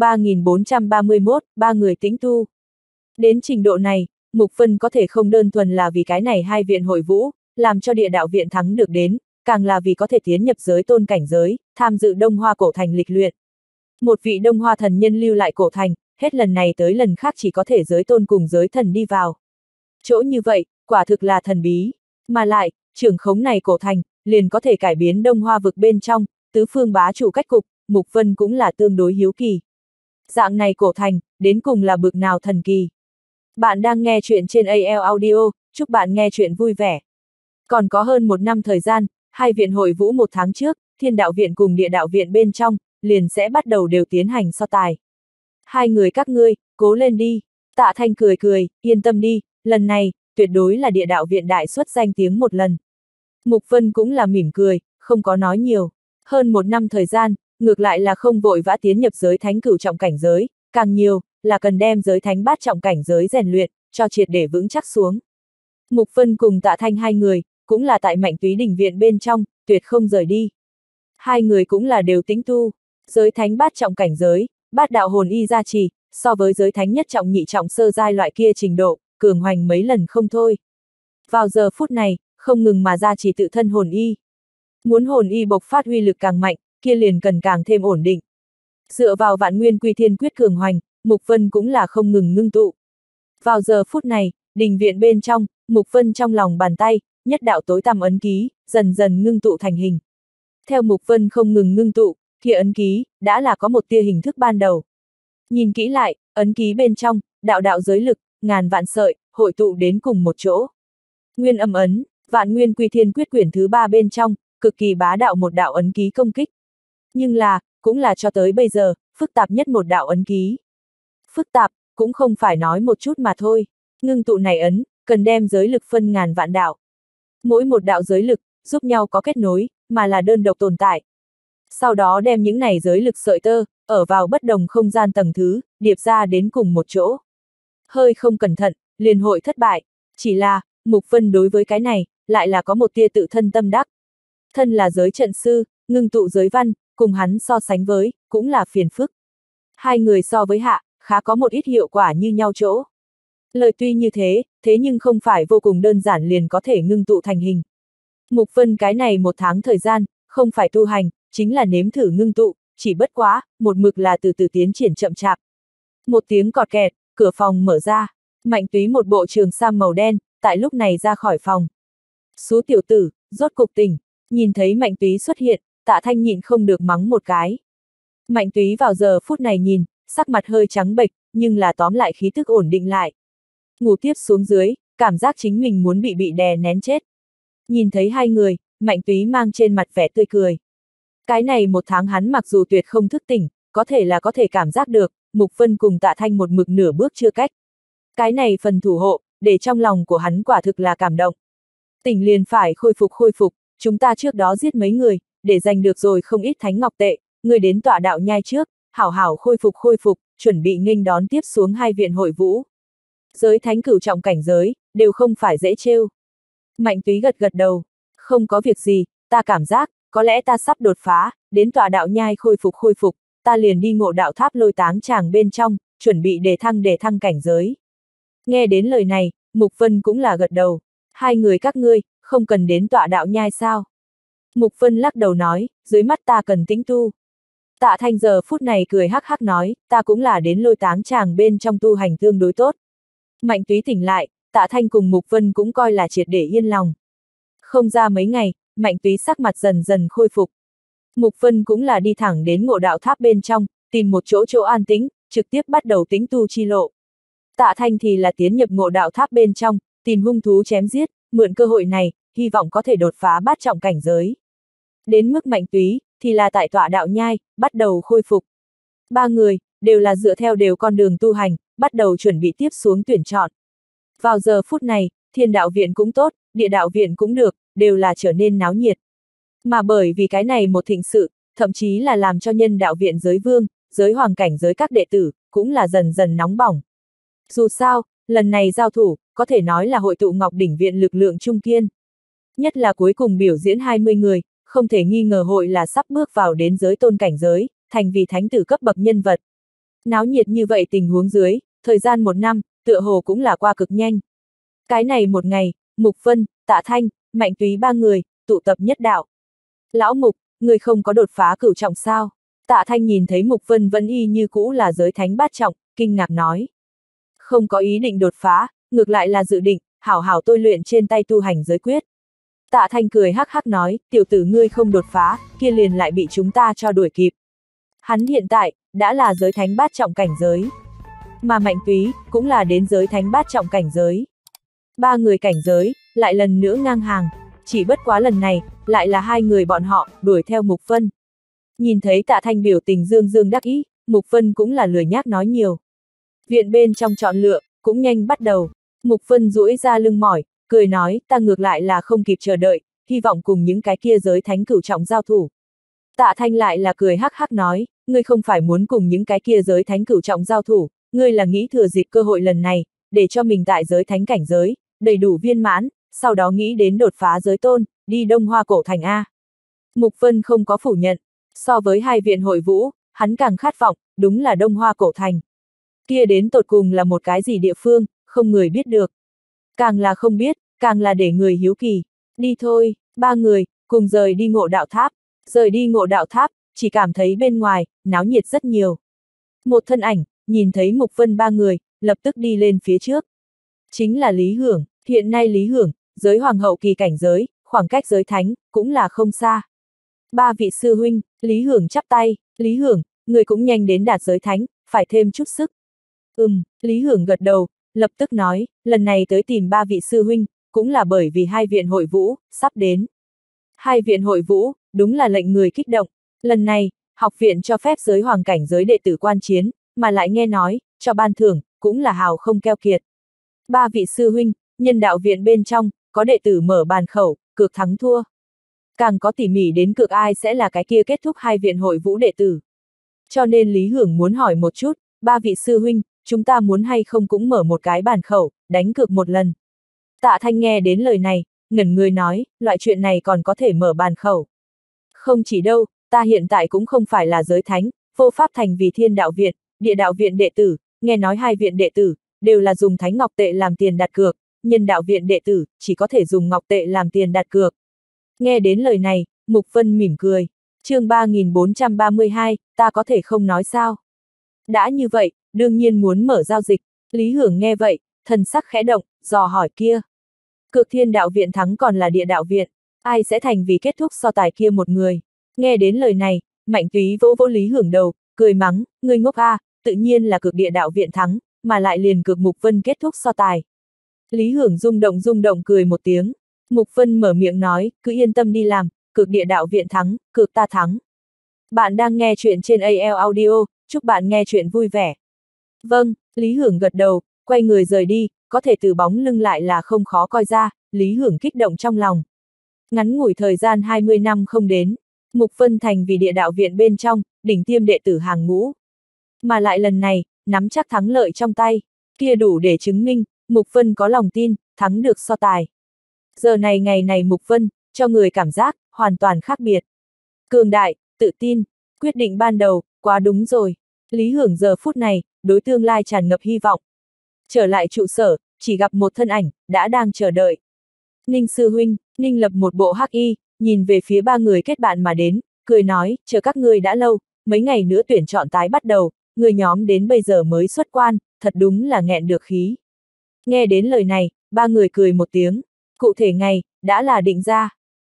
3431, ba người tĩnh tu. Đến trình độ này, Mục Vân có thể không đơn thuần là vì cái này hai viện hội vũ, làm cho địa đạo viện thắng được đến, càng là vì có thể tiến nhập giới tôn cảnh giới, tham dự Đông Hoa cổ thành lịch luyện. Một vị Đông Hoa thần nhân lưu lại cổ thành, hết lần này tới lần khác chỉ có thể giới tôn cùng giới thần đi vào. Chỗ như vậy, quả thực là thần bí, mà lại, trưởng khống này cổ thành, liền có thể cải biến Đông Hoa vực bên trong, tứ phương bá chủ cách cục, Mục Vân cũng là tương đối hiếu kỳ. Dạng này cổ thành, đến cùng là bực nào thần kỳ. Bạn đang nghe chuyện trên AL Audio, chúc bạn nghe chuyện vui vẻ. Còn có hơn 1 năm thời gian, hai viện hội vũ 1 tháng trước, thiên đạo viện cùng địa đạo viện bên trong, liền sẽ bắt đầu đều tiến hành so tài. Hai người các ngươi, cố lên đi. Tạ Thanh cười cười, yên tâm đi, lần này, tuyệt đối là địa đạo viện đại xuất danh tiếng một lần. Mục Vân cũng là mỉm cười, không có nói nhiều. Hơn 1 năm thời gian, ngược lại là không vội vã tiến nhập giới thánh cửu trọng cảnh giới, càng nhiều, là cần đem giới thánh bát trọng cảnh giới rèn luyện, cho triệt để vững chắc xuống. Mục Vân cùng Tạ Thanh hai người, cũng là tại Mạnh Túy đỉnh viện bên trong, tuyệt không rời đi. Hai người cũng là đều tĩnh tu, giới thánh bát trọng cảnh giới, bát đạo hồn y gia trì, so với giới thánh nhất trọng nhị trọng sơ giai loại kia trình độ, cường hoành mấy lần không thôi. Vào giờ phút này, không ngừng mà gia trì tự thân hồn y. Muốn hồn y bộc phát uy lực càng mạnh, kia liền cần càng thêm ổn định. Dựa vào Vạn Nguyên Quy Thiên Quyết cường hoành, Mục Vân cũng là không ngừng ngưng tụ. Vào giờ phút này, đình viện bên trong, Mục Vân trong lòng bàn tay, nhất đạo tối tăm ấn ký, dần dần ngưng tụ thành hình. Theo Mục Vân không ngừng ngưng tụ, kia ấn ký, đã là có một tia hình thức ban đầu. Nhìn kỹ lại, ấn ký bên trong, đạo đạo giới lực, ngàn vạn sợi, hội tụ đến cùng một chỗ. Nguyên âm ấn, Vạn Nguyên Quy Thiên Quyết quyển thứ 3 bên trong, cực kỳ bá đạo một đạo ấn ký công kích. Nhưng là, cũng là cho tới bây giờ, phức tạp nhất một đạo ấn ký. Phức tạp, cũng không phải nói một chút mà thôi. Ngưng tụ này ấn, cần đem giới lực phân ngàn vạn đạo. Mỗi một đạo giới lực, giúp nhau có kết nối, mà là đơn độc tồn tại. Sau đó đem những này giới lực sợi tơ, ở vào bất đồng không gian tầng thứ, điệp ra đến cùng một chỗ. Hơi không cẩn thận, liền hội thất bại. Chỉ là, Mục Vân đối với cái này, lại là có một tia tự thân tâm đắc. Thân là giới trận sư, ngưng tụ giới văn, cùng hắn so sánh với, cũng là phiền phức. Hai người so với hạ, khá có một ít hiệu quả như nhau chỗ. Lời tuy như thế, thế nhưng không phải vô cùng đơn giản liền có thể ngưng tụ thành hình. Mục Vân cái này 1 tháng thời gian, không phải tu hành, chính là nếm thử ngưng tụ, chỉ bất quá, một mực là từ từ tiến triển chậm chạp. Một tiếng cọt kẹt, cửa phòng mở ra, Mạnh Túy một bộ trường sam màu đen, tại lúc này ra khỏi phòng. Xú tiểu tử, rốt cục tỉnh, nhìn thấy Mạnh Túy xuất hiện, Tạ Thanh nhịn không được mắng một cái. Mạnh Túy vào giờ phút này nhìn, sắc mặt hơi trắng bệch, nhưng là tóm lại khí tức ổn định lại. Ngủ tiếp xuống dưới, cảm giác chính mình muốn bị đè nén chết. Nhìn thấy hai người, Mạnh Túy mang trên mặt vẻ tươi cười. Cái này 1 tháng hắn mặc dù tuyệt không thức tỉnh, có thể cảm giác được, Mục Vân cùng Tạ Thanh một mực nửa bước chưa cách. Cái này phần thủ hộ, để trong lòng của hắn quả thực là cảm động. Tỉnh liền phải khôi phục, chúng ta trước đó giết mấy người, để giành được rồi không ít thánh ngọc tệ, người đến tọa đạo nhai trước, hảo hảo khôi phục, chuẩn bị nghênh đón tiếp xuống hai viện hội vũ. Giới thánh cửu trọng cảnh giới, đều không phải dễ trêu. Mạnh Túy gật đầu, không có việc gì, ta cảm giác, có lẽ ta sắp đột phá, đến tọa đạo nhai khôi phục, ta liền đi Ngộ Đạo Tháp Lôi Táng Tràng bên trong, chuẩn bị đề thăng cảnh giới. Nghe đến lời này, Mục Vân cũng là gật đầu, hai người các ngươi, không cần đến tọa đạo nhai sao? Mục Vân lắc đầu nói, dưới mắt ta cần tĩnh tu. Tạ Thanh giờ phút này cười hắc hắc nói, ta cũng là đến Lôi Táng Tràng bên trong tu hành tương đối tốt. Mạnh Túy tỉnh lại, Tạ Thanh cùng Mục Vân cũng coi là triệt để yên lòng. Không ra mấy ngày, Mạnh Túy sắc mặt dần dần khôi phục. Mục Vân cũng là đi thẳng đến ngộ đạo tháp bên trong, tìm một chỗ an tĩnh, trực tiếp bắt đầu tính tu chi lộ. Tạ Thanh thì là tiến nhập ngộ đạo tháp bên trong, tìm hung thú chém giết, mượn cơ hội này, hy vọng có thể đột phá bát trọng cảnh giới. Đến mức Mạnh Túy, thì là tại tọa đạo nhai, bắt đầu khôi phục. Ba người, đều là dựa theo đều con đường tu hành, bắt đầu chuẩn bị tiếp xuống tuyển chọn. Vào giờ phút này, Thiên đạo viện cũng tốt, Địa đạo viện cũng được, đều là trở nên náo nhiệt. Mà bởi vì cái này một thịnh sự, thậm chí là làm cho Nhân đạo viện giới vương, giới hoàng cảnh giới các đệ tử, cũng là dần dần nóng bỏng. Dù sao, lần này giao thủ, có thể nói là hội tụ Ngọc Đỉnh viện lực lượng trung kiên. Nhất là cuối cùng biểu diễn 20 người, không thể nghi ngờ hội là sắp bước vào đến giới tôn cảnh giới, thành vì thánh tử cấp bậc nhân vật. Náo nhiệt như vậy tình huống dưới, thời gian 1 năm, tựa hồ cũng là qua cực nhanh. Cái này một ngày, Mục Vân, Tạ Thanh, Mạnh Túy ba người, tụ tập nhất đạo. Lão Mục, người không có đột phá cửu trọng sao? Tạ Thanh nhìn thấy Mục Vân vẫn y như cũ là giới thánh bát trọng, kinh ngạc nói. Không có ý định đột phá, ngược lại là dự định, hảo hảo tôi luyện trên tay tu hành giới quyết. Tạ Thanh cười hắc hắc nói, tiểu tử ngươi không đột phá, kia liền lại bị chúng ta cho đuổi kịp. Hắn hiện tại, đã là giới thánh bát trọng cảnh giới. Mà Mạnh Túy, cũng là đến giới thánh bát trọng cảnh giới. Ba người cảnh giới, lại lần nữa ngang hàng, chỉ bất quá lần này, lại là hai người bọn họ, đuổi theo Mục Vân. Nhìn thấy Tạ Thanh biểu tình dương dương đắc ý, Mục Vân cũng là lười nhác nói nhiều. Viện bên trong chọn lựa, cũng nhanh bắt đầu. Mục Vân duỗi ra lưng mỏi, cười nói, ta ngược lại là không kịp chờ đợi, hy vọng cùng những cái kia giới thánh cửu trọng giao thủ. Tạ Thanh lại là cười hắc hắc nói, ngươi không phải muốn cùng những cái kia giới thánh cửu trọng giao thủ, ngươi là nghĩ thừa dịp cơ hội lần này, để cho mình tại giới thánh cảnh giới, đầy đủ viên mãn, sau đó nghĩ đến đột phá giới tôn, đi Đông Hoa cổ thành A. Mục Vân không có phủ nhận, so với hai viện hội vũ, hắn càng khát vọng, đúng là Đông Hoa cổ thành. Kia đến tột cùng là một cái gì địa phương, không người biết được. Càng là không biết, càng là để người hiếu kỳ. Đi thôi, ba người, cùng rời đi ngộ đạo tháp. Rời đi ngộ đạo tháp, chỉ cảm thấy bên ngoài, náo nhiệt rất nhiều. Một thân ảnh, nhìn thấy Mục Vân ba người, lập tức đi lên phía trước. Chính là Lý Hưởng, hiện nay Lý Hưởng, giới hoàng hậu kỳ cảnh giới, khoảng cách giới thánh, cũng là không xa. Ba vị sư huynh, Lý Hưởng chắp tay, Lý Hưởng, người cũng nhanh đến đạt giới thánh, phải thêm chút sức. Lý Hưởng gật đầu, lập tức nói, lần này tới tìm ba vị sư huynh, cũng là bởi vì hai viện hội vũ, sắp đến. Hai viện hội vũ, đúng là lệnh người kích động. Lần này, học viện cho phép giới hoàng cảnh giới đệ tử quan chiến, mà lại nghe nói, cho ban thưởng, cũng là hào không keo kiệt. Ba vị sư huynh, Nhân đạo viện bên trong, có đệ tử mở bàn khẩu, cược thắng thua. Càng có tỉ mỉ đến cược ai sẽ là cái kia kết thúc hai viện hội vũ đệ tử. Cho nên Lý Hưởng muốn hỏi một chút, ba vị sư huynh, chúng ta muốn hay không cũng mở một cái bàn khẩu, đánh cược một lần. Tạ Thanh nghe đến lời này, ngẩn người nói, loại chuyện này còn có thể mở bàn khẩu. Không chỉ đâu, ta hiện tại cũng không phải là giới thánh, vô pháp thành vì Thiên đạo viện, Địa đạo viện đệ tử, nghe nói hai viện đệ tử, đều là dùng thánh ngọc tệ làm tiền đặt cược, Nhân đạo viện đệ tử, chỉ có thể dùng ngọc tệ làm tiền đặt cược. Nghe đến lời này, Mục Vân mỉm cười. Chương 3432, ta có thể không nói sao. Đã như vậy, đương nhiên muốn mở giao dịch. Lý Hưởng nghe vậy, thần sắc khẽ động, dò hỏi kia. Cược Thiên đạo viện thắng còn là Địa đạo viện, ai sẽ thành vì kết thúc so tài kia một người. Nghe đến lời này, Mạnh Túy vỗ vỗ Lý Hưởng đầu, cười mắng, ngươi ngốc a, tự nhiên là cược Địa đạo viện thắng, mà lại liền cược Mục Vân kết thúc so tài. Lý Hưởng rung động cười một tiếng. Mục Vân mở miệng nói, cứ yên tâm đi làm, cược Địa đạo viện thắng, cược ta thắng. Bạn đang nghe chuyện trên AL Audio, chúc bạn nghe chuyện vui vẻ. Vâng, Lý Hưởng gật đầu, quay người rời đi, có thể từ bóng lưng lại là không khó coi ra, Lý Hưởng kích động trong lòng. Ngắn ngủi thời gian 20 năm không đến, Mục Vân thành vì Địa đạo viện bên trong, đỉnh tiêm đệ tử hàng ngũ. Mà lại lần này, nắm chắc thắng lợi trong tay, kia đủ để chứng minh, Mục Vân có lòng tin, thắng được so tài. Giờ này ngày này Mục Vân, cho người cảm giác, hoàn toàn khác biệt. Cường đại, tự tin, quyết định ban đầu, quá đúng rồi. Lý Hưởng giờ phút này, đối tương lai tràn ngập hy vọng. Trở lại trụ sở, chỉ gặp một thân ảnh, đã đang chờ đợi. Ninh sư huynh, Ninh Lập một bộ hắc y, nhìn về phía ba người kết bạn mà đến, cười nói, chờ các ngươi đã lâu, mấy ngày nữa tuyển chọn tái bắt đầu, người nhóm đến bây giờ mới xuất quan, thật đúng là nghẹn được khí. Nghe đến lời này, ba người cười một tiếng, cụ thể ngày, đã là định ra.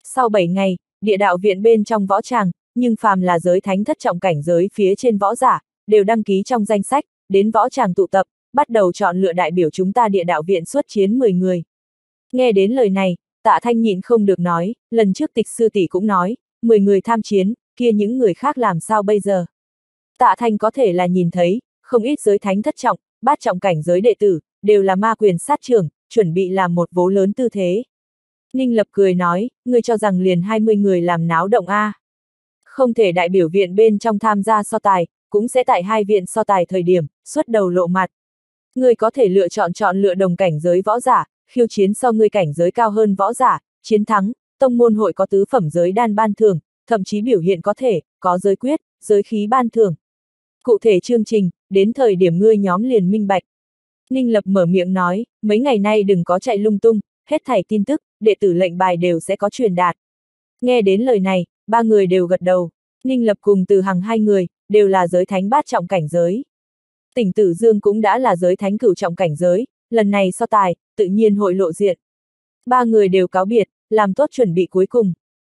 Sau 7 ngày, địa đạo viện bên trong võ tràng, nhưng phàm là giới thánh thất trọng cảnh giới phía trên võ giả, đều đăng ký trong danh sách, đến võ tràng tụ tập, bắt đầu chọn lựa đại biểu chúng ta địa đạo viện xuất chiến 10 người. Nghe đến lời này, Tạ Thanh nhịn không được nói, lần trước Tịch sư tỷ cũng nói, 10 người tham chiến, kia những người khác làm sao bây giờ? Tạ Thanh có thể là nhìn thấy, không ít giới thánh thất trọng, bát trọng cảnh giới đệ tử, đều là ma quyền sát trưởng, chuẩn bị làm một vố lớn tư thế. Ninh Lập cười nói, ngươi cho rằng liền 20 người làm náo động a? Không thể đại biểu viện bên trong tham gia so tài, cũng sẽ tại hai viện so tài thời điểm, xuất đầu lộ mặt. Ngươi có thể chọn lựa đồng cảnh giới võ giả, khiêu chiến so ngươi cảnh giới cao hơn võ giả, chiến thắng, tông môn hội có tứ phẩm giới đan ban thưởng, thậm chí biểu hiện có thể, có giới quyết, giới khí ban thưởng. Cụ thể chương trình, đến thời điểm ngươi nhóm liền minh bạch. Ninh Lập mở miệng nói, mấy ngày nay đừng có chạy lung tung, hết thảy tin tức, đệ tử lệnh bài đều sẽ có truyền đạt. Nghe đến lời này, ba người đều gật đầu. Ninh Lập cùng Từ Hằng hai người, đều là giới thánh bát trọng cảnh giới. Tỉnh Tử Dương cũng đã là giới thánh cửu trọng cảnh giới, lần này so tài, tự nhiên hội lộ diện. Ba người đều cáo biệt, làm tốt chuẩn bị cuối cùng.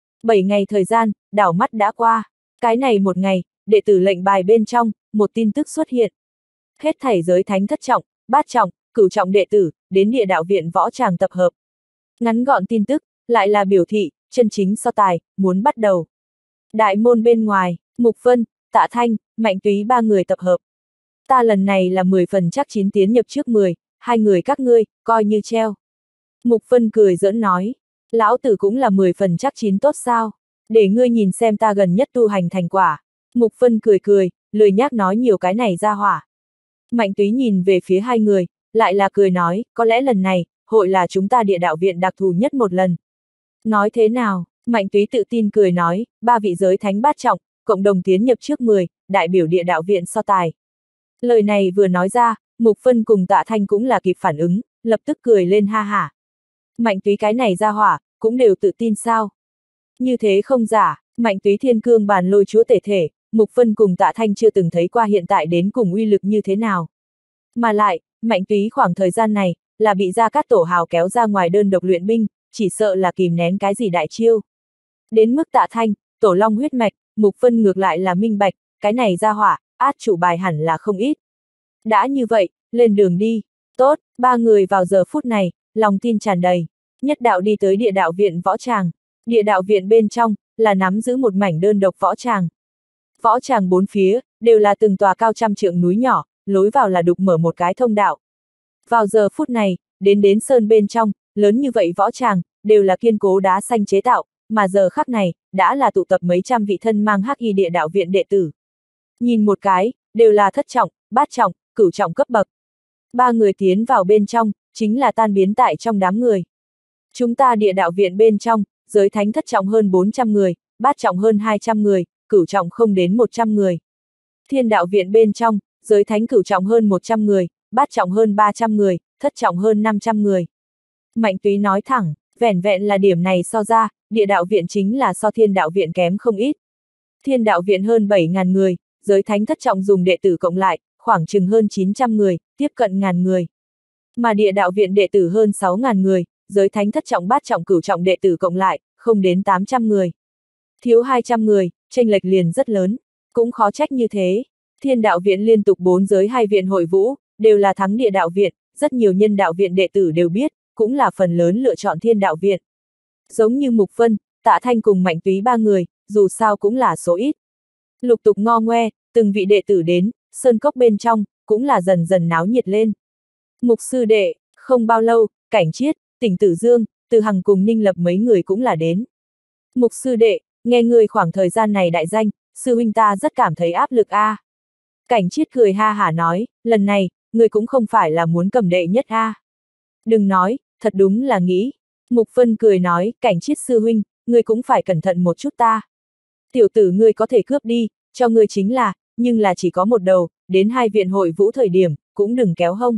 7 ngày thời gian, đảo mắt đã qua. Cái này một ngày, đệ tử lệnh bài bên trong, một tin tức xuất hiện. Hết thảy giới thánh thất trọng, bát trọng, cửu trọng đệ tử, đến địa đạo viện võ tràng tập hợp. Ngắn gọn tin tức, lại là biểu thị, chân chính so tài, muốn bắt đầu. Đại môn bên ngoài, Mục Vân, Tạ Thanh, Mạnh Túy ba người tập hợp. Ta lần này là 10 phần chắc chín tiến nhập trước 10, hai người các ngươi, coi như treo. Mục Vân cười giỡn nói, lão tử cũng là 10 phần chắc chín tốt sao, để ngươi nhìn xem ta gần nhất tu hành thành quả. Mục Vân cười, lười nhác nói nhiều cái này ra hỏa. Mạnh Túy nhìn về phía hai người, lại là cười nói, có lẽ lần này, hội là chúng ta địa đạo viện đặc thù nhất một lần. Nói thế nào? Mạnh Túy tự tin cười nói, ba vị giới thánh bát trọng, cộng đồng tiến nhập trước 10, đại biểu địa đạo viện so tài. Lời này vừa nói ra, Mục Vân cùng Tạ Thanh cũng là kịp phản ứng, lập tức cười lên ha hả. Mạnh Túy cái này ra hỏa, cũng đều tự tin sao? Như thế không giả, Mạnh Túy thiên cương bàn lôi chúa tể thể, Mục Vân cùng Tạ Thanh chưa từng thấy qua hiện tại đến cùng uy lực như thế nào. Mà lại, Mạnh Túy khoảng thời gian này, là bị Gia Cát Tổ hào kéo ra ngoài đơn độc luyện binh, chỉ sợ là kìm nén cái gì đại chiêu. Đến mức Tạ Thanh, Tổ Long huyết mạch, Mục Vân ngược lại là minh bạch, cái này ra hỏa, át chủ bài hẳn là không ít. Đã như vậy, lên đường đi. Tốt, ba người vào giờ phút này, lòng tin tràn đầy, nhất đạo đi tới địa đạo viện võ tràng. Địa đạo viện bên trong, là nắm giữ một mảnh đơn độc võ tràng. Võ tràng bốn phía, đều là từng tòa cao trăm trượng núi nhỏ, lối vào là đục mở một cái thông đạo. Vào giờ phút này, đến sơn bên trong, lớn như vậy võ tràng, đều là kiên cố đá xanh chế tạo, mà giờ khắc này, đã là tụ tập mấy trăm vị thân mang hắc y địa đạo viện đệ tử. Nhìn một cái, đều là thất trọng, bát trọng, cửu trọng cấp bậc. Ba người tiến vào bên trong, chính là tan biến tại trong đám người. Chúng ta địa đạo viện bên trong, giới thánh thất trọng hơn 400 người, bát trọng hơn 200 người, cửu trọng không đến 100 người. Thiên đạo viện bên trong, giới thánh cửu trọng hơn 100 người, bát trọng hơn 300 người, thất trọng hơn 500 người. Mạnh Túy nói thẳng, vẻn vẹn là điểm này so ra, địa đạo viện chính là so thiên đạo viện kém không ít. Thiên đạo viện hơn 7.000 người, giới thánh thất trọng dùng đệ tử cộng lại, khoảng chừng hơn 900 người, tiếp cận 1.000 người. Mà địa đạo viện đệ tử hơn 6.000 người, giới thánh thất trọng bát trọng cửu trọng đệ tử cộng lại, không đến 800 người. Thiếu 200 người, chênh lệch liền rất lớn, cũng khó trách như thế. Thiên đạo viện liên tục 4 giới 2 viện hội vũ, đều là thắng địa đạo viện, rất nhiều nhân đạo viện đệ tử đều biết, cũng là phần lớn lựa chọn thiên đạo viện. Giống như Mục Vân, Tạ Thanh cùng Mạnh Túy ba người, dù sao cũng là số ít. Lục tục ngo ngoe, từng vị đệ tử đến, sơn cốc bên trong, cũng là dần dần náo nhiệt lên. Mục sư đệ, không bao lâu, Cảnh Chiết, Tỉnh Tử Dương, Từ Hằng cùng Ninh Lập mấy người cũng là đến. Mục sư đệ, nghe người khoảng thời gian này đại danh, sư huynh ta rất cảm thấy áp lực a. Cảnh Chiết cười ha hả nói, lần này, người cũng không phải là muốn cầm đệ nhất a. Đừng nói, thật đúng là nghĩ. Mục Vân cười nói, Cảnh Chiết sư huynh, người cũng phải cẩn thận một chút ta. Tiểu tử ngươi có thể cướp đi, cho ngươi chính là, nhưng là chỉ có một đầu, đến 2 viện hội vũ thời điểm, cũng đừng kéo hông.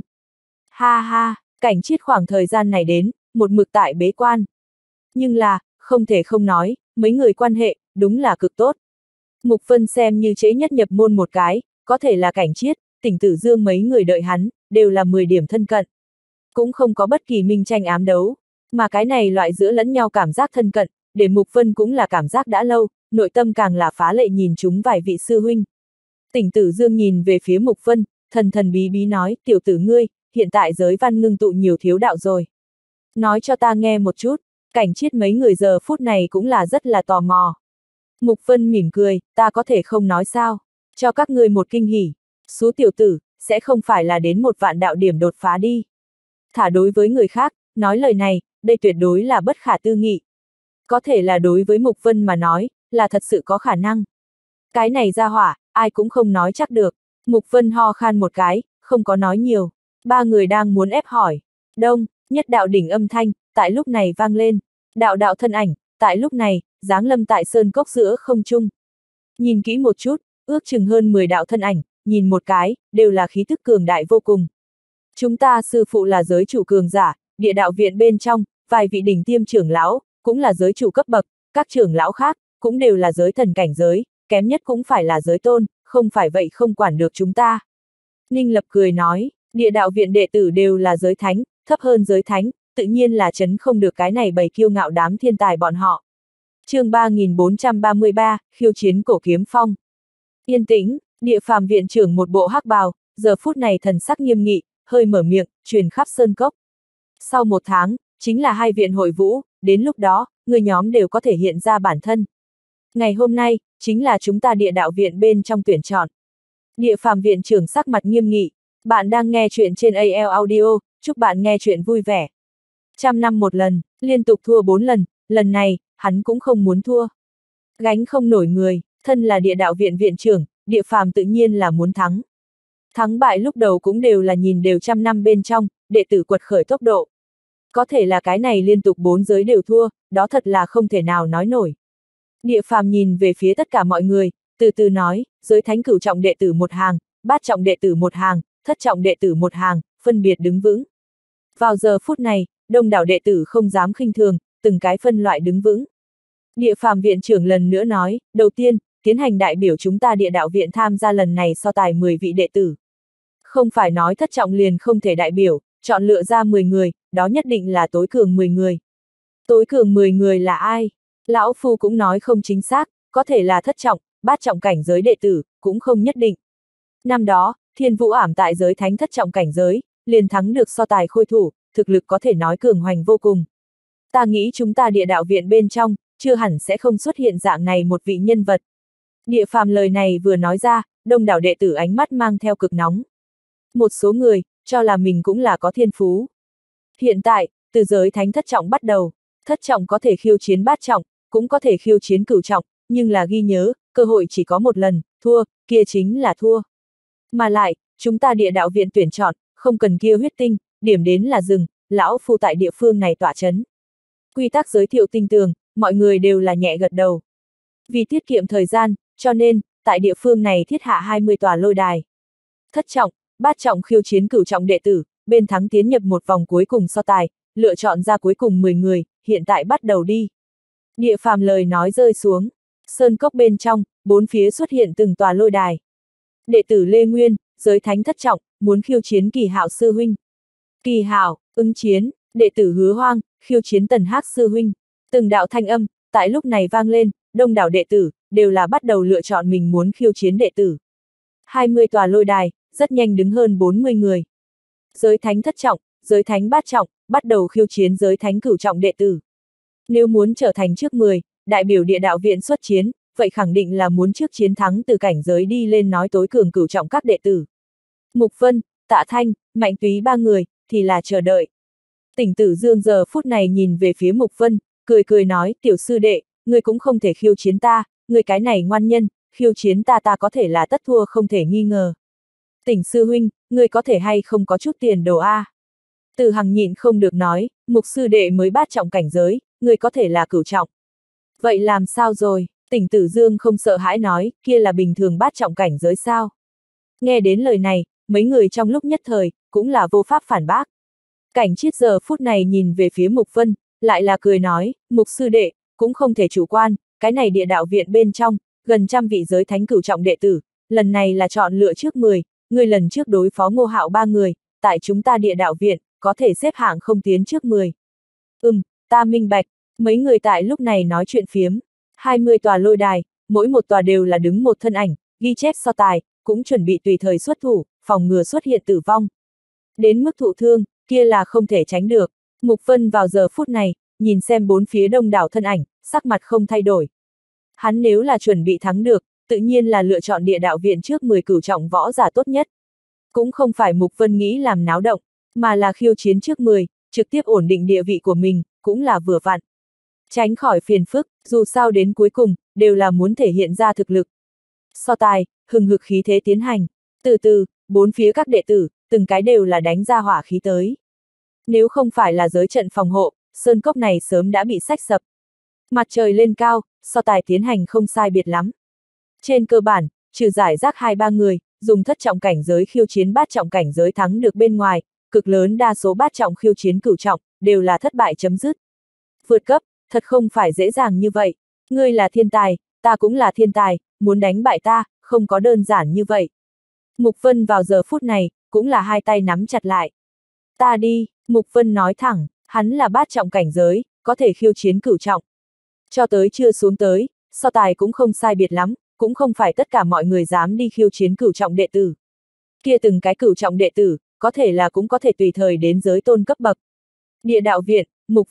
Ha ha, Cảnh Chiết khoảng thời gian này đến, một mực tại bế quan. Nhưng là, không thể không nói, mấy người quan hệ, đúng là cực tốt. Mục Vân xem như trễ nhất nhập môn một cái, có thể là Cảnh Chiết, Tỉnh Tử Dương mấy người đợi hắn, đều là 10 điểm thân cận. Cũng không có bất kỳ minh tranh ám đấu, mà cái này loại giữa lẫn nhau cảm giác thân cận, để Mục Vân cũng là cảm giác đã lâu, nội tâm càng là phá lệ nhìn chúng vài vị sư huynh. Tỉnh Tử Dương nhìn về phía Mục Vân, thần thần bí bí nói, tiểu tử ngươi, hiện tại giới văn ngưng tụ nhiều thiếu đạo rồi. Nói cho ta nghe một chút, Cảnh Chiết mấy người giờ phút này cũng là rất là tò mò. Mục Vân mỉm cười, ta có thể không nói sao, cho các ngươi một kinh hỉ, số tiểu tử, sẽ không phải là đến 1.000.000 đạo điểm đột phá đi. Thả đối với người khác, nói lời này, đây tuyệt đối là bất khả tư nghị. Có thể là đối với Mục Vân mà nói, là thật sự có khả năng. Cái này ra hỏa, ai cũng không nói chắc được. Mục Vân ho khan một cái, không có nói nhiều. Ba người đang muốn ép hỏi. Đông, nhất đạo đỉnh âm thanh, tại lúc này vang lên. Đạo đạo thân ảnh, tại lúc này, giáng lâm tại sơn cốc giữa không trung. Nhìn kỹ một chút, ước chừng hơn 10 đạo thân ảnh, nhìn một cái, đều là khí tức cường đại vô cùng. Chúng ta sư phụ là giới chủ cường giả, địa đạo viện bên trong, vài vị đỉnh tiêm trưởng lão, cũng là giới chủ cấp bậc, các trưởng lão khác, cũng đều là giới thần cảnh giới, kém nhất cũng phải là giới tôn, không phải vậy không quản được chúng ta. Ninh Lập cười nói, địa đạo viện đệ tử đều là giới thánh, thấp hơn giới thánh, tự nhiên là chấn không được cái này bầy kiêu ngạo đám thiên tài bọn họ. Chương 3433, khiêu chiến cổ kiếm phong. Yên tĩnh, địa phàm viện trưởng một bộ hắc bào, giờ phút này thần sắc nghiêm nghị, hơi mở miệng, truyền khắp sơn cốc. Sau 1 tháng, chính là 2 viện hội vũ, đến lúc đó, người nhóm đều có thể hiện ra bản thân. Ngày hôm nay, chính là chúng ta địa đạo viện bên trong tuyển chọn. Địa phàm viện trưởng sắc mặt nghiêm nghị, bạn đang nghe chuyện trên AL Audio, chúc bạn nghe chuyện vui vẻ. 100 năm một lần, liên tục thua 4 lần, lần này, hắn cũng không muốn thua. Gánh không nổi người, thân là địa đạo viện viện trưởng, địa phàm tự nhiên là muốn thắng. Thắng bại lúc đầu cũng đều là nhìn đều 100 năm bên trong, đệ tử quật khởi tốc độ. Có thể là cái này liên tục 4 giới đều thua, đó thật là không thể nào nói nổi. Địa phàm nhìn về phía tất cả mọi người, từ từ nói, giới thánh cửu trọng đệ tử 1 hàng, bát trọng đệ tử 1 hàng, thất trọng đệ tử 1 hàng, phân biệt đứng vững. Vào giờ phút này, đông đảo đệ tử không dám khinh thường, từng cái phân loại đứng vững. Địa phàm viện trưởng lần nữa nói, đầu tiên, tiến hành đại biểu chúng ta địa đạo viện tham gia lần này so tài 10 vị đệ tử. Không phải nói thất trọng liền không thể đại biểu, chọn lựa ra 10 người, đó nhất định là tối cường 10 người. Tối cường 10 người là ai? Lão Phu cũng nói không chính xác, có thể là thất trọng, bát trọng cảnh giới đệ tử, cũng không nhất định. Năm đó, Thiên Vũ Ảm tại giới thánh thất trọng cảnh giới, liền thắng được so tài khôi thủ, thực lực có thể nói cường hoành vô cùng. Ta nghĩ chúng ta địa đạo viện bên trong, chưa hẳn sẽ không xuất hiện dạng này một vị nhân vật. Địa phàm lời này vừa nói ra, đông đảo đệ tử ánh mắt mang theo cực nóng. Một số người, cho là mình cũng là có thiên phú. Hiện tại, từ giới thánh thất trọng bắt đầu, thất trọng có thể khiêu chiến bát trọng, cũng có thể khiêu chiến cửu trọng, nhưng là ghi nhớ, cơ hội chỉ có một lần, thua, kia chính là thua. Mà lại, chúng ta địa đạo viện tuyển chọn, không cần kia huyết tinh, điểm đến là dừng, lão phu tại địa phương này tọa chấn. Quy tắc giới thiệu tinh tường, mọi người đều là nhẹ gật đầu. Vì tiết kiệm thời gian, cho nên, tại địa phương này thiết hạ 20 tòa lôi đài. Thất trọng, bát trọng khiêu chiến cửu trọng đệ tử, bên thắng tiến nhập một vòng cuối cùng so tài, lựa chọn ra cuối cùng 10 người, hiện tại bắt đầu đi. Địa phàm lời nói rơi xuống, sơn cốc bên trong, 4 phía xuất hiện từng tòa lôi đài. Đệ tử Lê Nguyên, giới thánh thất trọng, muốn khiêu chiến Kỳ Hạo sư huynh. Kỳ Hạo, ứng chiến, đệ tử Hứa Hoang, khiêu chiến Tần Hắc sư huynh. Từng đạo thanh âm, tại lúc này vang lên, đông đảo đệ tử, đều là bắt đầu lựa chọn mình muốn khiêu chiến đệ tử. 20 tòa lôi đài, rất nhanh đứng hơn 40 người. Giới thánh thất trọng, giới thánh bát trọng, bắt đầu khiêu chiến giới thánh cửu trọng đệ tử. Nếu muốn trở thành trước 10, đại biểu địa đạo viện xuất chiến, vậy khẳng định là muốn trước chiến thắng từ cảnh giới đi lên nói tối cường cửu trọng các đệ tử. Mục Vân, Tạ Thanh, Mạnh Túy 3 người, thì là chờ đợi. Tỉnh Tử Dương giờ phút này nhìn về phía Mục Vân, cười cười nói, tiểu sư đệ, ngươi cũng không thể khiêu chiến ta, ngươi cái này ngoan nhân, khiêu chiến ta có thể là tất thua không thể nghi ngờ. Tỉnh sư huynh, ngươi có thể hay không có chút tiền đồ a? Từ Hằng nhịn không được nói, Mục sư đệ mới bát trọng cảnh giới, ngươi có thể là cửu trọng. Vậy làm sao rồi? Tỉnh Tử Dương không sợ hãi nói, kia là bình thường bát trọng cảnh giới sao? Nghe đến lời này, mấy người trong lúc nhất thời, cũng là vô pháp phản bác. Cảnh Chiết giờ phút này nhìn về phía Mục Vân, lại là cười nói, Mục sư đệ, cũng không thể chủ quan, cái này địa đạo viện bên trong, gần 100 vị giới thánh cửu trọng đệ tử, lần này là chọn lựa trước 10, người lần trước đối phó Ngô Hạo 3 người, tại chúng ta địa đạo viện, có thể xếp hạng không tiến trước 10. Ta minh bạch, Mấy người tại lúc này nói chuyện phiếm. 20 tòa lôi đài, mỗi một tòa đều là đứng một thân ảnh, ghi chép so tài, cũng chuẩn bị tùy thời xuất thủ, phòng ngừa xuất hiện tử vong. Đến mức thụ thương, kia là không thể tránh được. Mục Vân vào giờ phút này, nhìn xem bốn phía đông đảo thân ảnh, sắc mặt không thay đổi. Hắn nếu là chuẩn bị thắng được, tự nhiên là lựa chọn địa đạo viện trước 10 cửu trọng võ giả tốt nhất. Cũng không phải Mục Vân nghĩ làm náo động, mà là khiêu chiến trước 10, trực tiếp ổn định địa vị của mình, cũng là vừa vặn. Tránh khỏi phiền phức, dù sao đến cuối cùng, đều là muốn thể hiện ra thực lực. So tài, hừng hực khí thế tiến hành. Từ từ, bốn phía các đệ tử, từng cái đều là đánh ra hỏa khí tới. Nếu không phải là giới trận phòng hộ, sơn cốc này sớm đã bị xách sập. Mặt trời lên cao, so tài tiến hành không sai biệt lắm. Trên cơ bản, trừ giải rác 2-3 người, dùng thất trọng cảnh giới khiêu chiến bát trọng cảnh giới thắng được bên ngoài, cực lớn đa số bát trọng khiêu chiến cửu trọng, đều là thất bại chấm dứt. Vượt cấp, thật không phải dễ dàng như vậy. Ngươi là thiên tài, ta cũng là thiên tài, muốn đánh bại ta, không có đơn giản như vậy. Mục Vân vào giờ phút này, cũng là hai tay nắm chặt lại. Ta đi, Mục Vân nói thẳng, hắn là bát trọng cảnh giới, có thể khiêu chiến cửu trọng. Cho tới chưa xuống tới, so tài cũng không sai biệt lắm, cũng không phải tất cả mọi người dám đi khiêu chiến cửu trọng đệ tử. Kia từng cái cửu trọng đệ tử, có thể là cũng có thể tùy thời đến giới tôn cấp bậc. Địa đạo viện,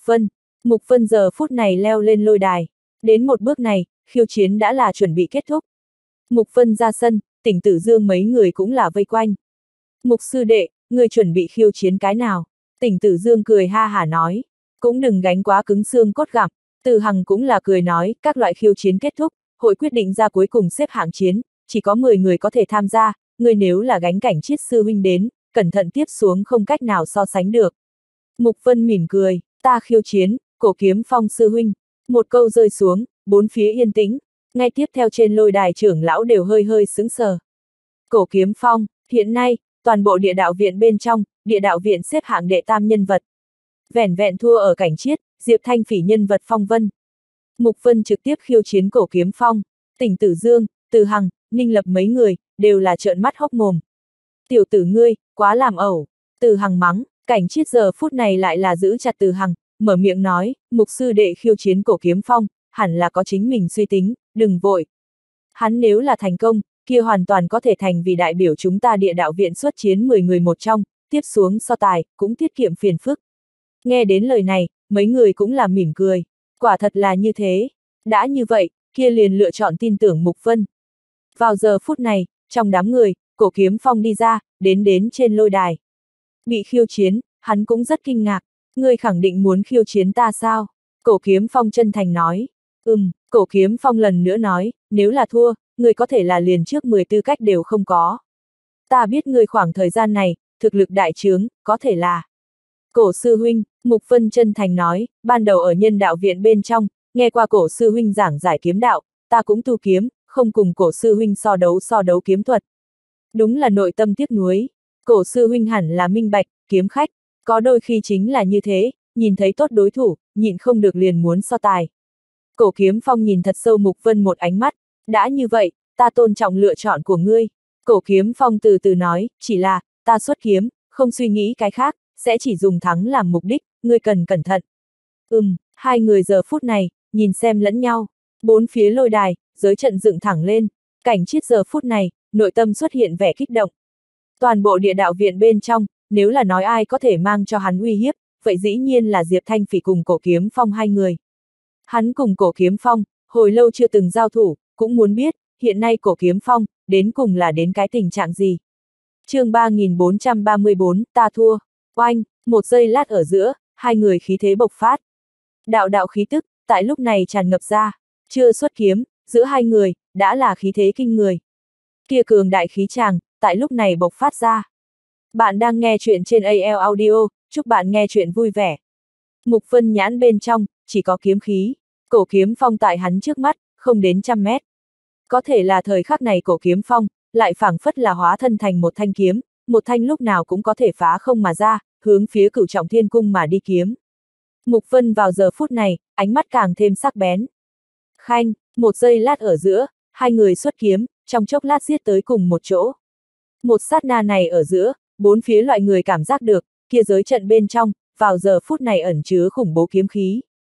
Mục Vân giờ phút này leo lên lôi đài. Đến một bước này, khiêu chiến đã là chuẩn bị kết thúc. Mục Vân ra sân, Tỉnh Tử Dương mấy người cũng là vây quanh. Mục sư đệ, người chuẩn bị khiêu chiến cái nào? Tỉnh Tử Dương cười ha hả nói. Cũng đừng gánh quá cứng xương cốt gặm. Từ Hằng cũng là cười nói, các loại khiêu chiến kết thúc, hội quyết định ra cuối cùng xếp hạng chiến, chỉ có 10 người có thể tham gia, người nếu là gánh cảnh Chiết sư huynh đến, cẩn thận tiếp xuống không cách nào so sánh được. Mục Vân mỉm cười, ta khiêu chiến, Cổ Kiếm Phong sư huynh. Một câu rơi xuống, bốn phía yên tĩnh, ngay tiếp theo trên lôi đài trưởng lão đều hơi hơi sững sờ. Cổ Kiếm Phong, hiện nay, toàn bộ địa đạo viện bên trong, địa đạo viện xếp hạng đệ tam nhân vật. Vẻn vẹn thua ở cảnh Chiết, Diệp Thanh Phỉ nhân vật phong vân. Mục Vân trực tiếp khiêu chiến Cổ Kiếm Phong, Tỉnh Tử Dương, Từ Hằng, Ninh Lập mấy người, đều là trợn mắt hốc mồm. Tiểu tử ngươi, quá làm ẩu, Từ Hằng mắng, cảnh Chiết giờ phút này lại là giữ chặt Từ Hằng, mở miệng nói, mục sư đệ khiêu chiến Cổ Kiếm Phong, hẳn là có chính mình suy tính, đừng vội. Hắn nếu là thành công, kia hoàn toàn có thể thành vì đại biểu chúng ta địa đạo viện xuất chiến 10 người một trong, tiếp xuống so tài, cũng tiết kiệm phiền phức. Nghe đến lời này, mấy người cũng là mỉm cười, quả thật là như thế. Đã như vậy, kia liền lựa chọn tin tưởng Mục Vân. Vào giờ phút này, trong đám người, Cổ Kiếm Phong đi ra, đến trên lôi đài. Bị khiêu chiến, hắn cũng rất kinh ngạc. Ngươi khẳng định muốn khiêu chiến ta sao? Cổ Kiếm Phong chân thành nói. Cổ Kiếm Phong lần nữa nói, nếu là thua, ngươi có thể là liền trước 10 tư cách đều không có. Ta biết ngươi khoảng thời gian này, thực lực đại trướng, có thể là. Cổ sư huynh, Mục Vân chân thành nói, ban đầu ở nhân đạo viện bên trong, nghe qua cổ sư huynh giảng giải kiếm đạo, ta cũng tu kiếm, không cùng cổ sư huynh so đấu kiếm thuật. Đúng là nội tâm tiếc nuối. Cổ sư huynh hẳn là minh bạch, kiếm khách, có đôi khi chính là như thế, nhìn thấy tốt đối thủ, nhịn không được liền muốn so tài. Cổ Kiếm Phong nhìn thật sâu Mục Vân một ánh mắt, đã như vậy, ta tôn trọng lựa chọn của ngươi. Cổ Kiếm Phong từ từ nói, chỉ là, ta xuất kiếm, không suy nghĩ cái khác, sẽ chỉ dùng thắng làm mục đích, ngươi cần cẩn thận. Hai người giờ phút này, nhìn xem lẫn nhau, bốn phía lôi đài, giới trận dựng thẳng lên, cảnh Chiết giờ phút này, nội tâm xuất hiện vẻ kích động. Toàn bộ địa đạo viện bên trong, nếu là nói ai có thể mang cho hắn uy hiếp, vậy dĩ nhiên là Diệp Thanh Phỉ cùng Cổ Kiếm Phong hai người. Hắn cùng Cổ Kiếm Phong, hồi lâu chưa từng giao thủ, cũng muốn biết, hiện nay Cổ Kiếm Phong, đến cùng là đến cái tình trạng gì. Chương 3434, ta thua. Oanh, một giây lát ở giữa, hai người khí thế bộc phát. Đạo khí tức, tại lúc này tràn ngập ra, chưa xuất kiếm, giữa hai người, đã là khí thế kinh người. Kia cường đại khí tràng, tại lúc này bộc phát ra. Bạn đang nghe chuyện trên AL Audio, chúc bạn nghe chuyện vui vẻ. Mục Vân nhãn bên trong, chỉ có kiếm khí, Cổ Kiếm Phong tại hắn trước mắt, không đến 100 mét. Có thể là thời khắc này Cổ Kiếm Phong, lại phảng phất là hóa thân thành một thanh kiếm, một thanh lúc nào cũng có thể phá không mà ra, hướng phía Cửu Trọng Thiên Cung mà đi kiếm. Mục Vân vào giờ phút này, ánh mắt càng thêm sắc bén. Khanh, một giây lát ở giữa, hai người xuất kiếm, trong chốc lát giết tới cùng một chỗ. Một sát na này ở giữa, bốn phía loại người cảm giác được, kia giới trận bên trong, vào giờ phút này ẩn chứa khủng bố kiếm khí.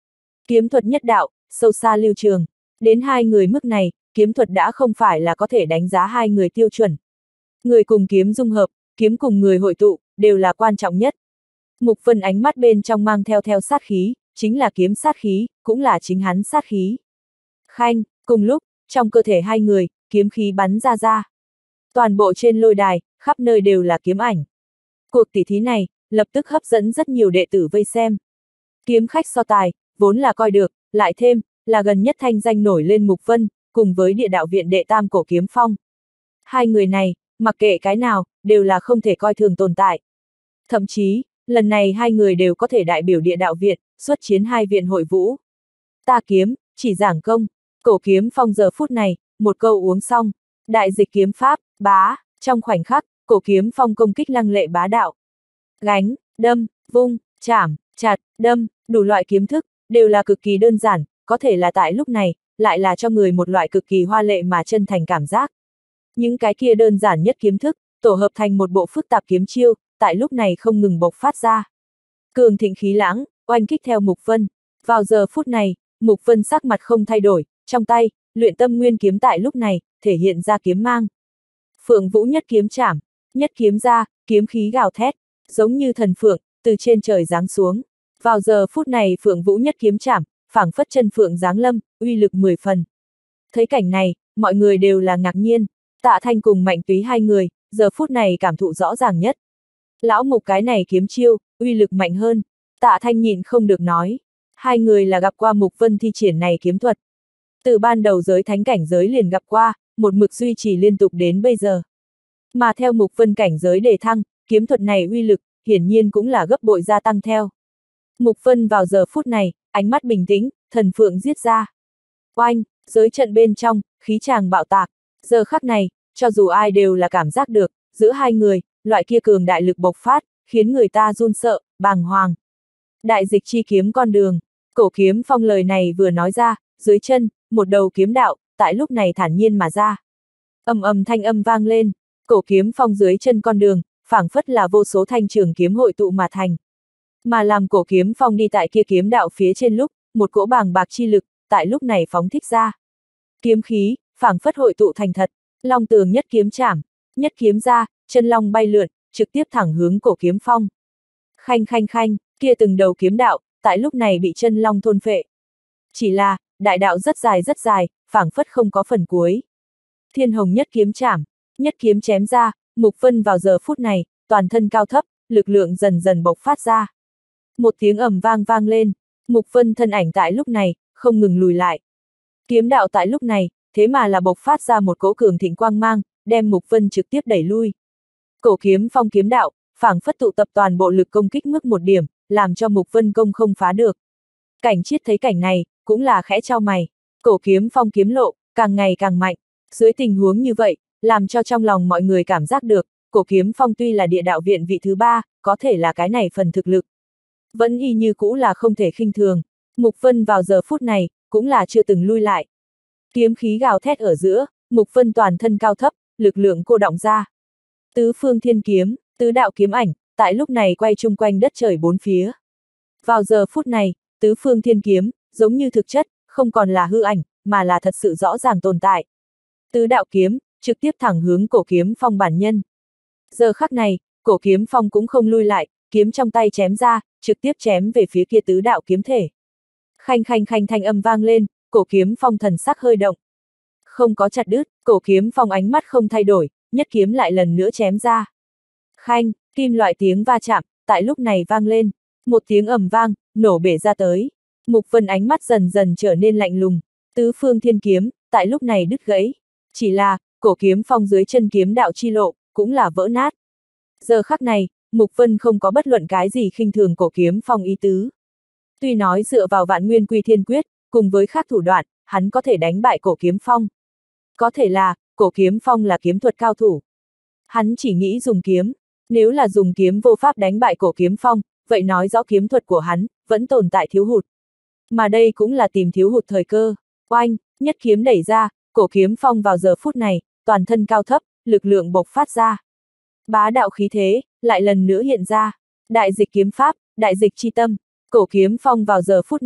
Kiếm thuật nhất đạo, sâu xa lưu trường. Đến hai người mức này, kiếm thuật đã không phải là có thể đánh giá hai người tiêu chuẩn. Người cùng kiếm dung hợp, kiếm cùng người hội tụ, đều là quan trọng nhất. Mục Vân ánh mắt bên trong mang theo sát khí, chính là kiếm sát khí, cũng là chính hắn sát khí. Khanh, cùng lúc, trong cơ thể hai người, kiếm khí bắn ra. Toàn bộ trên lôi đài, khắp nơi đều là kiếm ảnh. Cuộc tỷ thí này, lập tức hấp dẫn rất nhiều đệ tử vây xem. Kiếm khách so tài, vốn là coi được, lại thêm, là gần nhất thanh danh nổi lên Mục Vân, cùng với địa đạo viện đệ tam Cổ Kiếm Phong. Hai người này, mặc kệ cái nào, đều là không thể coi thường tồn tại. Thậm chí, lần này hai người đều có thể đại biểu địa đạo viện, xuất chiến hai viện hội vũ. Ta kiếm, chỉ giảng công, Cổ Kiếm Phong giờ phút này, một câu uống xong, đại dịch kiếm pháp, bá, trong khoảnh khắc, Cổ Kiếm Phong công kích lăng lệ bá đạo. Gánh, đâm, vung, chảm, chặt, đâm, đủ loại kiếm thức, đều là cực kỳ đơn giản, có thể là tại lúc này, lại là cho người một loại cực kỳ hoa lệ mà chân thành cảm giác. Những cái kia đơn giản nhất kiếm thức, tổ hợp thành một bộ phức tạp kiếm chiêu, tại lúc này không ngừng bộc phát ra. Cường thịnh khí lãng, oanh kích theo Mục Vân. Vào giờ phút này, Mục Vân sắc mặt không thay đổi, trong tay, luyện tâm nguyên kiếm tại lúc này, thể hiện ra kiếm mang. Phượng Vũ nhất kiếm chảm, nhất kiếm ra, kiếm khí gào thét, giống như thần phượng, từ trên trời giáng xuống. Vào giờ phút này Phượng Vũ nhất kiếm chảm, phảng phất chân phượng giáng lâm, uy lực 10 phần. Thấy cảnh này, mọi người đều là ngạc nhiên. Tạ Thanh cùng Mạnh Túy hai người, giờ phút này cảm thụ rõ ràng nhất. Lão Mục cái này kiếm chiêu, uy lực mạnh hơn. Tạ Thanh nhịn không được nói. Hai người là gặp qua Mục Vân thi triển này kiếm thuật. Từ ban đầu giới thánh cảnh giới liền gặp qua, một mực duy trì liên tục đến bây giờ. Mà theo Mục Vân cảnh giới đề thăng, kiếm thuật này uy lực, hiển nhiên cũng là gấp bội gia tăng theo. Mục Vân vào giờ phút này, ánh mắt bình tĩnh, thần phượng giết ra. Oanh, giới trận bên trong, khí tràng bạo tạc. Giờ khắc này, cho dù ai đều là cảm giác được, giữa hai người, loại kia cường đại lực bộc phát, khiến người ta run sợ, bàng hoàng. Đại dịch chi kiếm con đường, Cổ Kiếm Phong lời này vừa nói ra, dưới chân, một đầu kiếm đạo, tại lúc này thản nhiên mà ra. Ầm ầm thanh âm vang lên, Cổ Kiếm Phong dưới chân con đường, phảng phất là vô số thanh trường kiếm hội tụ mà thành. Mà làm Cổ Kiếm Phong đi tại kia kiếm đạo phía trên lúc, một cỗ bàng bạc chi lực, tại lúc này phóng thích ra. Kiếm khí, phảng phất hội tụ thành thật, long tường nhất kiếm chảm, nhất kiếm ra, chân long bay lượn, trực tiếp thẳng hướng Cổ Kiếm Phong. Khanh khanh khanh, kia từng đầu kiếm đạo, tại lúc này bị chân long thôn phệ. Chỉ là, đại đạo rất dài, phảng phất không có phần cuối. Thiên Hồng nhất kiếm chảm, nhất kiếm chém ra, Mục Vân vào giờ phút này, toàn thân cao thấp, lực lượng dần dần bộc phát ra. Một tiếng ầm vang lên, Mục Vân thân ảnh tại lúc này, không ngừng lùi lại. Kiếm đạo tại lúc này, thế mà là bộc phát ra một cỗ cường thịnh quang mang, đem Mục Vân trực tiếp đẩy lui. Cổ Kiếm Phong kiếm đạo, phảng phất tụ tập toàn bộ lực công kích mức một điểm, làm cho Mục Vân công không phá được. Cảnh Chiết thấy cảnh này, cũng là khẽ chau mày. Cổ Kiếm Phong kiếm lộ, càng ngày càng mạnh. Dưới tình huống như vậy, làm cho trong lòng mọi người cảm giác được, Cổ Kiếm Phong tuy là địa đạo viện vị thứ 3, có thể là cái này phần thực lực. Vẫn y như cũ là không thể khinh thường. Mục Vân vào giờ phút này, cũng là chưa từng lui lại. Kiếm khí gào thét ở giữa, Mục Vân toàn thân cao thấp, lực lượng cô đọng ra. Tứ phương thiên kiếm, tứ đạo kiếm ảnh, tại lúc này quay chung quanh đất trời bốn phía. Vào giờ phút này, tứ phương thiên kiếm, giống như thực chất, không còn là hư ảnh, mà là thật sự rõ ràng tồn tại. Tứ đạo kiếm, trực tiếp thẳng hướng Cổ Kiếm Phong bản nhân. Giờ khắc này, Cổ Kiếm Phong cũng không lui lại, kiếm trong tay chém ra, trực tiếp chém về phía kia tứ đạo kiếm thể. Khanh khanh khanh thanh âm vang lên, Cổ Kiếm Phong thần sắc hơi động. Không có chặt đứt, Cổ Kiếm Phong ánh mắt không thay đổi, nhất kiếm lại lần nữa chém ra. Khanh, kim loại tiếng va chạm, tại lúc này vang lên, một tiếng ầm vang, nổ bể ra tới. Mục Vân ánh mắt dần dần trở nên lạnh lùng, tứ phương thiên kiếm, tại lúc này đứt gãy. Chỉ là, Cổ Kiếm Phong dưới chân kiếm đạo chi lộ, cũng là vỡ nát. Giờ khắc này, Mục Vân không có bất luận cái gì khinh thường Cổ Kiếm Phong ý tứ. Tuy nói dựa vào Vạn Nguyên Quy Thiên Quyết, cùng với khác thủ đoạn, hắn có thể đánh bại Cổ Kiếm Phong. Có thể là, Cổ Kiếm Phong là kiếm thuật cao thủ. Hắn chỉ nghĩ dùng kiếm, nếu là dùng kiếm vô pháp đánh bại Cổ Kiếm Phong, vậy nói rõ kiếm thuật của hắn, vẫn tồn tại thiếu hụt. Mà đây cũng là tìm thiếu hụt thời cơ. Oanh, nhất kiếm đẩy ra, Cổ Kiếm Phong vào giờ phút này, toàn thân cao thấp, lực lượng bộc phát ra. Bá đạo khí thế, lại lần nữa hiện ra. Đại dịch kiếm pháp, đại dịch chi tâm. Cổ Kiếm Phong vào giờ phút này,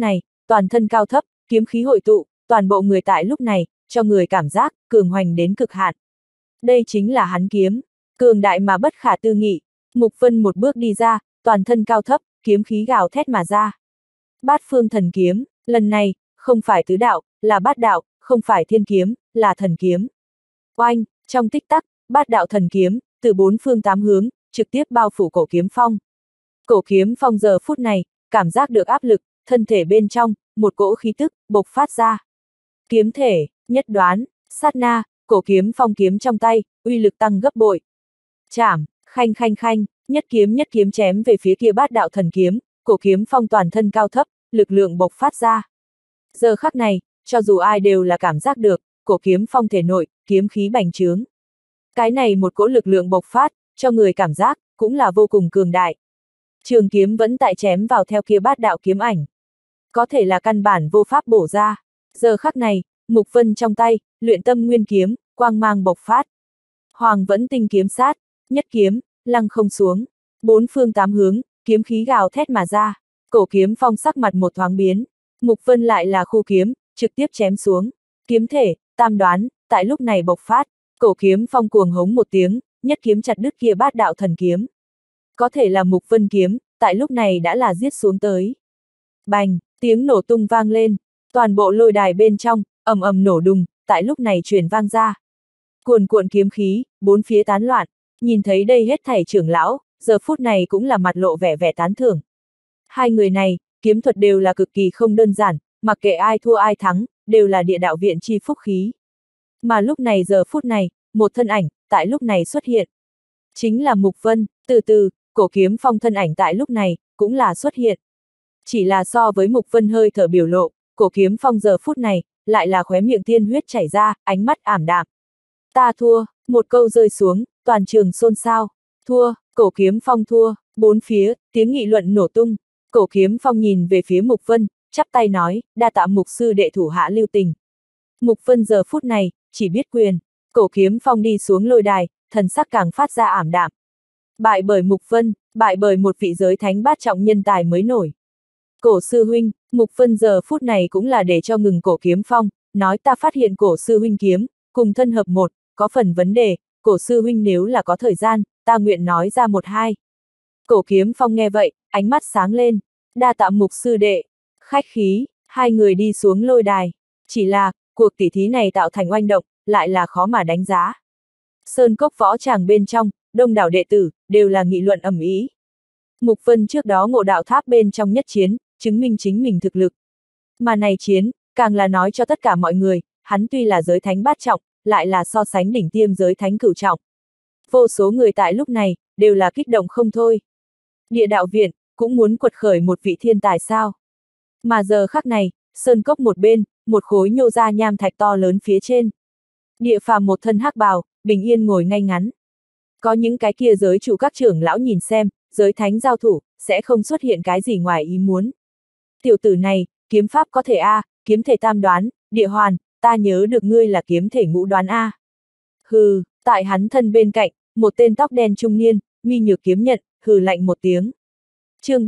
toàn thân cao thấp, kiếm khí hội tụ, toàn bộ người tại lúc này, cho người cảm giác, cường hoành đến cực hạn. Đây chính là hắn kiếm, cường đại mà bất khả tư nghị. Mục Vân một bước đi ra, toàn thân cao thấp, kiếm khí gào thét mà ra. Bát phương thần kiếm, lần này, không phải tứ đạo, là bát đạo, không phải thiên kiếm, là thần kiếm. Oanh, trong tích tắc, bát đạo thần kiếm, từ bốn phương tám hướng, trực tiếp bao phủ cổ kiếm phong. Cổ kiếm phong giờ phút này, cảm giác được áp lực, thân thể bên trong, một cỗ khí tức, bộc phát ra. Kiếm thể, nhất đoán, sát na, cổ kiếm phong kiếm trong tay, uy lực tăng gấp bội. Chảm, khanh khanh khanh, nhất kiếm chém về phía kia bát đạo thần kiếm, cổ kiếm phong toàn thân cao thấp, lực lượng bộc phát ra. Giờ khắc này, cho dù ai đều là cảm giác được, cổ kiếm phong thể nội, kiếm khí bành trướng. Cái này một cỗ lực lượng bộc phát, cho người cảm giác, cũng là vô cùng cường đại. Trường kiếm vẫn tại chém vào theo kia bát đạo kiếm ảnh. Có thể là căn bản vô pháp bổ ra. Giờ khắc này, Mục Vân trong tay, luyện tâm nguyên kiếm, quang mang bộc phát. Hoàng vẫn tinh kiếm sát, nhất kiếm, lăng không xuống. Bốn phương tám hướng, kiếm khí gào thét mà ra. Cổ kiếm phong sắc mặt một thoáng biến. Mục Vân lại là khu kiếm, trực tiếp chém xuống. Kiếm thể, tam đoán, tại lúc này bộc phát. Cổ kiếm phong cuồng hống một tiếng, nhất kiếm chặt đứt kia bát đạo thần kiếm. Có thể là Mục Vân kiếm, tại lúc này đã là giết xuống tới. Bành, tiếng nổ tung vang lên, toàn bộ lôi đài bên trong, ầm ầm nổ đùng, tại lúc này truyền vang ra. Cuồn cuộn kiếm khí, bốn phía tán loạn, nhìn thấy đây hết thảy trưởng lão, giờ phút này cũng là mặt lộ vẻ vẻ tán thưởng. Hai người này, kiếm thuật đều là cực kỳ không đơn giản, mặc kệ ai thua ai thắng, đều là địa đạo viện chi phúc khí. Mà lúc này giờ phút này, một thân ảnh, tại lúc này xuất hiện. Chính là Mục Vân, từ từ, cổ kiếm phong thân ảnh tại lúc này, cũng là xuất hiện. Chỉ là so với Mục Vân hơi thở biểu lộ, cổ kiếm phong giờ phút này, lại là khóe miệng tiên huyết chảy ra, ánh mắt ảm đạm. Ta thua, một câu rơi xuống, toàn trường xôn xao. Thua, cổ kiếm phong thua, bốn phía, tiếng nghị luận nổ tung. Cổ kiếm phong nhìn về phía Mục Vân, chắp tay nói, đa tạ Mục sư đệ thủ hạ lưu tình. Mục Vân giờ phút này, chỉ biết quyền. Cổ kiếm phong đi xuống lôi đài, thần sắc càng phát ra ảm đạm. Bại bởi Mục Vân, bại bởi một vị giới thánh bát trọng nhân tài mới nổi. Cổ sư huynh, Mục Vân giờ phút này cũng là để cho ngừng cổ kiếm phong, nói ta phát hiện cổ sư huynh kiếm, cùng thân hợp một, có phần vấn đề, cổ sư huynh nếu là có thời gian, ta nguyện nói ra một hai. Cổ kiếm phong nghe vậy, ánh mắt sáng lên, đa tạ Mục sư đệ, khách khí, hai người đi xuống lôi đài. Chỉ là, cuộc tỉ thí này tạo thành oanh động, lại là khó mà đánh giá. Sơn cốc võ tràng bên trong, đông đảo đệ tử, đều là nghị luận ầm ĩ. Mục Vân trước đó ngộ đạo tháp bên trong nhất chiến, chứng minh chính mình thực lực. Mà này chiến, càng là nói cho tất cả mọi người, hắn tuy là giới thánh bát trọng, lại là so sánh đỉnh tiêm giới thánh cửu trọng. Vô số người tại lúc này, đều là kích động không thôi. Địa đạo viện, cũng muốn quật khởi một vị thiên tài sao. Mà giờ khắc này, sơn cốc một bên, một khối nhô ra nham thạch to lớn phía trên. Địa phàm một thân hắc bào, bình yên ngồi ngay ngắn. Có những cái kia giới chủ các trưởng lão nhìn xem, giới thánh giao thủ, sẽ không xuất hiện cái gì ngoài ý muốn. Tiểu tử này, kiếm pháp có thể A, kiếm thể tam đoán, địa hoàn, ta nhớ được ngươi là kiếm thể ngũ đoán A. Hừ, tại hắn thân bên cạnh, một tên tóc đen trung niên, mi nhược kiếm nhận, hừ lạnh một tiếng. Chương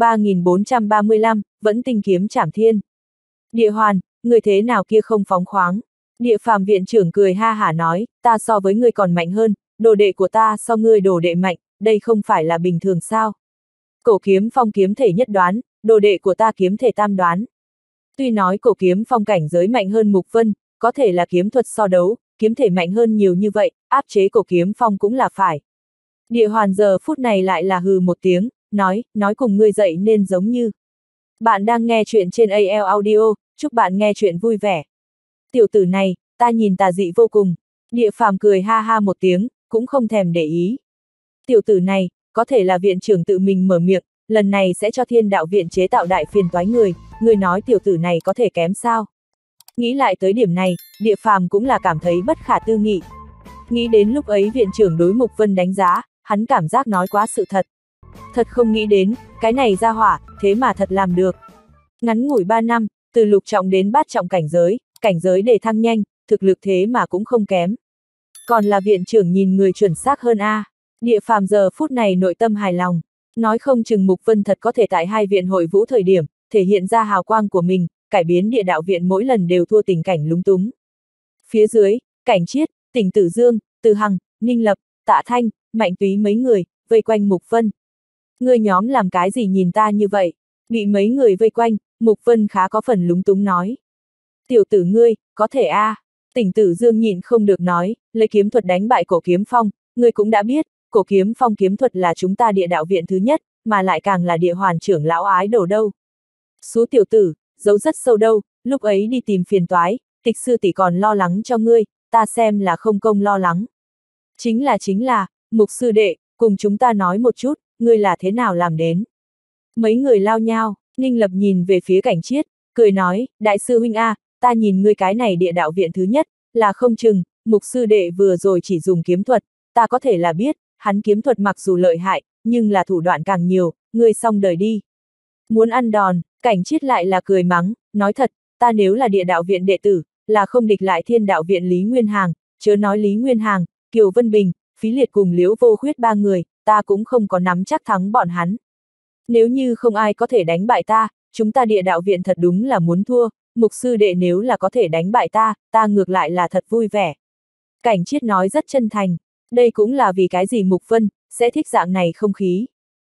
3435, vẫn tinh kiếm trảm thiên. Địa hoàn, người thế nào kia không phóng khoáng. Địa phàm viện trưởng cười ha hả nói, ta so với ngươi còn mạnh hơn, đồ đệ của ta so ngươi đồ đệ mạnh, đây không phải là bình thường sao. Cổ kiếm phong kiếm thể nhất đoán, đồ đệ của ta kiếm thể tam đoán. Tuy nói cổ kiếm phong cảnh giới mạnh hơn Mục Vân, có thể là kiếm thuật so đấu, kiếm thể mạnh hơn nhiều như vậy, áp chế cổ kiếm phong cũng là phải. Địa hoàn giờ phút này lại là hừ một tiếng, nói cùng ngươi dậy nên giống như. Bạn đang nghe chuyện trên AL Audio, chúc bạn nghe chuyện vui vẻ. Tiểu tử này, ta nhìn tà dị vô cùng. Địa phàm cười ha ha một tiếng, cũng không thèm để ý. Tiểu tử này, có thể là viện trưởng tự mình mở miệng, lần này sẽ cho thiên đạo viện chế tạo đại phiền toái người nói tiểu tử này có thể kém sao. Nghĩ lại tới điểm này, địa phàm cũng là cảm thấy bất khả tư nghị. Nghĩ đến lúc ấy viện trưởng đối Mục Vân đánh giá, hắn cảm giác nói quá sự thật. Thật không nghĩ đến, cái này ra hỏa, thế mà thật làm được. Ngắn ngủi 3 năm, từ lục trọng đến bát trọng cảnh giới để thăng nhanh, thực lực thế mà cũng không kém. Còn là viện trưởng nhìn người chuẩn xác hơn a. Địa phàm giờ phút này nội tâm hài lòng, nói không chừng Mục Vân thật có thể tại hai viện hội vũ thời điểm, thể hiện ra hào quang của mình, cải biến địa đạo viện mỗi lần đều thua tình cảnh lúng túng. Phía dưới, Cảnh Chiết, Tỉnh Tử Dương, Từ Hằng, Ninh Lập, Tạ Thanh, Mạnh Túy mấy người, vây quanh Mục Vân. Người nhóm làm cái gì nhìn ta như vậy? Bị mấy người vây quanh, Mục Vân khá có phần lúng túng nói. Tiểu tử ngươi, có thể a. Tỉnh Tử Dương nhịn không được nói, lấy kiếm thuật đánh bại Cổ Kiếm Phong, ngươi cũng đã biết, Cổ Kiếm Phong kiếm thuật là chúng ta địa đạo viện thứ nhất, mà lại càng là địa hoàn trưởng lão ái đồ đâu. Số tiểu tử, giấu rất sâu đâu, lúc ấy đi tìm phiền toái, Tịch sư tỷ còn lo lắng cho ngươi, ta xem là không công lo lắng. Chính là, Mục sư đệ, cùng chúng ta nói một chút, ngươi là thế nào làm đến. Mấy người lao nhao, Ninh Lập nhìn về phía Cảnh Chiết, cười nói, đại sư huynh a, ta nhìn ngươi cái này địa đạo viện thứ nhất, là không chừng, Mục sư đệ vừa rồi chỉ dùng kiếm thuật, ta có thể là biết, hắn kiếm thuật mặc dù lợi hại, nhưng là thủ đoạn càng nhiều, ngươi xong đời đi. Muốn ăn đòn, Cảnh Chiết lại là cười mắng, nói thật, ta nếu là địa đạo viện đệ tử, là không địch lại thiên đạo viện Lý Nguyên Hàng, chớ nói Lý Nguyên Hàng, Kiều Vân Bình, Phí Liệt cùng Liễu Vô Khuyết ba người, ta cũng không có nắm chắc thắng bọn hắn. Nếu như không ai có thể đánh bại ta, chúng ta địa đạo viện thật đúng là muốn thua, Mục sư đệ nếu là có thể đánh bại ta, ta ngược lại là thật vui vẻ. Cảnh Chiết nói rất chân thành, đây cũng là vì cái gì Mục Vân sẽ thích dạng này không khí.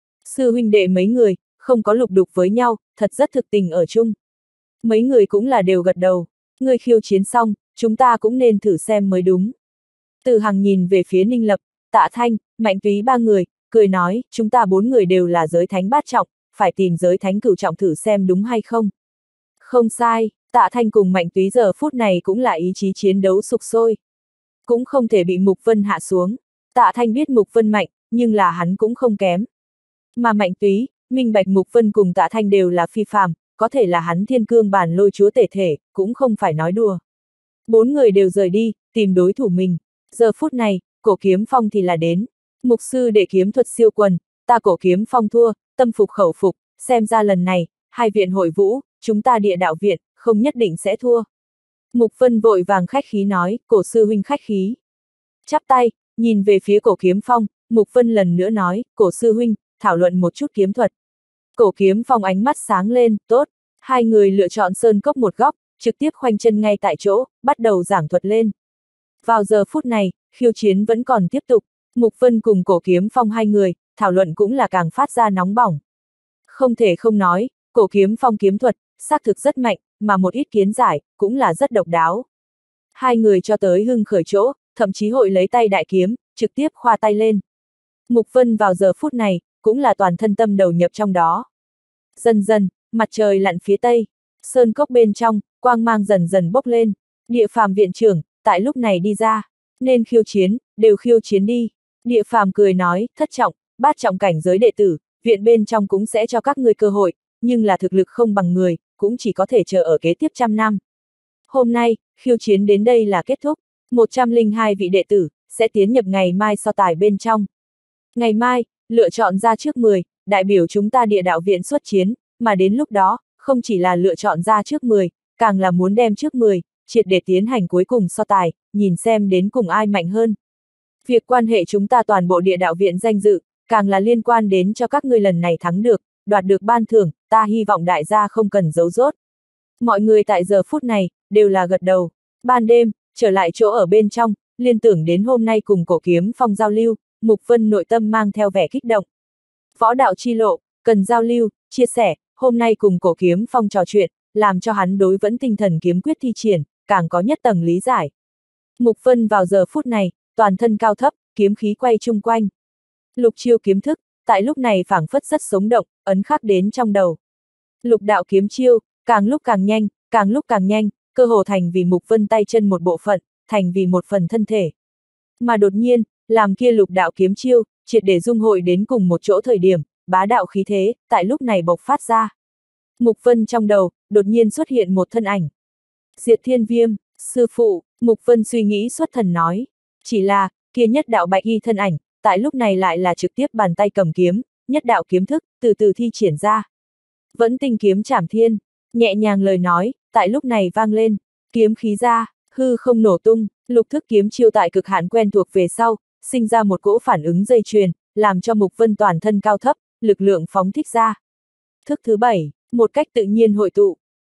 Sư huynh đệ mấy người, không có lục đục với nhau, thật rất thực tình ở chung. Mấy người cũng là đều gật đầu, ngươi khiêu chiến xong, chúng ta cũng nên thử xem mới đúng. Từ Hằng nhìn về phía Ninh Lập, Tạ Thanh, Mạnh Túy ba người, cười nói, chúng ta bốn người đều là giới thánh bát trọng, phải tìm giới thánh cửu trọng thử xem đúng hay không. Không sai, Tạ Thanh cùng Mạnh Túy giờ phút này cũng là ý chí chiến đấu sục sôi. Cũng không thể bị Mục Vân hạ xuống. Tạ Thanh biết Mục Vân mạnh, nhưng là hắn cũng không kém. Mà Mạnh Túy, minh bạch Mục Vân cùng Tạ Thanh đều là phi phàm, có thể là hắn thiên cương bản lôi chúa tể thể, cũng không phải nói đùa. Bốn người đều rời đi, tìm đối thủ mình. Giờ phút này, Cổ Kiếm Phong thì là đến. Mục sư đệ kiếm thuật siêu quần, ta Cổ Kiếm Phong thua, tâm phục khẩu phục, xem ra lần này, hai viện hội vũ, chúng ta địa đạo viện, không nhất định sẽ thua. Mục Vân vội vàng khách khí nói, Cổ sư huynh khách khí. Chắp tay, nhìn về phía Cổ Kiếm Phong, Mục Vân lần nữa nói, Cổ sư huynh, thảo luận một chút kiếm thuật. Cổ Kiếm Phong ánh mắt sáng lên, tốt. Hai người lựa chọn sơn cốc một góc, trực tiếp khoanh chân ngay tại chỗ, bắt đầu giảng thuật lên. Vào giờ phút này, khiêu chiến vẫn còn tiếp tục, Mục Vân cùng Cổ Kiếm Phong hai người, thảo luận cũng là càng phát ra nóng bỏng. Không thể không nói, Cổ Kiếm Phong kiếm thuật, xác thực rất mạnh, mà một ít kiến giải, cũng là rất độc đáo. Hai người cho tới hưng khởi chỗ, thậm chí hội lấy tay đại kiếm, trực tiếp khoa tay lên. Mục Vân vào giờ phút này, cũng là toàn thân tâm đầu nhập trong đó. Dần dần, mặt trời lặn phía tây, sơn cốc bên trong, quang mang dần dần bốc lên, Địa Phàm viện trưởng, tại lúc này đi ra, nên khiêu chiến, đều khiêu chiến đi. Địa Phàm cười nói, thất trọng, bát trọng cảnh giới đệ tử, viện bên trong cũng sẽ cho các ngươi cơ hội, nhưng là thực lực không bằng người, cũng chỉ có thể chờ ở kế tiếp 100 năm. Hôm nay, khiêu chiến đến đây là kết thúc, 102 vị đệ tử, sẽ tiến nhập ngày mai so tài bên trong. Ngày mai, lựa chọn ra trước 10, đại biểu chúng ta địa đạo viện xuất chiến, mà đến lúc đó, không chỉ là lựa chọn ra trước 10, càng là muốn đem trước 10, triệt để tiến hành cuối cùng so tài, nhìn xem đến cùng ai mạnh hơn. Việc quan hệ chúng ta toàn bộ địa đạo viện danh dự, càng là liên quan đến cho các ngươi lần này thắng được, đoạt được ban thưởng, ta hy vọng đại gia không cần giấu dốt. Mọi người tại giờ phút này, đều là gật đầu. Ban đêm, trở lại chỗ ở bên trong, liên tưởng đến hôm nay cùng Cổ Kiếm Phong giao lưu, Mục Vân nội tâm mang theo vẻ kích động. Võ đạo chi lộ, cần giao lưu, chia sẻ, hôm nay cùng Cổ Kiếm Phong trò chuyện, làm cho hắn đối vẫn tinh thần kiếm quyết thi triển, càng có nhất tầng lý giải. Mục Vân vào giờ phút này, toàn thân cao thấp, kiếm khí quay chung quanh. Lục chiêu kiếm thức, tại lúc này phảng phất rất sống động, ấn khắc đến trong đầu. Lục đạo kiếm chiêu, càng lúc càng nhanh, cơ hồ thành vì Mục Vân tay chân một bộ phận, thành vì một phần thân thể. Mà đột nhiên, làm kia lục đạo kiếm chiêu, triệt để dung hội đến cùng một chỗ thời điểm, bá đạo khí thế, tại lúc này bộc phát ra. Mục Vân trong đầu, đột nhiên xuất hiện một thân ảnh. Diệt Thiên Viêm, sư phụ, Mục Vân suy nghĩ xuất thần nói. Chỉ là, kia nhất đạo bạch y thân ảnh, tại lúc này lại là trực tiếp bàn tay cầm kiếm, nhất đạo kiếm thức, từ từ thi triển ra. Vẫn tinh kiếm trảm thiên, nhẹ nhàng lời nói, tại lúc này vang lên, kiếm khí ra, hư không nổ tung, lục thức kiếm chiêu tại cực hạn quen thuộc về sau, sinh ra một cỗ phản ứng dây chuyền, làm cho Mục Vân toàn thân cao thấp, lực lượng phóng thích ra. Thức thứ 7, một cách tự nhiên hội tụ,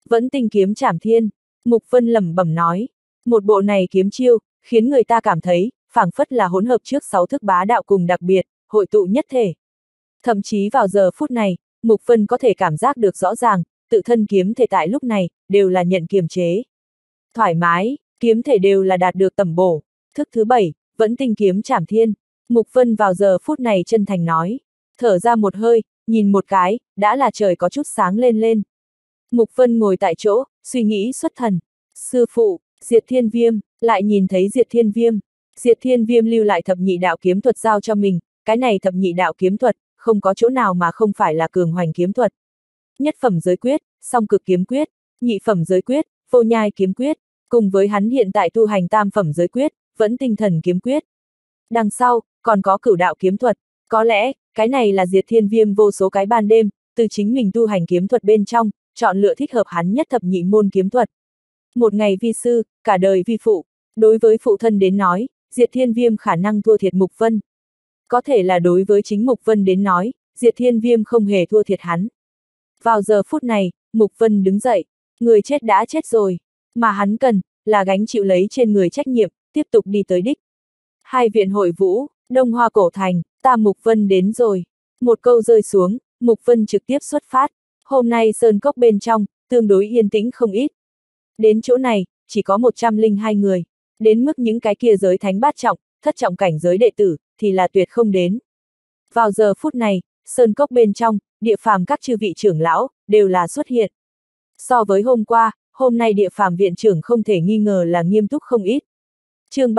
Vẫn tinh kiếm trảm thiên. Mục Vân lẩm bẩm nói. Một bộ này kiếm chiêu, khiến người ta cảm thấy, phảng phất là hỗn hợp trước 6 thức bá đạo cùng đặc biệt, hội tụ nhất thể. Thậm chí vào giờ phút này, Mục Vân có thể cảm giác được rõ ràng, tự thân kiếm thể tại lúc này, đều là nhận kiềm chế. Thoải mái, kiếm thể đều là đạt được tầm bổ. Thức thứ 7, vẫn tinh kiếm trảm thiên. Mục Vân vào giờ phút này chân thành nói. Thở ra một hơi, nhìn một cái, đã là trời có chút sáng lên lên. Mục Vân ngồi tại chỗ, suy nghĩ xuất thần. Sư phụ, Diệt Thiên Viêm, lại nhìn thấy Diệt Thiên Viêm. Diệt Thiên Viêm lưu lại thập nhị đạo kiếm thuật giao cho mình, cái này thập nhị đạo kiếm thuật, không có chỗ nào mà không phải là cường hoành kiếm thuật. Nhất phẩm giới quyết, song cực kiếm quyết, nhị phẩm giới quyết, vô nhai kiếm quyết, cùng với hắn hiện tại tu hành tam phẩm giới quyết, vẫn tinh thần kiếm quyết. Đằng sau, còn có cửu đạo kiếm thuật, có lẽ, cái này là Diệt Thiên Viêm vô số cái ban đêm, từ chính mình tu hành kiếm thuật bên trong, chọn lựa thích hợp hắn nhất thập nhị môn kiếm thuật. Một ngày vi sư, cả đời vi phụ, đối với phụ thân đến nói, Diệt Thiên Viêm khả năng thua thiệt Mục Vân. Có thể là đối với chính Mục Vân đến nói, Diệt Thiên Viêm không hề thua thiệt hắn. Vào giờ phút này, Mục Vân đứng dậy, người chết đã chết rồi, mà hắn cần, là gánh chịu lấy trên người trách nhiệm, tiếp tục đi tới đích. Hai viện hội vũ, Đông Hoa cổ thành, ta Mục Vân đến rồi. Một câu rơi xuống, Mục Vân trực tiếp xuất phát. Hôm nay sơn cốc bên trong, tương đối yên tĩnh không ít. Đến chỗ này, chỉ có 102 người. Đến mức những cái kia giới thánh bát trọng, thất trọng cảnh giới đệ tử, thì là tuyệt không đến. Vào giờ phút này, sơn cốc bên trong, địa phàm các chư vị trưởng lão, đều là xuất hiện. So với hôm qua, hôm nay địa phàm viện trưởng không thể nghi ngờ là nghiêm túc không ít. Chương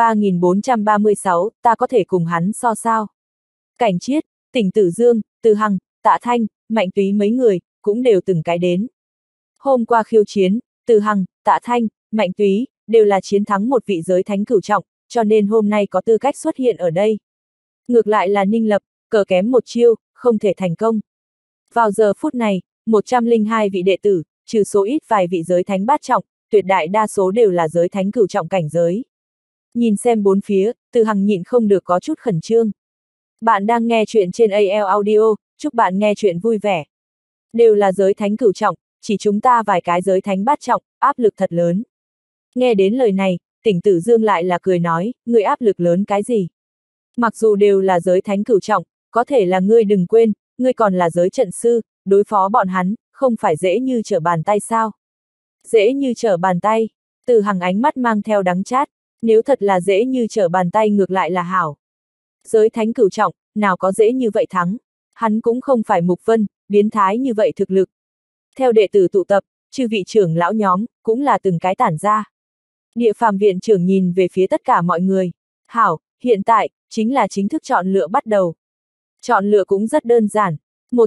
3436, ta có thể cùng hắn so sao? Cảnh Chiết, Tỉnh Tử Dương, Từ Hằng, Tạ Thanh, Mạnh Túy mấy người, cũng đều từng cái đến. Hôm qua khiêu chiến, Từ Hằng, Tạ Thanh, Mạnh Túy, đều là chiến thắng một vị giới thánh cửu trọng, cho nên hôm nay có tư cách xuất hiện ở đây. Ngược lại là Ninh Lập, cờ kém một chiêu, không thể thành công. Vào giờ phút này, 102 vị đệ tử, trừ số ít vài vị giới thánh bát trọng, tuyệt đại đa số đều là giới thánh cửu trọng cảnh giới. Nhìn xem bốn phía, Từ Hằng nhịn không được có chút khẩn trương. Bạn đang nghe chuyện trên AL Audio, chúc bạn nghe chuyện vui vẻ. Đều là giới thánh cửu trọng, chỉ chúng ta vài cái giới thánh bát trọng, áp lực thật lớn. Nghe đến lời này, Tỉnh Tử Dương lại là cười nói, ngươi áp lực lớn cái gì? Mặc dù đều là giới thánh cửu trọng, có thể là ngươi đừng quên, ngươi còn là giới trận sư, đối phó bọn hắn, không phải dễ như trở bàn tay sao? Dễ như trở bàn tay, Từ Hằng ánh mắt mang theo đắng chát, nếu thật là dễ như trở bàn tay ngược lại là hảo. Giới thánh cửu trọng, nào có dễ như vậy thắng, hắn cũng không phải Mục Vân, biến thái như vậy thực lực. Theo đệ tử tụ tập, chư vị trưởng lão nhóm, cũng là từng cái tản ra. Địa phàm viện trưởng nhìn về phía tất cả mọi người. Hảo, hiện tại, chính là chính thức chọn lựa bắt đầu. Chọn lựa cũng rất đơn giản.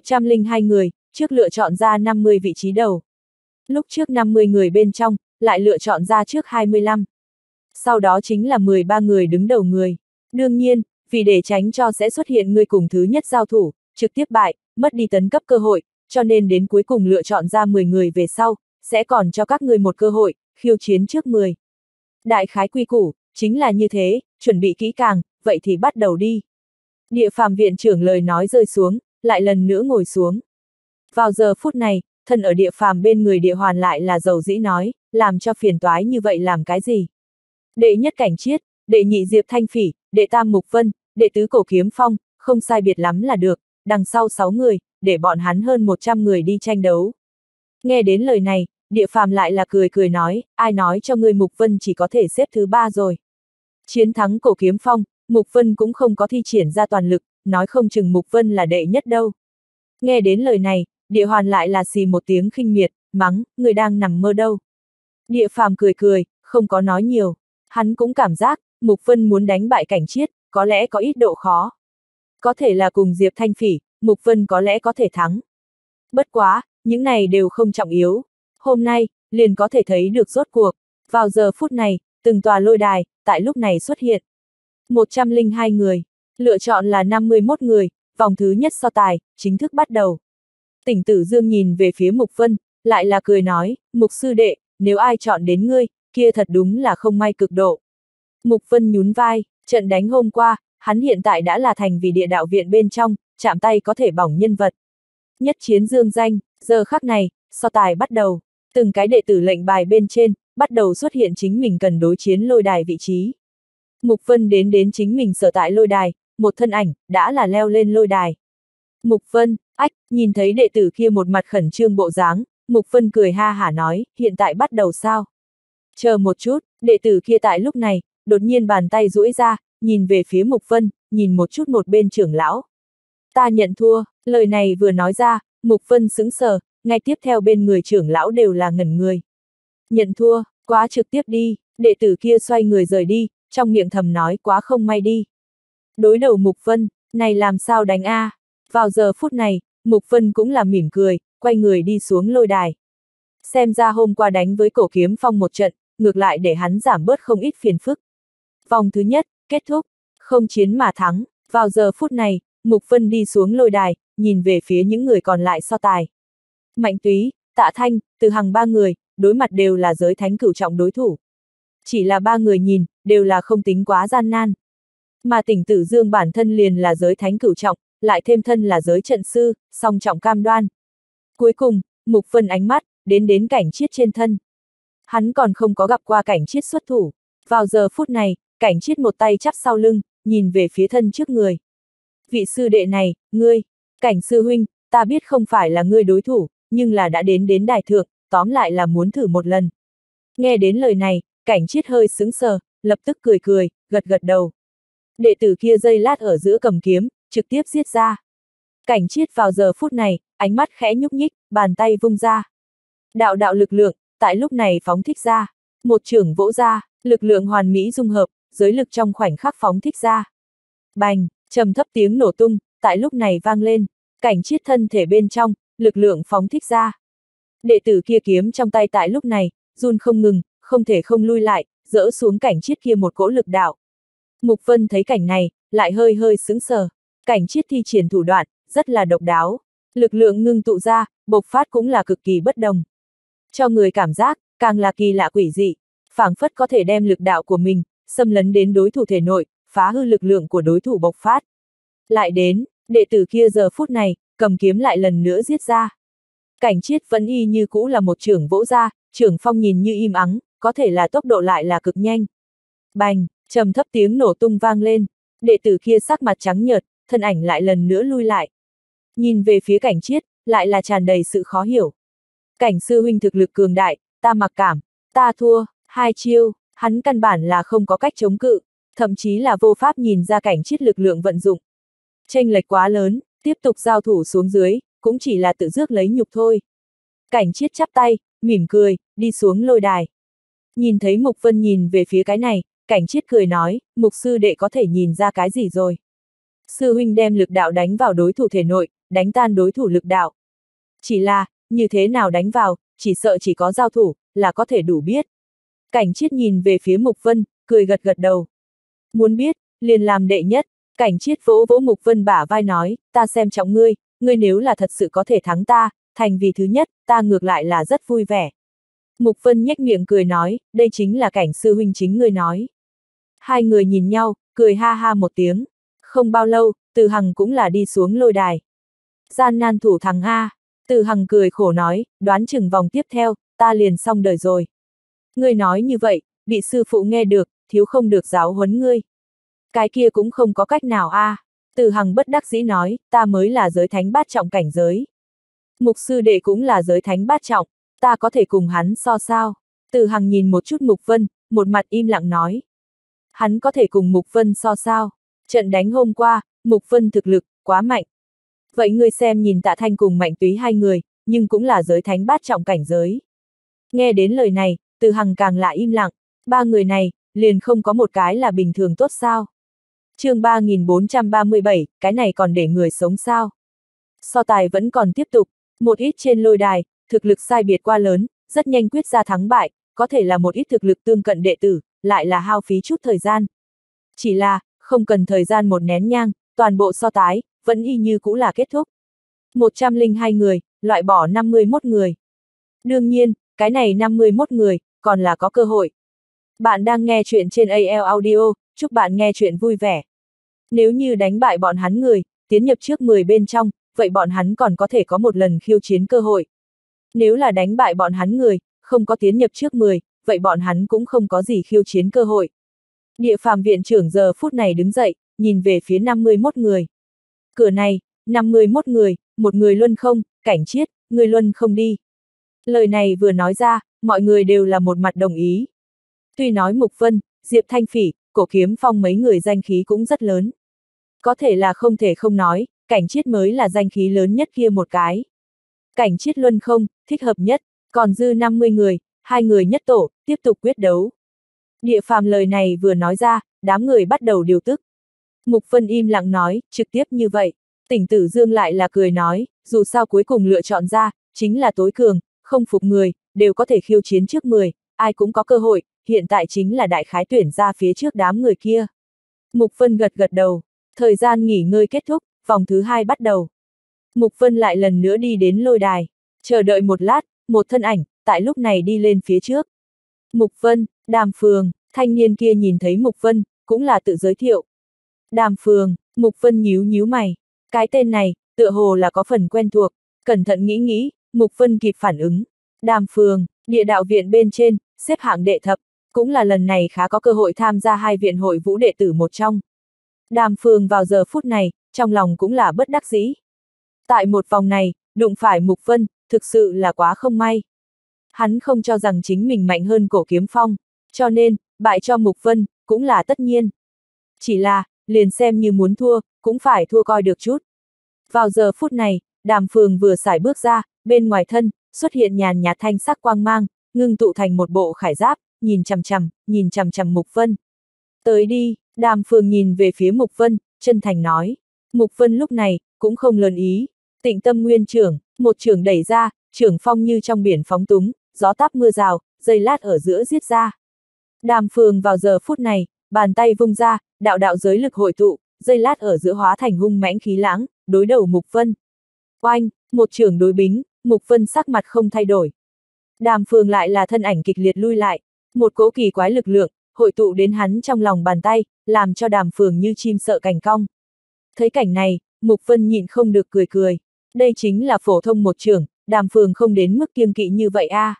102 người, trước lựa chọn ra 50 vị trí đầu. Lúc trước 50 người bên trong, lại lựa chọn ra trước 25. Sau đó chính là 13 người đứng đầu người. Đương nhiên, vì để tránh cho sẽ xuất hiện người cùng thứ nhất giao thủ, trực tiếp bại, mất đi tấn cấp cơ hội, cho nên đến cuối cùng lựa chọn ra 10 người về sau, sẽ còn cho các người một cơ hội, khiêu chiến trước 10. Đại khái quy củ, chính là như thế, chuẩn bị kỹ càng, vậy thì bắt đầu đi. Địa phàm viện trưởng lời nói rơi xuống, lại lần nữa ngồi xuống. Vào giờ phút này, thân ở địa phàm bên người địa hoàn lại là dầu dĩ nói, làm cho phiền toái như vậy làm cái gì? Đệ nhất Cảnh Chiết, đệ nhị Diệp Thanh Phỉ, đệ tam Mục Vân, đệ tứ Cổ Kiếm Phong, không sai biệt lắm là được, đằng sau 6 người, để bọn hắn hơn 100 người đi tranh đấu. Nghe đến lời này, địa phàm lại là cười cười nói, ai nói cho ngươi Mục Vân chỉ có thể xếp thứ 3 rồi. Chiến thắng Cổ Kiếm Phong, Mục Vân cũng không có thi triển ra toàn lực, nói không chừng Mục Vân là đệ nhất đâu. Nghe đến lời này, địa hoàn lại là xì một tiếng khinh miệt, mắng, người đang nằm mơ đâu. Địa phàm cười cười, không có nói nhiều. Hắn cũng cảm giác, Mục Vân muốn đánh bại Cảnh Chiết, có lẽ có ít độ khó. Có thể là cùng Diệp Thanh Phỉ, Mục Vân có lẽ có thể thắng. Bất quá, những này đều không trọng yếu. Hôm nay, liền có thể thấy được rốt cuộc. Vào giờ phút này, từng tòa lôi đài, tại lúc này xuất hiện. 102 người, lựa chọn là 51 người, vòng thứ nhất so tài, chính thức bắt đầu. Tỉnh Tử Dương nhìn về phía Mục Vân, lại là cười nói, Mục sư đệ, nếu ai chọn đến ngươi, kia thật đúng là không may cực độ. Mục Vân nhún vai, trận đánh hôm qua, hắn hiện tại đã là thành vì địa đạo viện bên trong, chạm tay có thể bỏng nhân vật. Nhất chiến dương danh, giờ khắc này, so tài bắt đầu. Từng cái đệ tử lệnh bài bên trên, bắt đầu xuất hiện chính mình cần đối chiến lôi đài vị trí. Mục Vân đến chính mình sở tại lôi đài, một thân ảnh, đã là leo lên lôi đài. Mục Vân, ách, nhìn thấy đệ tử kia một mặt khẩn trương bộ dáng, Mục Vân cười ha hả nói, hiện tại bắt đầu sao? Chờ một chút, đệ tử kia tại lúc này, đột nhiên bàn tay duỗi ra, nhìn về phía Mục Vân, nhìn một chút một bên trưởng lão. Ta nhận thua, lời này vừa nói ra, Mục Vân sững sờ, ngay tiếp theo bên người trưởng lão đều là ngẩn người. Nhận thua, quá trực tiếp đi, đệ tử kia xoay người rời đi, trong miệng thầm nói quá không may đi. Đối đầu Mục Vân, này làm sao đánh a? Vào giờ phút này, Mục Vân cũng là mỉm cười, quay người đi xuống lôi đài. Xem ra hôm qua đánh với Cổ Kiếm Phong một trận, ngược lại để hắn giảm bớt không ít phiền phức. Vòng thứ nhất, kết thúc, không chiến mà thắng. Vào giờ phút này, Mục Vân đi xuống lôi đài, nhìn về phía những người còn lại so tài. Mạnh Túy, Tạ Thanh, Từ Hằng ba người, đối mặt đều là giới thánh cửu trọng đối thủ. Chỉ là ba người nhìn, đều là không tính quá gian nan. Mà Tỉnh Tử Dương bản thân liền là giới thánh cửu trọng, lại thêm thân là giới trận sư, song trọng cam đoan. Cuối cùng, Mục Vân ánh mắt, đến Cảnh Chiết trên thân. Hắn còn không có gặp qua Cảnh Chiết xuất thủ. Vào giờ phút này, Cảnh Chiết một tay chắp sau lưng, nhìn về phía thân trước người. Vị sư đệ này, ngươi, Cảnh sư huynh, ta biết không phải là ngươi đối thủ, nhưng là đã đến đài thượng, tóm lại là muốn thử một lần. Nghe đến lời này, Cảnh Chiết hơi sững sờ, lập tức cười, gật đầu. Đệ tử kia giây lát ở giữa cầm kiếm, trực tiếp giết ra. Cảnh Chiết vào giờ phút này, ánh mắt khẽ nhúc nhích, bàn tay vung ra. Đạo lực lượng, tại lúc này phóng thích ra. Một chưởng vỗ ra, lực lượng hoàn mỹ dung hợp, giới lực trong khoảnh khắc phóng thích ra. Bành, trầm thấp tiếng nổ tung, tại lúc này vang lên. Cảnh Chiết thân thể bên trong, lực lượng phóng thích ra. Đệ tử kia kiếm trong tay tại lúc này, run không ngừng, không thể không lui lại, dỡ xuống Cảnh Chiết kia một cỗ lực đạo. Mục Vân thấy cảnh này, lại hơi sững sờ. Cảnh Chiết thi triển thủ đoạn, rất là độc đáo. Lực lượng ngưng tụ ra, bộc phát cũng là cực kỳ bất đồng. Cho người cảm giác, càng là kỳ lạ quỷ dị, phảng phất có thể đem lực đạo của mình, xâm lấn đến đối thủ thể nội, phá hư lực lượng của đối thủ bộc phát. Lại đến, đệ tử kia giờ phút này, cầm kiếm lại lần nữa giết ra. Cảnh Chiết vẫn y như cũ là một chưởng vỗ ra, chưởng phong nhìn như im ắng, có thể là tốc độ lại là cực nhanh. Bành, trầm thấp tiếng nổ tung vang lên, đệ tử kia sắc mặt trắng nhợt, thân ảnh lại lần nữa lui lại. Nhìn về phía Cảnh Chiết, lại là tràn đầy sự khó hiểu. Cảnh sư huynh thực lực cường đại, ta mặc cảm, ta thua, hai chiêu, hắn căn bản là không có cách chống cự, thậm chí là vô pháp nhìn ra Cảnh Chiết lực lượng vận dụng. Chênh lệch quá lớn, tiếp tục giao thủ xuống dưới, cũng chỉ là tự rước lấy nhục thôi. Cảnh Chiết chắp tay, mỉm cười, đi xuống lôi đài. Nhìn thấy Mục Vân nhìn về phía cái này, Cảnh Chiết cười nói, Mục sư đệ có thể nhìn ra cái gì rồi. Sư huynh đem lực đạo đánh vào đối thủ thể nội, đánh tan đối thủ lực đạo. Chỉ là, như thế nào đánh vào, chỉ sợ chỉ có giao thủ, là có thể đủ biết. Cảnh Chiết nhìn về phía Mục Vân, cười gật đầu. Muốn biết, liền làm đệ nhất. Cảnh Chiết vỗ Mục Vân bả vai nói, ta xem trọng ngươi, ngươi nếu là thật sự có thể thắng ta, thành vì thứ nhất, ta ngược lại là rất vui vẻ. Mục Vân nhếch miệng cười nói, đây chính là Cảnh sư huynh chính ngươi nói. Hai người nhìn nhau, cười ha ha một tiếng. Không bao lâu, Từ Hằng cũng là đi xuống lôi đài. Gian nan thủ thắng a. Từ Hằng cười khổ nói, đoán chừng vòng tiếp theo, ta liền xong đời rồi. Ngươi nói như vậy, bị sư phụ nghe được, thiếu không được giáo huấn ngươi. Cái kia cũng không có cách nào a. Từ Hằng bất đắc dĩ nói, ta mới là giới thánh bát trọng cảnh giới. Mục sư đệ cũng là giới thánh bát trọng, ta có thể cùng hắn so sao? Từ Hằng nhìn một chút Mục Vân, một mặt im lặng nói. Hắn có thể cùng Mục Vân so sao? Trận đánh hôm qua, Mục Vân thực lực, quá mạnh. Vậy ngươi xem nhìn Tạ Thanh cùng Mạnh Túy hai người, nhưng cũng là giới thánh bát trọng cảnh giới. Nghe đến lời này, Từ Hằng càng là im lặng, ba người này, liền không có một cái là bình thường tốt sao? Chương 3437, cái này còn để người sống sao? So tài vẫn còn tiếp tục, một ít trên lôi đài, thực lực sai biệt quá lớn, rất nhanh quyết ra thắng bại, có thể là một ít thực lực tương cận đệ tử, lại là hao phí chút thời gian. Chỉ là, không cần thời gian một nén nhang, toàn bộ so tái, vẫn y như cũ là kết thúc. 102 người, loại bỏ 51 người. Đương nhiên, cái này 51 người, còn là có cơ hội. Bạn đang nghe chuyện trên AL Audio, chúc bạn nghe chuyện vui vẻ. Nếu như đánh bại bọn hắn người, tiến nhập trước 10 bên trong, vậy bọn hắn còn có thể có một lần khiêu chiến cơ hội. Nếu là đánh bại bọn hắn người, không có tiến nhập trước 10, vậy bọn hắn cũng không có gì khiêu chiến cơ hội. Địa phàm viện trưởng giờ phút này đứng dậy, nhìn về phía 51 người. Cửa này, 51 người, một người luân không, Cảnh Chiết, người luân không đi. Lời này vừa nói ra, mọi người đều là một mặt đồng ý. Tuy nói Mục Vân, Diệp Thanh Phỉ, Cổ Kiếm Phong mấy người danh khí cũng rất lớn. Có thể là không thể không nói, Cảnh Chiết mới là danh khí lớn nhất kia một cái. Cảnh Chiết luân không, thích hợp nhất, còn dư 50 người, 2 người nhất tổ, tiếp tục quyết đấu. Địa phàm lời này vừa nói ra, đám người bắt đầu điều tức. Mục Vân im lặng nói, trực tiếp như vậy. Tỉnh Tử Dương lại là cười nói, dù sao cuối cùng lựa chọn ra, chính là tối cường, không phục người, đều có thể khiêu chiến trước 10, ai cũng có cơ hội, hiện tại chính là đại khái tuyển ra phía trước đám người kia. Mục Vân gật gật đầu, thời gian nghỉ ngơi kết thúc, vòng thứ 2 bắt đầu. Mục Vân lại lần nữa đi đến lôi đài, chờ đợi một lát, một thân ảnh, tại lúc này đi lên phía trước. Mục Vân, Đàm Phường, thanh niên kia nhìn thấy Mục Vân, cũng là tự giới thiệu. Đàm Phường, Mục Vân nhíu nhíu mày, cái tên này, tựa hồ là có phần quen thuộc, cẩn thận nghĩ nghĩ, Mục Vân kịp phản ứng. Đàm Phường, địa đạo viện bên trên, xếp hạng đệ thập, cũng là lần này khá có cơ hội tham gia 2 viện hội vũ đệ tử một trong. Đàm Phường vào giờ phút này, trong lòng cũng là bất đắc dĩ. Tại một vòng này, đụng phải Mục Vân, thực sự là quá không may. Hắn không cho rằng chính mình mạnh hơn Cổ Kiếm Phong, cho nên, bại cho Mục Vân, cũng là tất nhiên. Chỉ là, liền xem như muốn thua, cũng phải thua coi được chút. Vào giờ phút này, Đàm Phường vừa sải bước ra, bên ngoài thân, xuất hiện nhàn nhạt thanh sắc quang mang, ngưng tụ thành một bộ khải giáp, nhìn chằm chằm Mục Vân. Tới đi, Đàm Phường nhìn về phía Mục Vân, chân thành nói. Mục Vân lúc này, cũng không lớn ý. Tịnh Tâm Nguyên trưởng, một trưởng đẩy ra, trưởng phong như trong biển phóng túng, gió táp mưa rào, giây lát ở giữa giết ra. Đàm Phường vào giờ phút này, bàn tay vung ra, đạo đạo giới lực hội tụ, giây lát ở giữa hóa thành hung mãnh khí lãng, đối đầu Mục Vân. Oanh, một trưởng đối bính, Mục Vân sắc mặt không thay đổi. Đàm Phường lại là thân ảnh kịch liệt lui lại, một cỗ kỳ quái lực lượng, hội tụ đến hắn trong lòng bàn tay, làm cho Đàm Phường như chim sợ cành cong. Thấy cảnh này, Mục Vân nhịn không được cười cười. Đây chính là phổ thông một trưởng, Đàm Phường không đến mức kiêng kỵ như vậy a.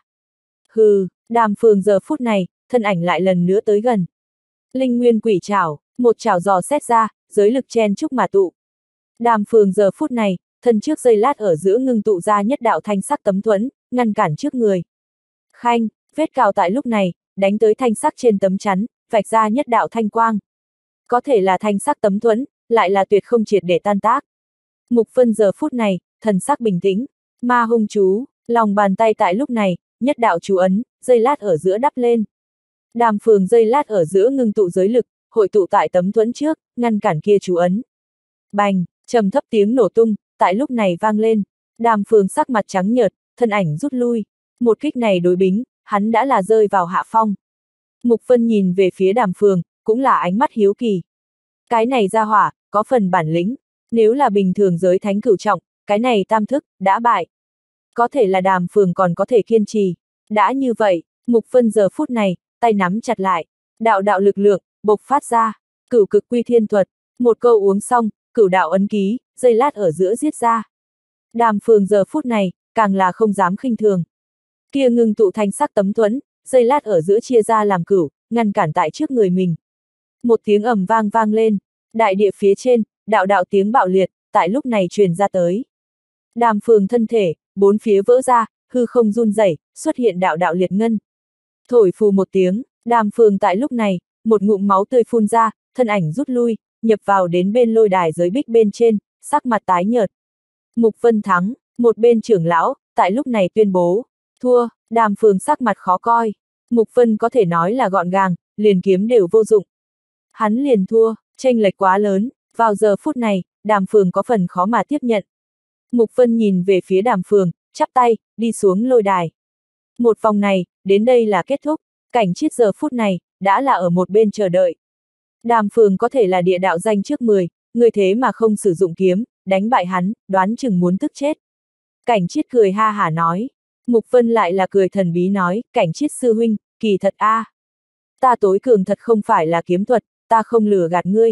Hừ, Đàm Phường giờ phút này, thân ảnh lại lần nữa tới gần. Linh Nguyên Quỷ Trảo, một trảo dò xét ra, giới lực chen chúc mà tụ. Đàm Phường giờ phút này, thân trước giây lát ở giữa ngưng tụ ra nhất đạo thanh sắc tấm thuẫn, ngăn cản trước người. Khanh, vết cào tại lúc này, đánh tới thanh sắc trên tấm chắn, vạch ra nhất đạo thanh quang. Có thể là thanh sắc tấm thuẫn, lại là tuyệt không triệt để tan tác. Mục Vân giờ phút này, thần sắc bình tĩnh, ma hung chú, lòng bàn tay tại lúc này, nhất đạo chú ấn, giây lát ở giữa đắp lên. Đàm Phường giây lát ở giữa ngưng tụ giới lực, hội tụ tại tấm thuẫn trước, ngăn cản kia chú ấn. Bành, trầm thấp tiếng nổ tung, tại lúc này vang lên. Đàm Phường sắc mặt trắng nhợt, thân ảnh rút lui. Một kích này đối bính, hắn đã là rơi vào hạ phong. Mục Vân nhìn về phía Đàm Phường, cũng là ánh mắt hiếu kỳ. Cái này ra hỏa, có phần bản lĩnh. Nếu là bình thường giới thánh cửu trọng, cái này tam thức, đã bại. Có thể là Đàm Phường còn có thể kiên trì. Đã như vậy, Mục Vân giờ phút này, tay nắm chặt lại. Đạo đạo lực lượng, bộc phát ra. Cửu cực quy thiên thuật. Một câu uống xong, cửu đạo ấn ký, giây lát ở giữa giết ra. Đàm Phường giờ phút này, càng là không dám khinh thường. Kia ngưng tụ thanh sắc tấm thuẫn, giây lát ở giữa chia ra làm cửu, ngăn cản tại trước người mình. Một tiếng ầm vang vang lên, đại địa phía trên, đạo đạo tiếng bạo liệt, tại lúc này truyền ra tới. Đàm Phường thân thể, bốn phía vỡ ra, hư không run rẩy, xuất hiện đạo đạo liệt ngân. Thổi phù một tiếng, Đàm Phường tại lúc này, một ngụm máu tươi phun ra, thân ảnh rút lui, nhập vào đến bên lôi đài giới bích bên trên, sắc mặt tái nhợt. Mục Vân thắng, một bên trưởng lão, tại lúc này tuyên bố, thua. Đàm Phường sắc mặt khó coi. Mục Vân có thể nói là gọn gàng, liền kiếm đều vô dụng. Hắn liền thua, chênh lệch quá lớn, vào giờ phút này, Đàm Phường có phần khó mà tiếp nhận. Mục Vân nhìn về phía Đàm Phường, chắp tay, đi xuống lôi đài. Một vòng này, đến đây là kết thúc, Cảnh Chiết giờ phút này, đã là ở một bên chờ đợi. Đàm Phường có thể là địa đạo danh trước 10, người thế mà không sử dụng kiếm, đánh bại hắn, đoán chừng muốn tức chết. Cảnh Chiết cười ha hả nói. Mục Vân lại là cười thần bí nói, Cảnh Chiết sư huynh, kỳ thật a, ta tối cường thật không phải là kiếm thuật, ta không lừa gạt ngươi.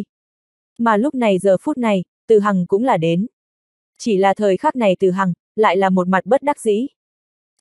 Mà lúc này giờ phút này, Từ Hằng cũng là đến. Chỉ là thời khắc này Từ Hằng, lại là một mặt bất đắc dĩ. Thua,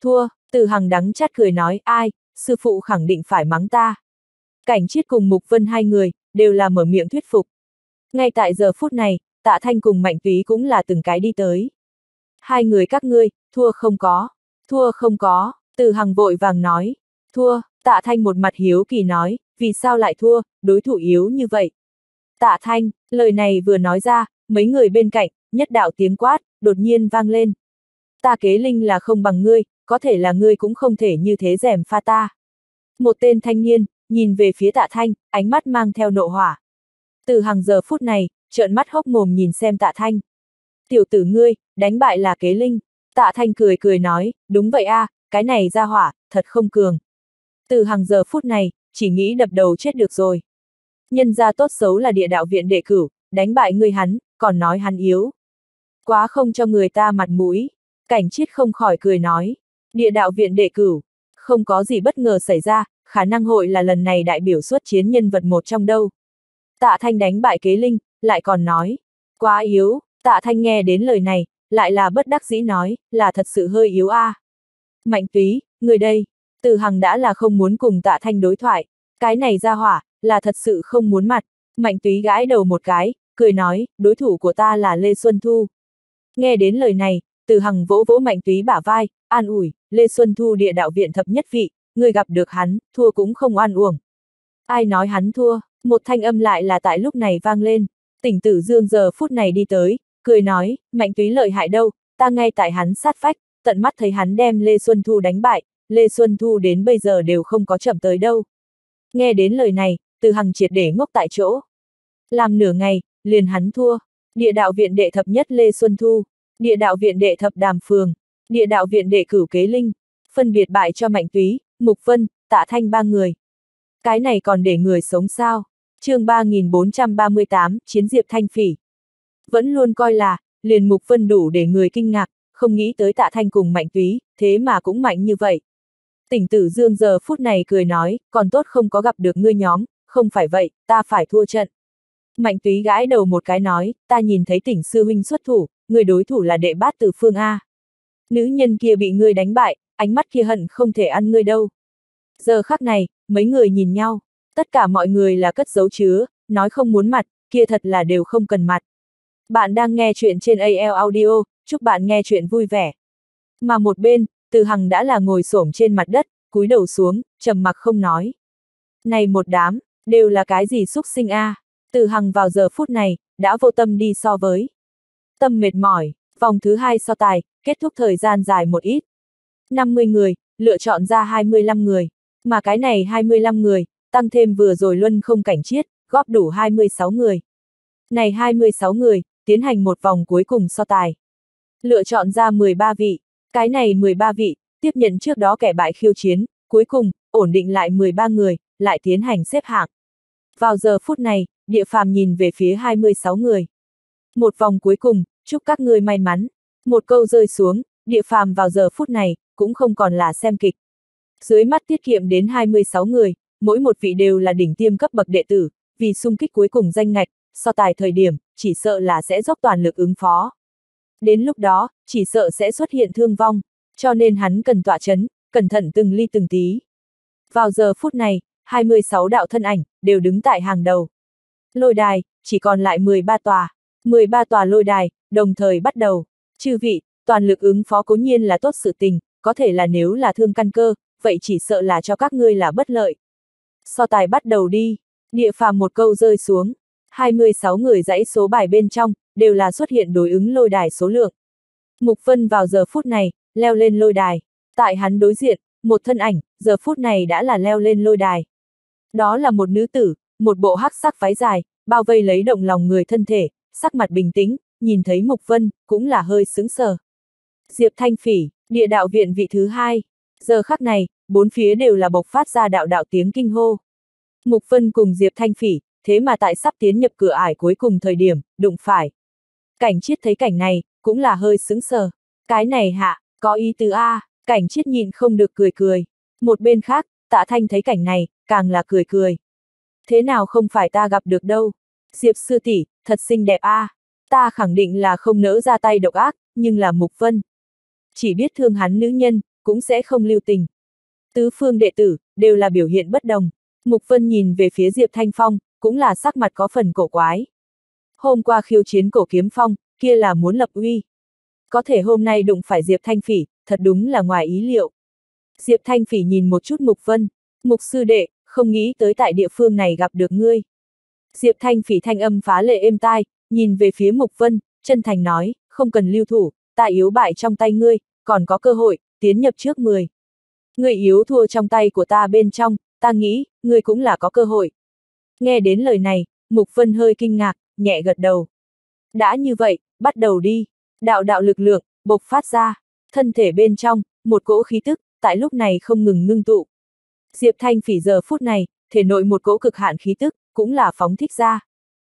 Từ Hằng đắng chát cười nói, ai, sư phụ khẳng định phải mắng ta. Cảnh Chiết cùng Mục Vân hai người, đều là mở miệng thuyết phục. Ngay tại giờ phút này, Tạ Thanh cùng Mạnh Túy cũng là từng cái đi tới. Hai người các ngươi, thua không có. Thua không có, Từ Hằng vội vàng nói. Thua, Tạ Thanh một mặt hiếu kỳ nói, vì sao lại thua, đối thủ yếu như vậy. Tạ Thanh, lời này vừa nói ra, mấy người bên cạnh, nhất đạo tiếng quát, đột nhiên vang lên. Ta Kế Linh là không bằng ngươi, có thể là ngươi cũng không thể như thế gièm pha ta. Một tên thanh niên, nhìn về phía Tạ Thanh, ánh mắt mang theo nộ hỏa. Từ Hằng giờ phút này, trợn mắt hốc mồm nhìn xem Tạ Thanh. Tiểu tử ngươi, đánh bại là Kế Linh. Tạ Thanh cười cười nói, đúng vậy a, cái này ra hỏa, thật không cường. Từ Hằng giờ phút này, chỉ nghĩ đập đầu chết được rồi. Nhân gia tốt xấu là địa đạo viện đệ cửu, đánh bại ngươi hắn, còn nói hắn yếu. Quá không cho người ta mặt mũi. Cảnh Chiết không khỏi cười nói, địa đạo viện đệ cửu, không có gì bất ngờ xảy ra, khả năng hội là lần này đại biểu xuất chiến nhân vật một trong đâu. Tạ Thanh đánh bại Kế Linh, lại còn nói, quá yếu. Tạ Thanh nghe đến lời này, lại là bất đắc dĩ nói, là thật sự hơi yếu a. Mạnh Túy, người đây. Từ Hằng đã là không muốn cùng Tạ Thanh đối thoại, cái này ra hỏa, là thật sự không muốn mặt. Mạnh Túy gãi đầu một cái, cười nói, đối thủ của ta là Lê Xuân Thu. Nghe đến lời này, Từ Hằng vỗ vỗ Mạnh Túy bả vai, an ủi, Lê Xuân Thu địa đạo viện thập nhất vị, người gặp được hắn, thua cũng không oan uổng. Ai nói hắn thua, một thanh âm lại là tại lúc này vang lên. Tỉnh Tử Dương giờ phút này đi tới, cười nói, Mạnh Túy lợi hại đâu, ta ngay tại hắn sát vách, tận mắt thấy hắn đem Lê Xuân Thu đánh bại, Lê Xuân Thu đến bây giờ đều không có chậm tới đâu. Nghe đến lời này, Từ Hằng triệt để ngốc tại chỗ. Làm nửa ngày, liền hắn thua. Địa đạo viện đệ thập nhất Lê Xuân Thu, địa đạo viện đệ thập Đàm Phường, địa đạo viện đệ cửu Kế Linh, phân biệt bại cho Mạnh Túy, Mục Vân, Tạ Thanh ba người. Cái này còn để người sống sao? Chương 3438, Chiến Diệp Thanh Phỉ. Vẫn luôn coi là, liền Mục Vân đủ để người kinh ngạc, không nghĩ tới Tạ Thanh cùng Mạnh Túy, thế mà cũng mạnh như vậy. Tỉnh Tử Dương giờ phút này cười nói, còn tốt không có gặp được ngươi nhóm, không phải vậy, ta phải thua trận. Mạnh Túy gãi đầu một cái nói, ta nhìn thấy Tỉnh sư huynh xuất thủ, người đối thủ là đệ bát Từ Phương A. Nữ nhân kia bị ngươi đánh bại, ánh mắt kia hận không thể ăn ngươi đâu. Giờ khắc này, mấy người nhìn nhau, tất cả mọi người là cất giấu chứa, nói không muốn mặt, kia thật là đều không cần mặt. Bạn đang nghe chuyện trên AL Audio, chúc bạn nghe chuyện vui vẻ. Mà một bên, Từ Hằng đã là ngồi xổm trên mặt đất, cúi đầu xuống, trầm mặc không nói. Này một đám, đều là cái gì xúc sinh a? Từ Hằng vào giờ phút này, đã vô tâm đi so với. Tâm mệt mỏi, vòng thứ 2 so tài, kết thúc thời gian dài một ít. 50 người, lựa chọn ra 25 người. Mà cái này 25 người, tăng thêm vừa rồi luân không Cảnh Chiết, góp đủ 26 người. Này 26 người, tiến hành một vòng cuối cùng so tài. Lựa chọn ra 13 vị. Cái này 13 vị, tiếp nhận trước đó kẻ bại khiêu chiến, cuối cùng, ổn định lại 13 người, lại tiến hành xếp hạng. Vào giờ phút này, Địa Phàm nhìn về phía 26 người. Một vòng cuối cùng, chúc các ngươi may mắn. Một câu rơi xuống, Địa Phàm vào giờ phút này, cũng không còn là xem kịch. Dưới mắt tiết kiệm đến 26 người, mỗi một vị đều là đỉnh tiêm cấp bậc đệ tử, vì xung kích cuối cùng danh ngạch, so tài thời điểm, chỉ sợ là sẽ dốc toàn lực ứng phó. Đến lúc đó, chỉ sợ sẽ xuất hiện thương vong, cho nên hắn cần tọa chấn, cẩn thận từng ly từng tí. Vào giờ phút này, 26 đạo thân ảnh, đều đứng tại hàng đầu. Lôi đài, chỉ còn lại 13 tòa. 13 tòa lôi đài, đồng thời bắt đầu. Chư vị, toàn lực ứng phó cố nhiên là tốt sự tình, có thể là nếu là thương căn cơ, vậy chỉ sợ là cho các ngươi là bất lợi. So tài bắt đầu đi. Địa Phàm một câu rơi xuống. 26 người dãy số bài bên trong, đều là xuất hiện đối ứng lôi đài số lượng. Mục Vân vào giờ phút này, leo lên lôi đài. Tại hắn đối diện, một thân ảnh, giờ phút này đã là leo lên lôi đài. Đó là một nữ tử, một bộ hắc sắc váy dài, bao vây lấy động lòng người thân thể, sắc mặt bình tĩnh, nhìn thấy Mục Vân, cũng là hơi sững sờ. Diệp Thanh Phỉ, địa đạo viện vị thứ 2. Giờ khắc này, bốn phía đều là bộc phát ra đạo đạo tiếng kinh hô. Mục Vân cùng Diệp Thanh Phỉ, thế mà tại sắp tiến nhập cửa ải cuối cùng thời điểm, đụng phải. Cảnh Chiết thấy cảnh này, cũng là hơi sững sờ. Cái này hạ, có ý tứ A, Cảnh Chiết nhịn không được cười cười. Một bên khác, Tạ Thanh thấy cảnh này, càng là cười cười. Thế nào không phải ta gặp được đâu. Diệp sư tỷ, thật xinh đẹp A. Ta khẳng định là không nỡ ra tay độc ác, nhưng là Mục Vân. Chỉ biết thương hắn nữ nhân, cũng sẽ không lưu tình. Tứ phương đệ tử, đều là biểu hiện bất đồng. Mục Vân nhìn về phía Diệp Thanh Phong, cũng là sắc mặt có phần cổ quái. Hôm qua khiêu chiến Cổ Kiếm Phong, kia là muốn lập uy. Có thể hôm nay đụng phải Diệp Thanh Phỉ, thật đúng là ngoài ý liệu. Diệp Thanh Phỉ nhìn một chút Mục Vân, Mục sư đệ, không nghĩ tới tại địa phương này gặp được ngươi. Diệp Thanh Phỉ thanh âm phá lệ êm tai, nhìn về phía Mục Vân, chân thành nói, không cần lưu thủ, ta yếu bại trong tay ngươi, còn có cơ hội, tiến nhập trước 10. Ngươi yếu thua trong tay của ta bên trong, ta nghĩ, ngươi cũng là có cơ hội. Nghe đến lời này, Mục Vân hơi kinh ngạc, nhẹ gật đầu. Đã như vậy, bắt đầu đi. Đạo đạo lực lượng, bộc phát ra. Thân thể bên trong, một cỗ khí tức, tại lúc này không ngừng ngưng tụ. Diệp Thanh Phỉ giờ phút này, thể nội một cỗ cực hạn khí tức, cũng là phóng thích ra.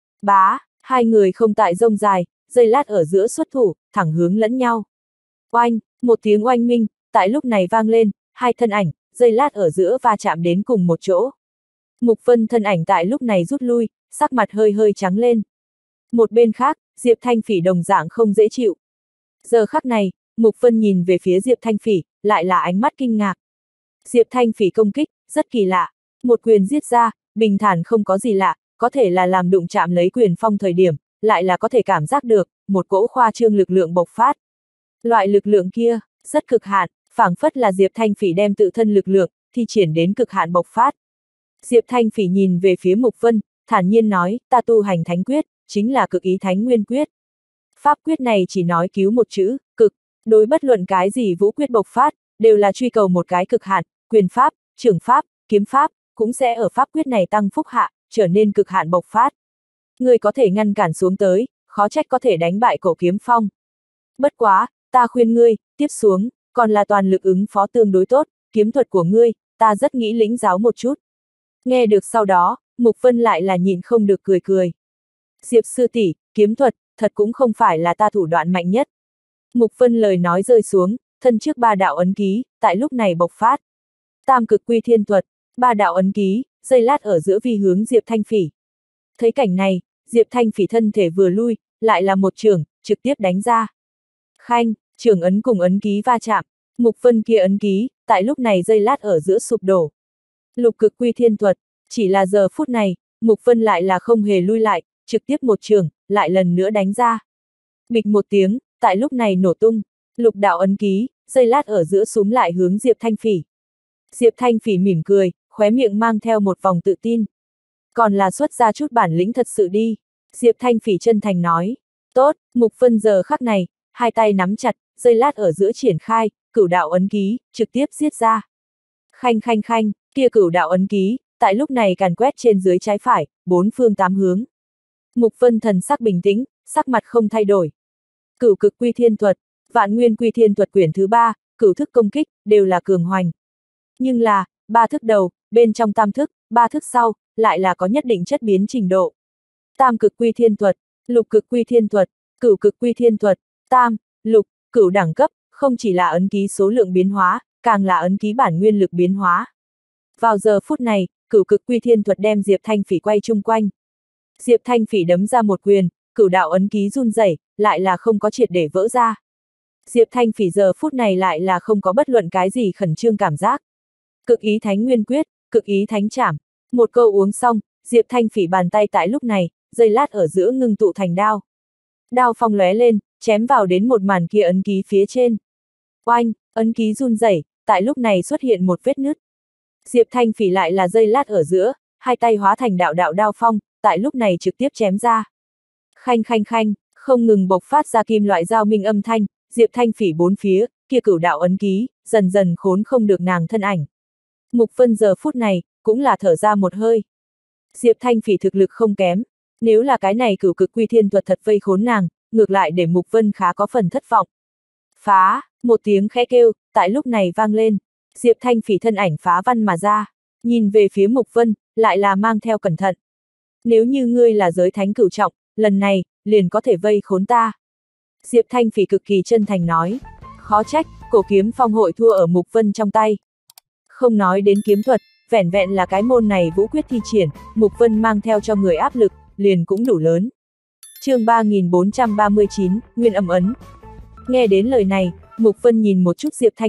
Bá, hai người không tại rông dài, giây lát ở giữa xuất thủ, thẳng hướng lẫn nhau. Oanh, một tiếng oanh minh, tại lúc này vang lên, hai thân ảnh, giây lát ở giữa va chạm đến cùng một chỗ. Mục Vân thân ảnh tại lúc này rút lui, sắc mặt hơi hơi trắng lên. Một bên khác, Diệp Thanh Phỉ đồng dạng không dễ chịu. Giờ khắc này, Mục Vân nhìn về phía Diệp Thanh Phỉ, lại là ánh mắt kinh ngạc. Diệp Thanh Phỉ công kích, rất kỳ lạ. Một quyền giết ra, bình thản không có gì lạ, có thể là làm đụng chạm lấy quyền phong thời điểm, lại là có thể cảm giác được, một cỗ khoa trương lực lượng bộc phát. Loại lực lượng kia, rất cực hạn, phảng phất là Diệp Thanh Phỉ đem tự thân lực lượng, thi triển đến cực hạn bộc phát. Diệp Thanh Phỉ nhìn về phía Mục Vân, thản nhiên nói, ta tu hành thánh quyết, chính là cực ý thánh nguyên quyết. Pháp quyết này chỉ nói cứu một chữ, cực, đối bất luận cái gì vũ quyết bộc phát, đều là truy cầu một cái cực hạn, quyền pháp, trường pháp, kiếm pháp, cũng sẽ ở pháp quyết này tăng phúc hạ, trở nên cực hạn bộc phát. Người có thể ngăn cản xuống tới, khó trách có thể đánh bại Cổ Kiếm Phong. Bất quá, ta khuyên ngươi, tiếp xuống, còn là toàn lực ứng phó tương đối tốt, kiếm thuật của ngươi, ta rất nghĩ lĩnh giáo một chút. Nghe được sau đó, Mục Vân lại là nhịn không được cười cười. Diệp sư tỷ, kiếm thuật, thật cũng không phải là ta thủ đoạn mạnh nhất. Mục Vân lời nói rơi xuống, thân trước ba đạo ấn ký, tại lúc này bộc phát. Tam cực quy thiên thuật, ba đạo ấn ký, giây lát ở giữa vi hướng Diệp Thanh Phỉ. Thấy cảnh này, Diệp Thanh Phỉ thân thể vừa lui, lại là một chưởng, trực tiếp đánh ra. Khanh, chưởng ấn cùng ấn ký va chạm, Mục Vân kia ấn ký, tại lúc này giây lát ở giữa sụp đổ. Lục cực quy thiên thuật, chỉ là giờ phút này, Mục Vân lại là không hề lui lại, trực tiếp một chưởng, lại lần nữa đánh ra. Bịch một tiếng, tại lúc này nổ tung, lục đạo ấn ký, giây lát ở giữa súm lại hướng Diệp Thanh Phỉ. Diệp Thanh Phỉ mỉm cười, khóe miệng mang theo một vòng tự tin. Còn là xuất ra chút bản lĩnh thật sự đi. Diệp Thanh Phỉ chân thành nói. Tốt, Mục Vân giờ khắc này, hai tay nắm chặt, giây lát ở giữa triển khai, cửu đạo ấn ký, trực tiếp giết ra. Khanh khanh khanh, kia cửu đạo ấn ký, tại lúc này càn quét trên dưới trái phải, bốn phương tám hướng. Mục Vân thần sắc bình tĩnh, sắc mặt không thay đổi. Cửu cực quy thiên thuật, Vạn Nguyên quy thiên thuật quyển thứ 3, cửu thức công kích, đều là cường hoành. Nhưng là, ba thức đầu, bên trong tam thức, ba thức sau, lại là có nhất định chất biến trình độ. Tam cực quy thiên thuật, lục cực quy thiên thuật, cửu cực quy thiên thuật, tam, lục, cửu đẳng cấp, không chỉ là ấn ký số lượng biến hóa, càng là ấn ký bản nguyên lực biến hóa. Vào giờ phút này, cửu cực quy thiên thuật đem Diệp Thanh Phỉ quay chung quanh. Diệp Thanh Phỉ đấm ra một quyền, cửu đạo ấn ký run rẩy, lại là không có triệt để vỡ ra. Diệp Thanh Phỉ giờ phút này lại là không có bất luận cái gì khẩn trương cảm giác. Cực ý thánh nguyên quyết, cực ý thánh trảm. Một câu uống xong, Diệp Thanh Phỉ bàn tay tại lúc này, giây lát ở giữa ngưng tụ thành đao. Đao phong lóe lên, chém vào đến một màn kia ấn ký phía trên. Oanh, ấn ký run rẩy, tại lúc này xuất hiện một vết nứt. Diệp Thanh Phỉ lại là giây lát ở giữa, hai tay hóa thành đạo đạo đao phong, tại lúc này trực tiếp chém ra. Khanh khanh khanh, không ngừng bộc phát ra kim loại dao minh âm thanh, Diệp Thanh Phỉ bốn phía, kia cửu đạo ấn ký, dần dần khốn không được nàng thân ảnh. Mục Vân giờ phút này, cũng là thở ra một hơi. Diệp Thanh Phỉ thực lực không kém, nếu là cái này cửu cực quy thiên thuật thật vây khốn nàng, ngược lại để Mục Vân khá có phần thất vọng. Phá, một tiếng khẽ kêu, tại lúc này vang lên, Diệp Thanh Phỉ thân ảnh phá văn mà ra, nhìn về phía Mục Vân, lại là mang theo cẩn thận. Nếu như ngươi là giới thánh cửu trọng, lần này, liền có thể vây khốn ta. Diệp Thanh Phỉ cực kỳ chân thành nói, khó trách, Cổ Kiếm Phong hội thua ở Mục Vân trong tay. Không nói đến kiếm thuật, vẻn vẹn là cái môn này vũ quyết thi triển, Mục Vân mang theo cho người áp lực, liền cũng đủ lớn. Chương 3439, Nguyên âm ấn. Nghe đến lời này, Mục Vân nhìn một chút Diệp Thanh Phỉ,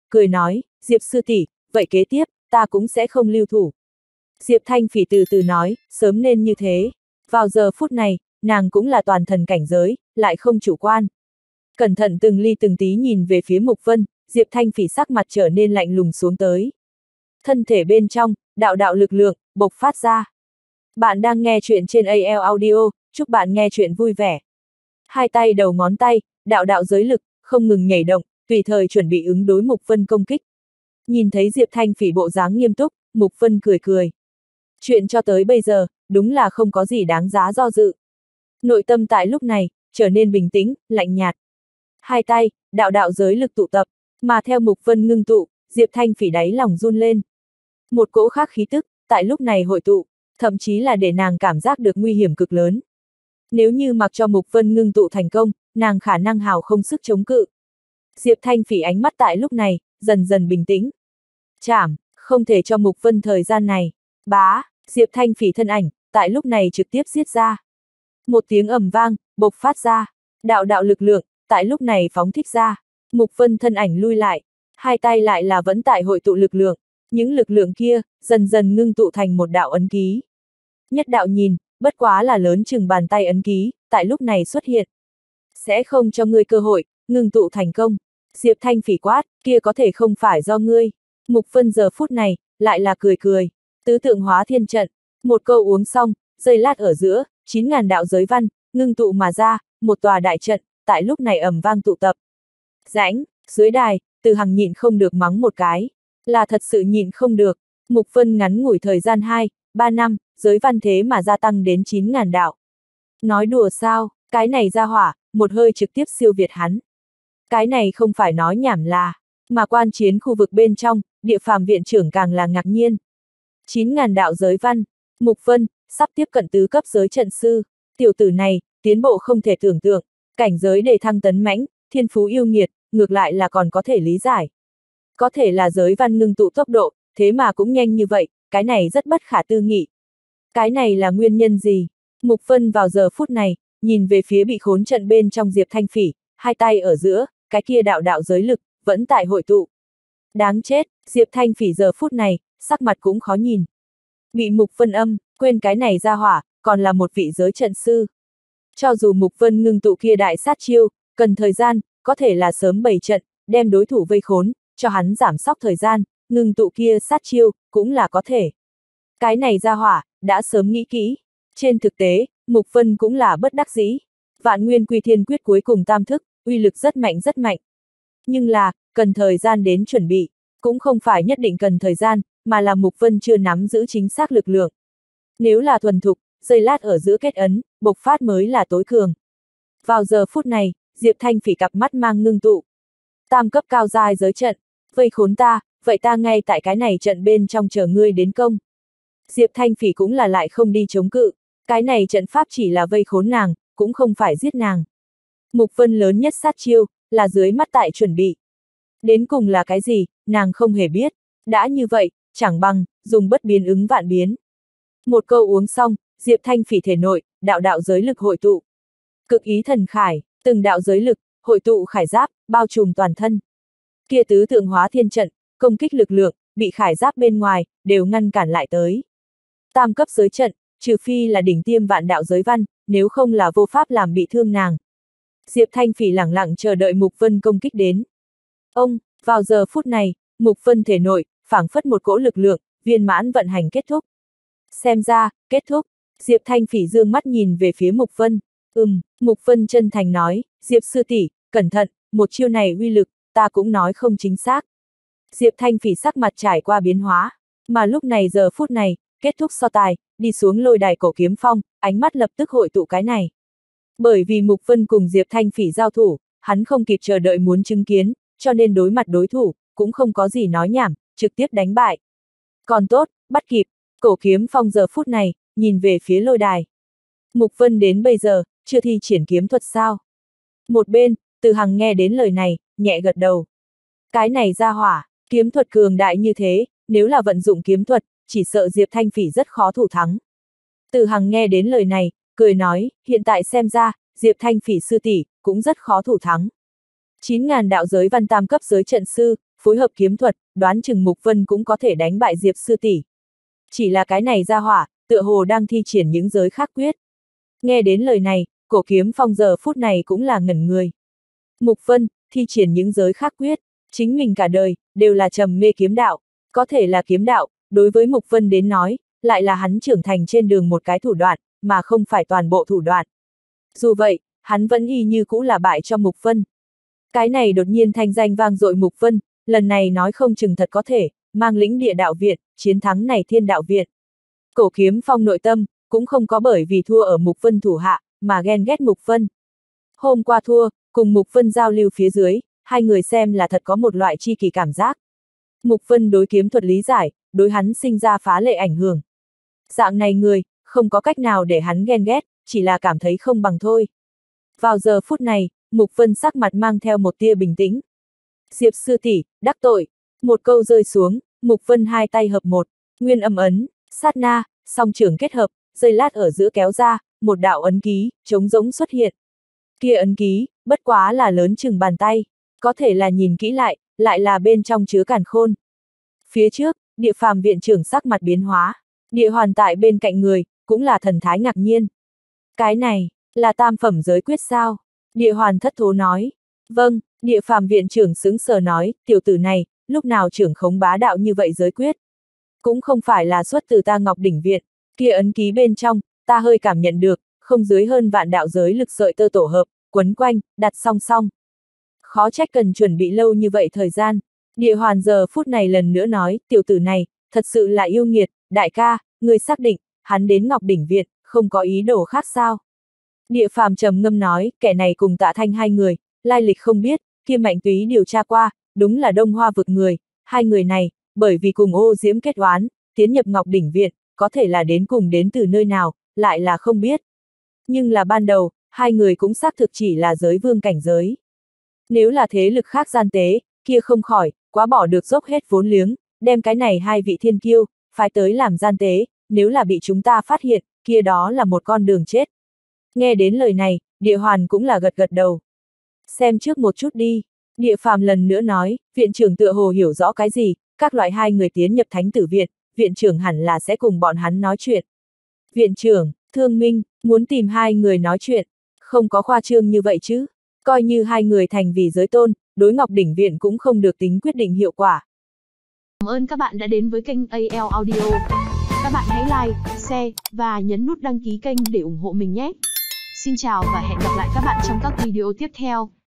cười nói, Diệp sư tỷ, vậy kế tiếp, ta cũng sẽ không lưu thủ. Diệp Thanh Phỉ từ từ nói, sớm nên như thế. Vào giờ phút này, nàng cũng là toàn thần cảnh giới, lại không chủ quan. Cẩn thận từng ly từng tí nhìn về phía Mục Vân, Diệp Thanh Phỉ sắc mặt trở nên lạnh lùng xuống tới. Thân thể bên trong, đạo đạo lực lượng, bộc phát ra. Bạn đang nghe chuyện trên AL Audio, chúc bạn nghe chuyện vui vẻ. Hai tay đầu ngón tay, đạo đạo giới lực, không ngừng nhảy động, tùy thời chuẩn bị ứng đối Mục Vân công kích. Nhìn thấy Diệp Thanh Phỉ bộ dáng nghiêm túc, Mục Vân cười cười. Chuyện cho tới bây giờ, đúng là không có gì đáng giá do dự. Nội tâm tại lúc này, trở nên bình tĩnh, lạnh nhạt. Hai tay, đạo đạo giới lực tụ tập, mà theo Mục Vân ngưng tụ, Diệp Thanh Phỉ đáy lòng run lên. Một cỗ khác khí tức, tại lúc này hội tụ, thậm chí là để nàng cảm giác được nguy hiểm cực lớn. Nếu như mặc cho Mục Vân ngưng tụ thành công, nàng khả năng hào không sức chống cự. Diệp Thanh Phỉ ánh mắt tại lúc này, dần dần bình tĩnh. Chảm, không thể cho Mục Vân thời gian này. Bá, Diệp Thanh Phỉ thân ảnh, tại lúc này trực tiếp giết ra. Một tiếng ầm vang, bộc phát ra. Đạo đạo lực lượng, tại lúc này phóng thích ra. Mục Vân thân ảnh lui lại. Hai tay lại là vẫn tại hội tụ lực lượng. Những lực lượng kia, dần dần ngưng tụ thành một đạo ấn ký. Nhất đạo nhìn, bất quá là lớn chừng bàn tay ấn ký, tại lúc này xuất hiện. Sẽ không cho ngươi cơ hội, ngưng tụ thành công. Diệp Thanh Phỉ quát, kia có thể không phải do ngươi. Mục Vân giờ phút này, lại là cười cười. Tứ tượng hóa thiên trận, một câu uống xong, giây lát ở giữa, 9.000 đạo giới văn, ngưng tụ mà ra, một tòa đại trận, tại lúc này ầm vang tụ tập. Rãnh, dưới đài, Từ Hằng nhịn không được mắng một cái. Là thật sự nhịn không được. Mục Vân ngắn ngủi thời gian 2-3 năm, giới văn thế mà gia tăng đến 9.000 đạo. Nói đùa sao, cái này ra hỏa, một hơi trực tiếp siêu việt hắn. Cái này không phải nói nhảm là, mà quan chiến khu vực bên trong, địa phàm viện trưởng càng là ngạc nhiên. 9.000 đạo giới văn, Mục Vân, sắp tiếp cận tứ cấp giới trận sư, tiểu tử này, tiến bộ không thể tưởng tượng, cảnh giới đề thăng tấn mãnh, thiên phú yêu nghiệt, ngược lại là còn có thể lý giải. Có thể là giới văn ngưng tụ tốc độ, thế mà cũng nhanh như vậy, cái này rất bất khả tư nghị. Cái này là nguyên nhân gì? Mục Vân vào giờ phút này, nhìn về phía bị khốn trận bên trong Diệp Thanh Phỉ, hai tay ở giữa, cái kia đạo đạo giới lực, vẫn tại hội tụ. Đáng chết, Diệp Thanh Phỉ giờ phút này, sắc mặt cũng khó nhìn. Bị Mục Vân quên cái này ra hỏa, còn là một vị giới trận sư. Cho dù Mục Vân ngưng tụ kia đại sát chiêu, cần thời gian, có thể là sớm bày trận, đem đối thủ vây khốn, cho hắn giảm sóc thời gian, ngưng tụ kia sát chiêu, cũng là có thể. Cái này ra hỏa, đã sớm nghĩ kỹ. Trên thực tế, Mục Vân cũng là bất đắc dĩ. Vạn Nguyên Quy Thiên Quyết cuối cùng tam thức, uy lực rất mạnh rất mạnh. Nhưng là, cần thời gian đến chuẩn bị, cũng không phải nhất định cần thời gian, mà là Mục Vân chưa nắm giữ chính xác lực lượng. Nếu là thuần thục, giây lát ở giữa kết ấn, bộc phát mới là tối cường. Vào giờ phút này, Diệp Thanh Phỉ cặp mắt mang ngưng tụ. Tam cấp cao giai giới trận, vây khốn ta, vậy ta ngay tại cái này trận bên trong chờ ngươi đến công. Diệp Thanh Phỉ cũng là lại không đi chống cự, cái này trận pháp chỉ là vây khốn nàng, cũng không phải giết nàng. Mục Vân lớn nhất sát chiêu, là dưới mắt tại chuẩn bị. Đến cùng là cái gì, nàng không hề biết. Đã như vậy, chẳng bằng, dùng bất biến ứng vạn biến. Một câu uống xong, Diệp Thanh Phỉ thể nội, đạo đạo giới lực hội tụ. Cực ý thần khải, từng đạo giới lực, hội tụ khải giáp, bao trùm toàn thân. Kia tứ tượng hóa thiên trận, công kích lực lượng, bị khải giáp bên ngoài, đều ngăn cản lại tới. Tam cấp giới trận, trừ phi là đỉnh tiêm vạn đạo giới văn, nếu không là vô pháp làm bị thương nàng. Diệp Thanh Phỉ lẳng lặng chờ đợi Mục Vân công kích đến. Vào giờ phút này, Mục Vân thể nội, phảng phất một cỗ lực lượng, viên mãn vận hành kết thúc. Xem ra, kết thúc. Diệp Thanh Phỉ dương mắt nhìn về phía Mục Vân. Mục Vân chân thành nói, Diệp sư tỷ, cẩn thận, một chiêu này uy lực, ta cũng nói không chính xác. Diệp Thanh Phỉ sắc mặt trải qua biến hóa, mà lúc này giờ phút này, kết thúc so tài, đi xuống lôi đài cổ kiếm phong, ánh mắt lập tức hội tụ cái này. Bởi vì Mục Vân cùng Diệp Thanh Phỉ giao thủ, hắn không kịp chờ đợi muốn chứng kiến, cho nên đối mặt đối thủ, cũng không có gì nói nhảm, trực tiếp đánh bại. Còn tốt, bắt kịp, cổ kiếm phong giờ phút này, nhìn về phía lôi đài. Mục Vân đến bây giờ, chưa thi triển kiếm thuật sao? Một bên, Từ Hằng nghe đến lời này, nhẹ gật đầu. Cái này ra hỏa, kiếm thuật cường đại như thế, nếu là vận dụng kiếm thuật, chỉ sợ Diệp Thanh Phỉ rất khó thủ thắng. Từ Hằng nghe đến lời này, cười nói, hiện tại xem ra, Diệp Thanh Phỉ sư tỷ cũng rất khó thủ thắng. 9.000 đạo giới văn tam cấp giới trận sư, phối hợp kiếm thuật, đoán chừng Mục Vân cũng có thể đánh bại Diệp sư tỷ. Chỉ là cái này ra hỏa, tựa hồ đang thi triển những giới khác quyết. Nghe đến lời này, Cổ Kiếm Phong giờ phút này cũng là ngẩn người. Mục Vân, thi triển những giới khác quyết, chính mình cả đời, đều là trầm mê kiếm đạo, có thể là kiếm đạo, đối với Mục Vân đến nói, lại là hắn trưởng thành trên đường một cái thủ đoạn, mà không phải toàn bộ thủ đoạn. Dù vậy, hắn vẫn y như cũ là bại cho Mục Vân. Cái này đột nhiên thanh danh vang dội Mục Vân, lần này nói không chừng thật có thể, mang lĩnh địa đạo viện, chiến thắng này thiên đạo viện. Cổ Kiếm Phong nội tâm, cũng không có bởi vì thua ở Mục Vân thủ hạ, mà ghen ghét Mục Vân. Hôm qua thua, cùng Mục Vân giao lưu phía dưới, hai người xem là thật có một loại chi kỷ cảm giác. Mục Vân đối kiếm thuật lý giải, đối hắn sinh ra phá lệ ảnh hưởng. Dạng này người, không có cách nào để hắn ghen ghét, chỉ là cảm thấy không bằng thôi. Vào giờ phút này, Mục Vân sắc mặt mang theo một tia bình tĩnh. Diệp sư tỷ, đắc tội. Một câu rơi xuống, Mục Vân hai tay hợp một, nguyên âm ấn, sát na, song trưởng kết hợp, giây lát ở giữa kéo ra, một đạo ấn ký, trống rỗng xuất hiện. Kia ấn ký, bất quá là lớn chừng bàn tay, có thể là nhìn kỹ lại là bên trong chứa càn khôn. Phía trước, Địa Phàm viện trưởng sắc mặt biến hóa, Địa Hoàn tại bên cạnh người, cũng là thần thái ngạc nhiên. Cái này, là tam phẩm giới quyết sao? Địa Hoàn thất thố nói. Vâng, Địa Phàm viện trưởng sững sờ nói, tiểu tử này, lúc nào trưởng khống bá đạo như vậy giới quyết? Cũng không phải là xuất từ ta Ngọc Đỉnh viện, kia ấn ký bên trong, ta hơi cảm nhận được, không dưới hơn vạn đạo giới lực sợi tơ tổ hợp, quấn quanh, đặt song song. Khó trách cần chuẩn bị lâu như vậy thời gian. Địa Hoàn giờ phút này lần nữa nói, tiểu tử này, thật sự là yêu nghiệt, đại ca, người xác định, hắn đến Ngọc Đỉnh viện, không có ý đồ khác sao? Địa Phàm trầm ngâm nói, kẻ này cùng Tạ Thanh hai người, lai lịch không biết, kia Mạnh Túy điều tra qua, đúng là Đông Hoa vực người, hai người này, bởi vì cùng Ô Diễm kết oán, tiến nhập Ngọc Đỉnh viện, có thể là đến cùng đến từ nơi nào, lại là không biết. Nhưng là ban đầu, hai người cũng xác thực chỉ là giới vương cảnh giới. Nếu là thế lực khác gian tế, kia không khỏi, quá bỏ được dốc hết vốn liếng, đem cái này hai vị thiên kiêu, phái tới làm gian tế, nếu là bị chúng ta phát hiện, kia đó là một con đường chết. Nghe đến lời này, Địa Hoàn cũng là gật gật đầu. Xem trước một chút đi. Địa Phàm lần nữa nói, viện trưởng tựa hồ hiểu rõ cái gì, các loại hai người tiến nhập thánh tử viện, viện trưởng hẳn là sẽ cùng bọn hắn nói chuyện. Viện trưởng, Thương Minh, muốn tìm hai người nói chuyện, không có khoa trương như vậy chứ, coi như hai người thành vì giới tôn, đối Ngọc Đỉnh viện cũng không được tính quyết định hiệu quả. Cảm ơn các bạn đã đến với kênh AL Audio. Các bạn hãy like, share, và nhấn nút đăng ký kênh để ủng hộ mình nhé. Xin chào và hẹn gặp lại các bạn trong các video tiếp theo.